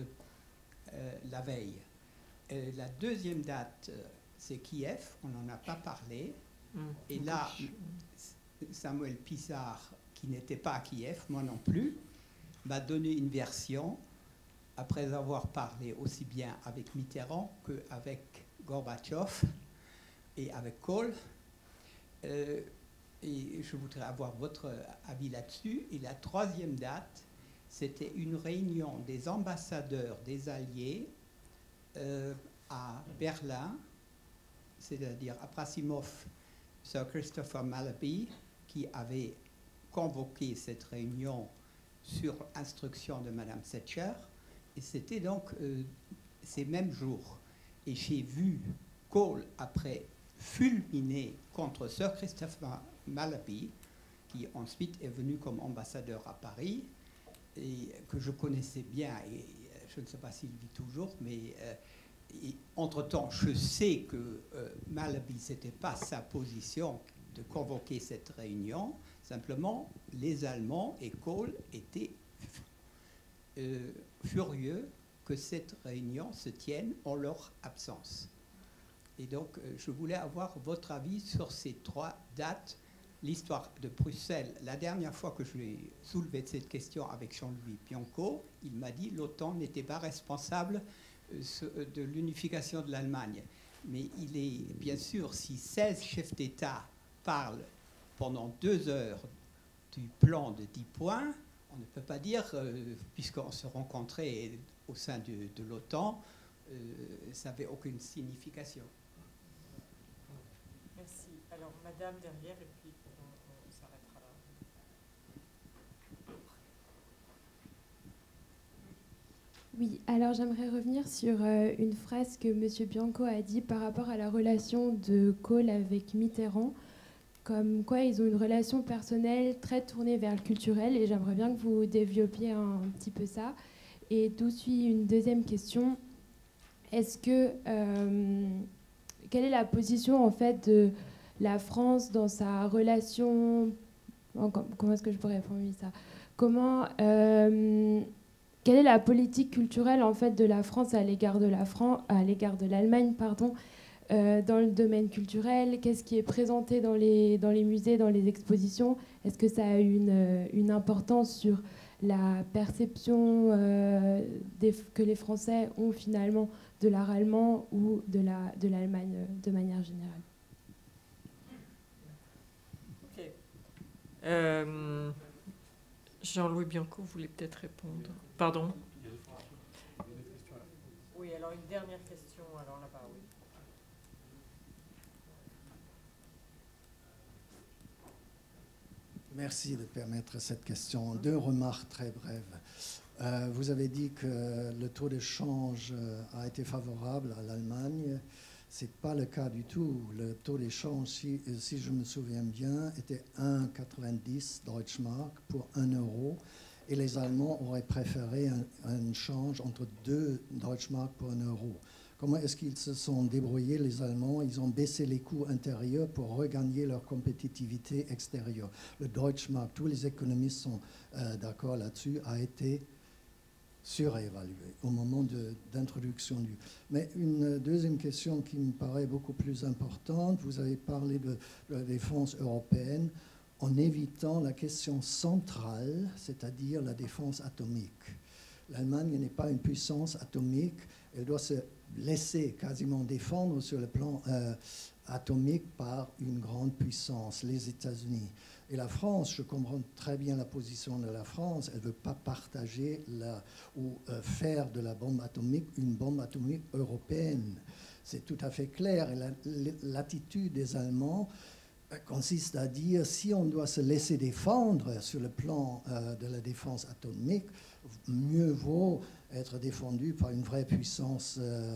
la veille. La deuxième date, c'est Kiev, on n'en a pas parlé. Et là, Samuel Pisar, qui n'était pas à Kiev, moi non plus, m'a donné une version, après avoir parlé aussi bien avec Mitterrand qu'avec Gorbatchev et avec Kohl. Et je voudrais avoir votre avis là-dessus. Et la troisième date, c'était une réunion des ambassadeurs des Alliés à Berlin, c'est-à-dire Abrasimov, Sir Christopher Malaby, qui avait convoqué cette réunion sur instruction de Madame Thatcher. Et c'était donc ces mêmes jours. Et j'ai vu Kohl, après, fulminer contre Sir Christopher Malaby, qui ensuite est venu comme ambassadeur à Paris, et que je connaissais bien, et je ne sais pas s'il vit toujours, mais entre-temps, je sais que Malaby, ce n'était pas sa position de convoquer cette réunion. Simplement, les Allemands et Kohl étaient furieux que cette réunion se tienne en leur absence. Et donc, je voulais avoir votre avis sur ces 3 dates. L'histoire de Bruxelles, la dernière fois que je l'ai soulevé cette question avec Jean-Louis Bianco, il m'a dit que l'OTAN n'était pas responsable de l'unification de l'Allemagne. Mais il est bien sûr, si 16 chefs d'État parlent pendant 2 heures du plan de 10 points, on ne peut pas dire, puisqu'on se rencontrait au sein de l'OTAN, ça n'avait aucune signification. Merci. Alors, Madame derrière, et puis on s'arrêtera là. Oui, alors j'aimerais revenir sur une phrase que M. Bianco a dit par rapport à la relation de Kohl avec Mitterrand, comme quoi ils ont une relation personnelle très tournée vers le culturel, et j'aimerais bien que vous développiez un petit peu ça. Et d'où suit une deuxième question. Est-ce que quelle est la position en fait de la France dans sa relation, comment est-ce que je pourrais formuler ça, quelle est la politique culturelle en fait de la France à l'égard de l'Allemagne, pardon, dans le domaine culturel? Qu'est-ce qui est présenté dans les musées, dans les expositions? Est-ce que ça a une importance sur la perception que les Français ont finalement de l'art allemand ou de l'Allemagne de manière générale? Ok. Jean-Louis Bianco voulait peut-être répondre. Pardon? Oui, alors une dernière question, alors là-bas, oui. Merci de permettre cette question. 2 remarques très brèves. Vous avez dit que le taux de change a été favorable à l'Allemagne. Ce n'est pas le cas du tout. Le taux d'échange, si je me souviens bien, était 1,90 Deutschmark pour 1 euro. Et les Allemands auraient préféré un change entre 2 Deutschmark pour 1 euro. Comment est-ce qu'ils se sont débrouillés, les Allemands? Ils ont baissé les coûts intérieurs pour regagner leur compétitivité extérieure. Le Deutschmark, tous les économistes sont d'accord là-dessus, a été surévalué au moment d'introduction du... Mais une deuxième question qui me paraît beaucoup plus importante, vous avez parlé de la défense européenne en évitant la question centrale, c'est-à-dire la défense atomique. L'Allemagne n'est pas une puissance atomique, elle doit se laisser quasiment défendre sur le plan atomique par une grande puissance, les États-Unis. Et la France, je comprends très bien la position de la France, elle ne veut pas partager ou faire de la bombe atomique une bombe atomique européenne. C'est tout à fait clair. Et l'attitude des Allemands consiste à dire, si on doit se laisser défendre sur le plan de la défense atomique, mieux vaut être défendu par une vraie puissance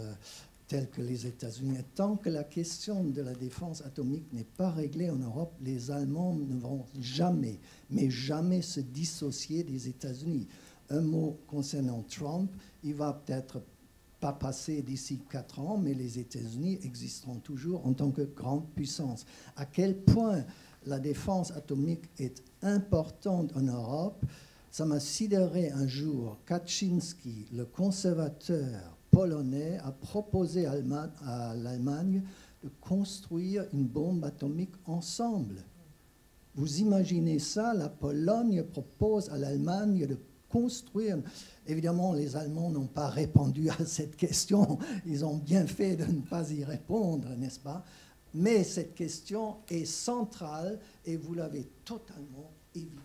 telle que les États-Unis. Tant que la question de la défense atomique n'est pas réglée en Europe, les Allemands ne vont jamais, mais jamais se dissocier des États-Unis. Un mot concernant Trump, il va peut-être pas passer d'ici 4 ans, mais les États-Unis existeront toujours en tant que grande puissance. À quel point la défense atomique est importante en Europe, ça m'a sidéré un jour. Kaczynski, le conservateur polonais, a proposé à l'Allemagne de construire une bombe atomique ensemble. Vous imaginez ça? La Pologne propose à l'Allemagne de construire. Évidemment, les Allemands n'ont pas répondu à cette question. Ils ont bien fait de ne pas y répondre, n'est-ce pas? Mais cette question est centrale et vous l'avez totalement évitée.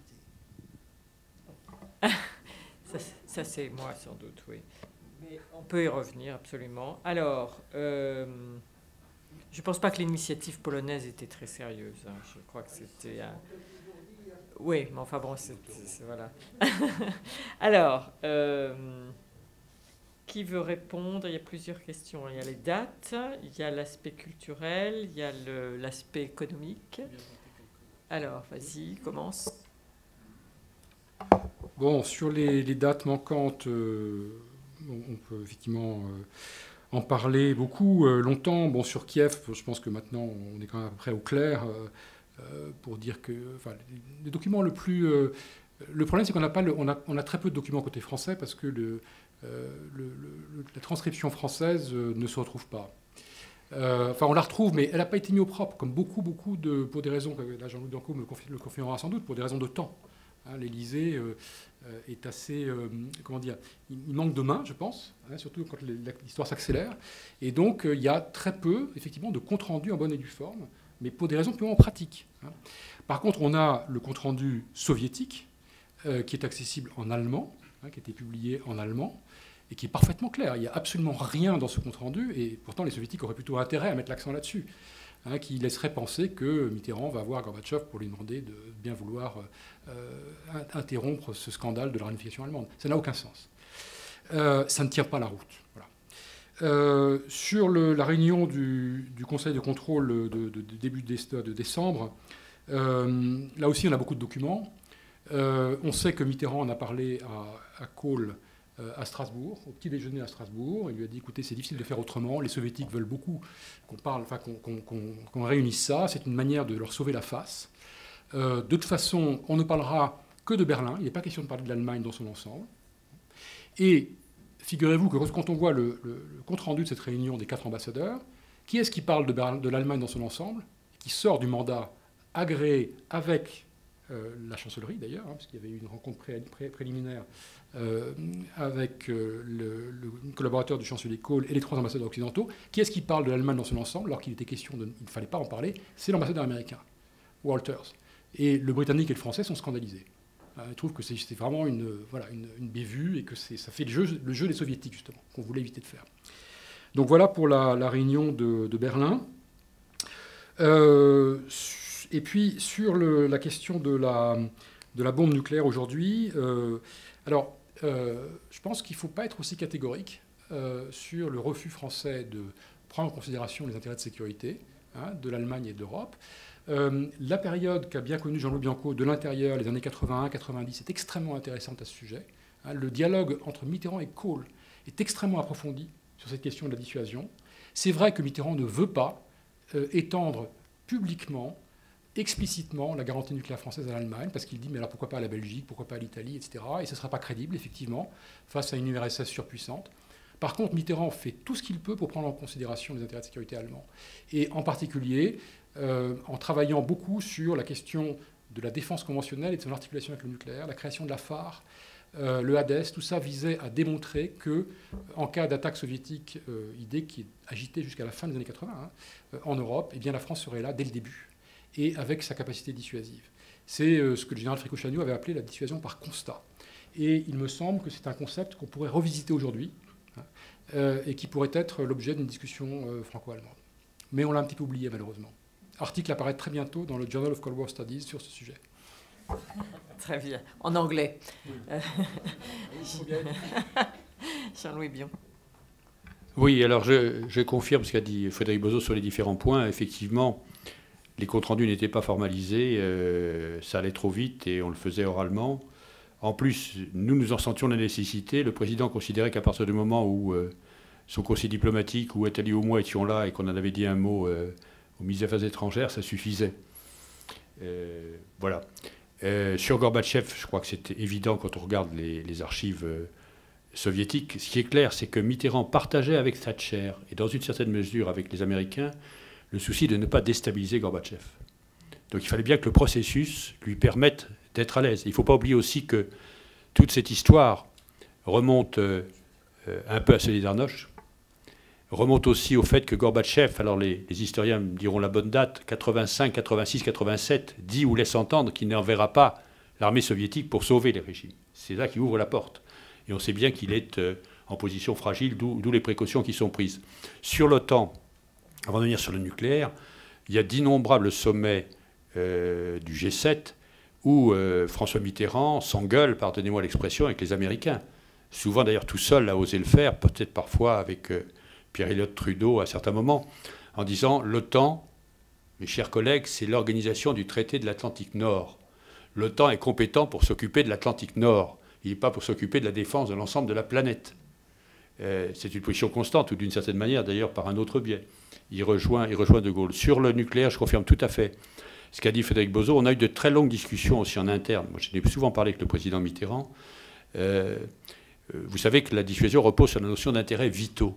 Ça c'est moi sans doute, oui. Mais on peut y revenir absolument. Alors, je ne pense pas que l'initiative polonaise était très sérieuse. Hein. Je crois que c'était... Oui, mais enfin bon, c'est voilà. Alors, qui veut répondre? Il y a plusieurs questions. Il y a les dates, il y a l'aspect culturel, il y a l'aspect économique. Alors, vas-y, commence. Bon, sur les dates manquantes, on peut effectivement en parler beaucoup, longtemps. Bon, sur Kiev, je pense que maintenant, on est quand même à peu près au clair pour dire que... Enfin, les documents le plus... le problème, c'est qu'on n'a pas on a très peu de documents côté français parce que la transcription française ne se retrouve pas. Enfin, on la retrouve, mais elle n'a pas été mise au propre, comme beaucoup pour des raisons, là Jean-Louis Bianco le confirmera sans doute, pour des raisons de temps. Hein, l'Élysée est assez... comment dire? Il manque de mains, je pense, hein, surtout quand l'histoire s'accélère. Et donc, il y a très peu, effectivement, de compte-rendu en bonne et due forme, mais pour des raisons purement pratiques. Hein. Par contre, on a le compte-rendu soviétique, qui est accessible en allemand, hein, qui a été publié en allemand, et qui est parfaitement clair. Il n'y a absolument rien dans ce compte-rendu, et pourtant les soviétiques auraient plutôt intérêt à mettre l'accent là-dessus, hein, qui laisserait penser que Mitterrand va voir Gorbatchev pour lui demander de bien vouloir interrompre ce scandale de la réunification allemande. Ça n'a aucun sens. ça ne tient pas la route. Voilà. Sur la réunion du Conseil de contrôle de début de décembre, là aussi on a beaucoup de documents. On sait que Mitterrand en a parlé à Kohl à Strasbourg, au petit déjeuner à Strasbourg. Il lui a dit, écoutez, c'est difficile de faire autrement, les soviétiques veulent beaucoup qu'on réunisse ça, c'est une manière de leur sauver la face. De toute façon, on ne parlera que de Berlin, il n'est pas question de parler de l'Allemagne dans son ensemble. Et figurez-vous que quand on voit le compte-rendu de cette réunion des 4 ambassadeurs, qui est-ce qui parle de l'Allemagne dans son ensemble, qui sort du mandat agréé avec la chancellerie d'ailleurs, parce qu'il y avait eu une rencontre préliminaire avec le collaborateur du chancelier Kohl et les 3 ambassadeurs occidentaux. Qui est-ce qui parle de l'Allemagne dans son ensemble, alors qu'il était question il ne fallait pas en parler? C'est l'ambassadeur américain, Walters. Et le Britannique et le Français sont scandalisés. Ils trouvent que c'est vraiment une bévue et que ça fait le jeu des Soviétiques, justement, qu'on voulait éviter de faire. Donc voilà pour la réunion de Berlin. Et puis sur la question de la bombe nucléaire aujourd'hui, je pense qu'il ne faut pas être aussi catégorique sur le refus français de prendre en considération les intérêts de sécurité de l'Allemagne et de l'Europe. La période qu'a bien connue Jean-Louis Bianco de l'intérieur, les années 81-90, est extrêmement intéressante à ce sujet. Le dialogue entre Mitterrand et Kohl est extrêmement approfondi sur cette question de la dissuasion. C'est vrai que Mitterrand ne veut pas étendre publiquement, explicitement, la garantie nucléaire française à l'Allemagne, parce qu'il dit, mais alors pourquoi pas à la Belgique, pourquoi pas à l'Italie, etc. Et ce ne sera pas crédible, effectivement, face à une URSS surpuissante. Par contre, Mitterrand fait tout ce qu'il peut pour prendre en considération les intérêts de sécurité allemands. Et en particulier, en travaillant beaucoup sur la question de la défense conventionnelle et de son articulation avec le nucléaire, la création de la phare, le Hades, tout ça visait à démontrer que, en cas d'attaque soviétique, idée qui est agitée jusqu'à la fin des années 80, en Europe, eh bien, la France serait là dès le début, et avec sa capacité dissuasive. C'est ce que le général Fricot-Chagnou avait appelé la dissuasion par constat. Et il me semble que c'est un concept qu'on pourrait revisiter aujourd'hui, et qui pourrait être l'objet d'une discussion franco-allemande. Mais on l'a un petit peu oublié, malheureusement. Article apparaît très bientôt dans le Journal of Cold War Studies sur ce sujet. Très bien. En anglais. Jean-Louis Bion. Oui, alors je confirme ce qu'a dit Frédéric Bozo sur les différents points. Effectivement, les comptes rendus n'étaient pas formalisés, ça allait trop vite et on le faisait oralement. En plus, nous en sentions la nécessité. Le président considérait qu'à partir du moment où son conseil diplomatique, où Attali ou moi étions là et qu'on en avait dit un mot au ministre des Affaires étrangères, ça suffisait. Voilà. Sur Gorbatchev, je crois que c'est évident quand on regarde les archives soviétiques. Ce qui est clair, c'est que Mitterrand partageait avec Thatcher, et dans une certaine mesure avec les Américains, le souci de ne pas déstabiliser Gorbatchev. Donc il fallait bien que le processus lui permette d'être à l'aise. Il ne faut pas oublier aussi que toute cette histoire remonte un peu à Solidarność, remonte aussi au fait que Gorbatchev, alors les historiens me diront la bonne date, 85, 86, 87, dit ou laisse entendre qu'il n'enverra pas l'armée soviétique pour sauver les régimes. C'est là qu'il ouvre la porte. Et on sait bien qu'il est en position fragile, d'où les précautions qui sont prises. Sur l'OTAN, avant de venir sur le nucléaire, il y a d'innombrables sommets du G7 où François Mitterrand s'engueule, pardonnez-moi l'expression, avec les Américains. Souvent d'ailleurs tout seul a osé le faire, peut-être parfois avec Pierre Elliott Trudeau à certains moments, en disant « l'OTAN, mes chers collègues, c'est l'organisation du traité de l'Atlantique Nord. L'OTAN est compétent pour s'occuper de l'Atlantique Nord. Il n'est pas pour s'occuper de la défense de l'ensemble de la planète. » C'est une position constante, ou d'une certaine manière d'ailleurs par un autre biais. Il rejoint De Gaulle. Sur le nucléaire, je confirme tout à fait ce qu'a dit Frédéric Bozo. On a eu de très longues discussions aussi en interne. Moi, je n'ai souvent parlé avec le président Mitterrand. Vous savez que la dissuasion repose sur la notion d'intérêts vitaux.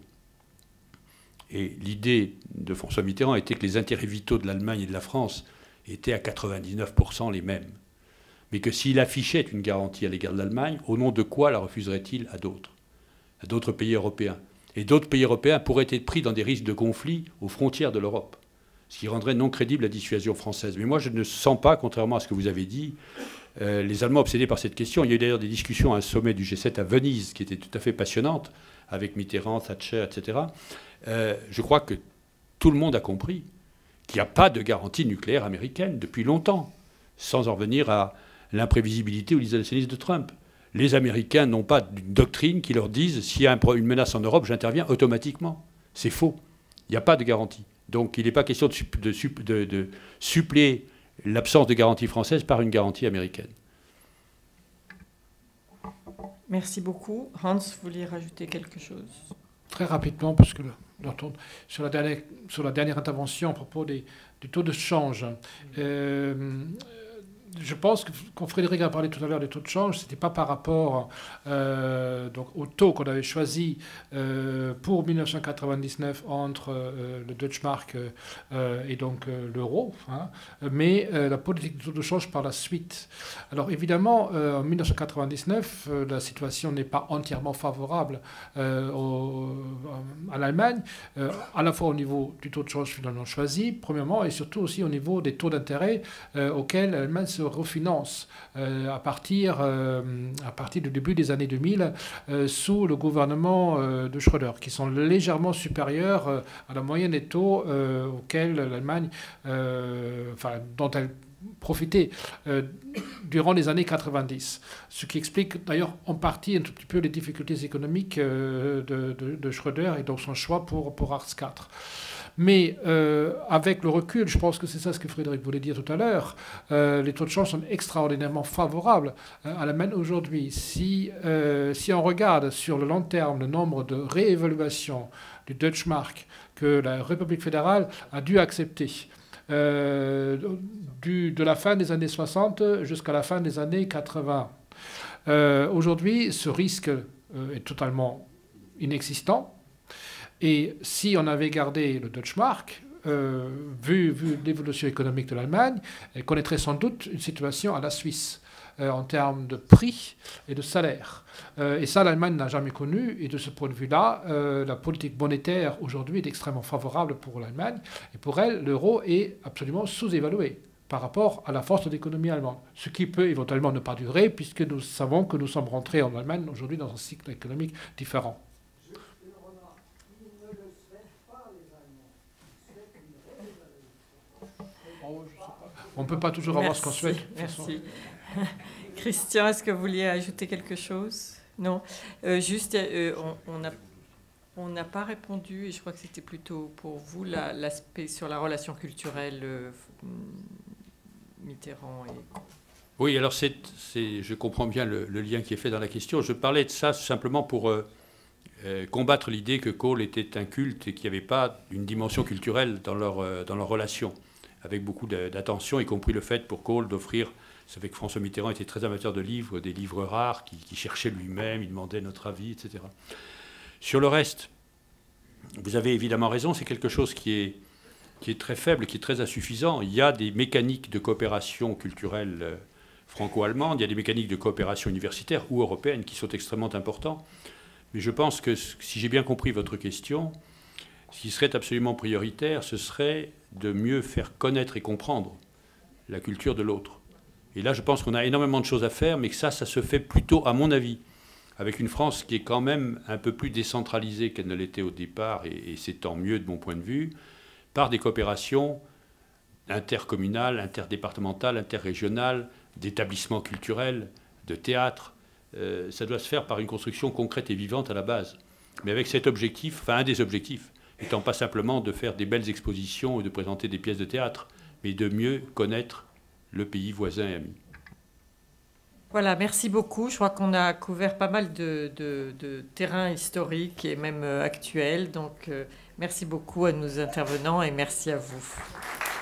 Et l'idée de François Mitterrand était que les intérêts vitaux de l'Allemagne et de la France étaient à 99% les mêmes. Mais que s'il affichait une garantie à l'égard de l'Allemagne, au nom de quoi la refuserait-il à d'autres pays européens? Et d'autres pays européens pourraient être pris dans des risques de conflit aux frontières de l'Europe, ce qui rendrait non crédible la dissuasion française. Mais moi, je ne sens pas, contrairement à ce que vous avez dit, les Allemands obsédés par cette question. Il y a eu d'ailleurs des discussions à un sommet du G7 à Venise qui étaient tout à fait passionnantes, avec Mitterrand, Thatcher, etc. Je crois que tout le monde a compris qu'il n'y a pas de garantie nucléaire américaine depuis longtemps, sans en revenir à l'imprévisibilité ou l'isolationnisme de Trump. Les Américains n'ont pas une doctrine qui leur dise s'il y a une menace en Europe, j'interviens automatiquement. C'est faux. Il n'y a pas de garantie. Donc il n'est pas question de suppléer l'absence de garantie française par une garantie américaine. Merci beaucoup. Hans, vous vouliez rajouter quelque chose? Très rapidement, parce que sur la dernière intervention à propos du taux de change. Je pense que quand Frédéric a parlé tout à l'heure des taux de change, ce n'était pas par rapport donc au taux qu'on avait choisi pour 1999 entre le Deutsche Mark et donc l'euro, hein, mais la politique du taux de change par la suite. Alors évidemment, en 1999, la situation n'est pas entièrement favorable à l'Allemagne, à la fois au niveau du taux de change finalement choisi, premièrement, et surtout aussi au niveau des taux d'intérêt auxquels l'Allemagne se refinance à partir du début des années 2000 sous le gouvernement de Schröder, qui sont légèrement supérieurs à la moyenne des taux auxquels l'Allemagne, dont elle profitait durant les années 90. Ce qui explique d'ailleurs en partie un tout petit peu les difficultés économiques de Schröder et donc son choix pour Hartz IV. Mais avec le recul, je pense que c'est ça ce que Frédéric voulait dire tout à l'heure, les taux de change sont extraordinairement favorables à l'Allemagne aujourd'hui. Si on regarde sur le long terme le nombre de réévaluations du Deutsche Mark que la République fédérale a dû accepter, de la fin des années 60 jusqu'à la fin des années 80. Aujourd'hui, ce risque est totalement inexistant. Et si on avait gardé le Deutsche Mark, vu l'évolution économique de l'Allemagne, elle connaîtrait sans doute une situation à la Suisse en termes de prix et de salaire. Et ça, l'Allemagne n'a jamais connu. Et de ce point de vue-là, la politique monétaire aujourd'hui est extrêmement favorable pour l'Allemagne. Et pour elle, l'euro est absolument sous-évalué par rapport à la force de l'économie allemande. Ce qui peut éventuellement ne pas durer, puisque nous savons que nous sommes rentrés en Allemagne aujourd'hui dans un cycle économique différent. On ne peut pas toujours avoir ce qu'on souhaite. Merci. Christian, est-ce que vous vouliez ajouter quelque chose? Non. Juste, on n'a pas répondu, et je crois que c'était plutôt pour vous, l'aspect sur la relation culturelle Mitterrand et... Oui, alors je comprends bien le lien qui est fait dans la question. Je parlais de ça simplement pour combattre l'idée que Kohl était un culte et qu'il n'y avait pas une dimension culturelle dans leur relation, avec beaucoup d'attention, y compris le fait pour Kohl d'offrir... Vous savez que François Mitterrand était très amateur de livres, des livres rares, qui cherchait lui-même, il demandait notre avis, etc. Sur le reste, vous avez évidemment raison, c'est quelque chose qui est très faible, qui est très insuffisant. Il y a des mécaniques de coopération culturelle franco-allemande, il y a des mécaniques de coopération universitaire ou européenne qui sont extrêmement importants. Mais je pense que, si j'ai bien compris votre question, ce qui serait absolument prioritaire, ce serait de mieux faire connaître et comprendre la culture de l'autre. Et là, je pense qu'on a énormément de choses à faire, mais que ça se fait plutôt, à mon avis, avec une France qui est quand même un peu plus décentralisée qu'elle ne l'était au départ, et c'est tant mieux de mon point de vue, par des coopérations intercommunales, interdépartementales, interrégionales, d'établissements culturels, de théâtre. Ça doit se faire par une construction concrète et vivante à la base. Mais avec cet objectif, enfin un des objectifs, étant pas simplement de faire des belles expositions et de présenter des pièces de théâtre, mais de mieux connaître le pays voisin et ami. Voilà, merci beaucoup. Je crois qu'on a couvert pas mal de terrains historiques et même actuels. Donc, merci beaucoup à nos intervenants et merci à vous.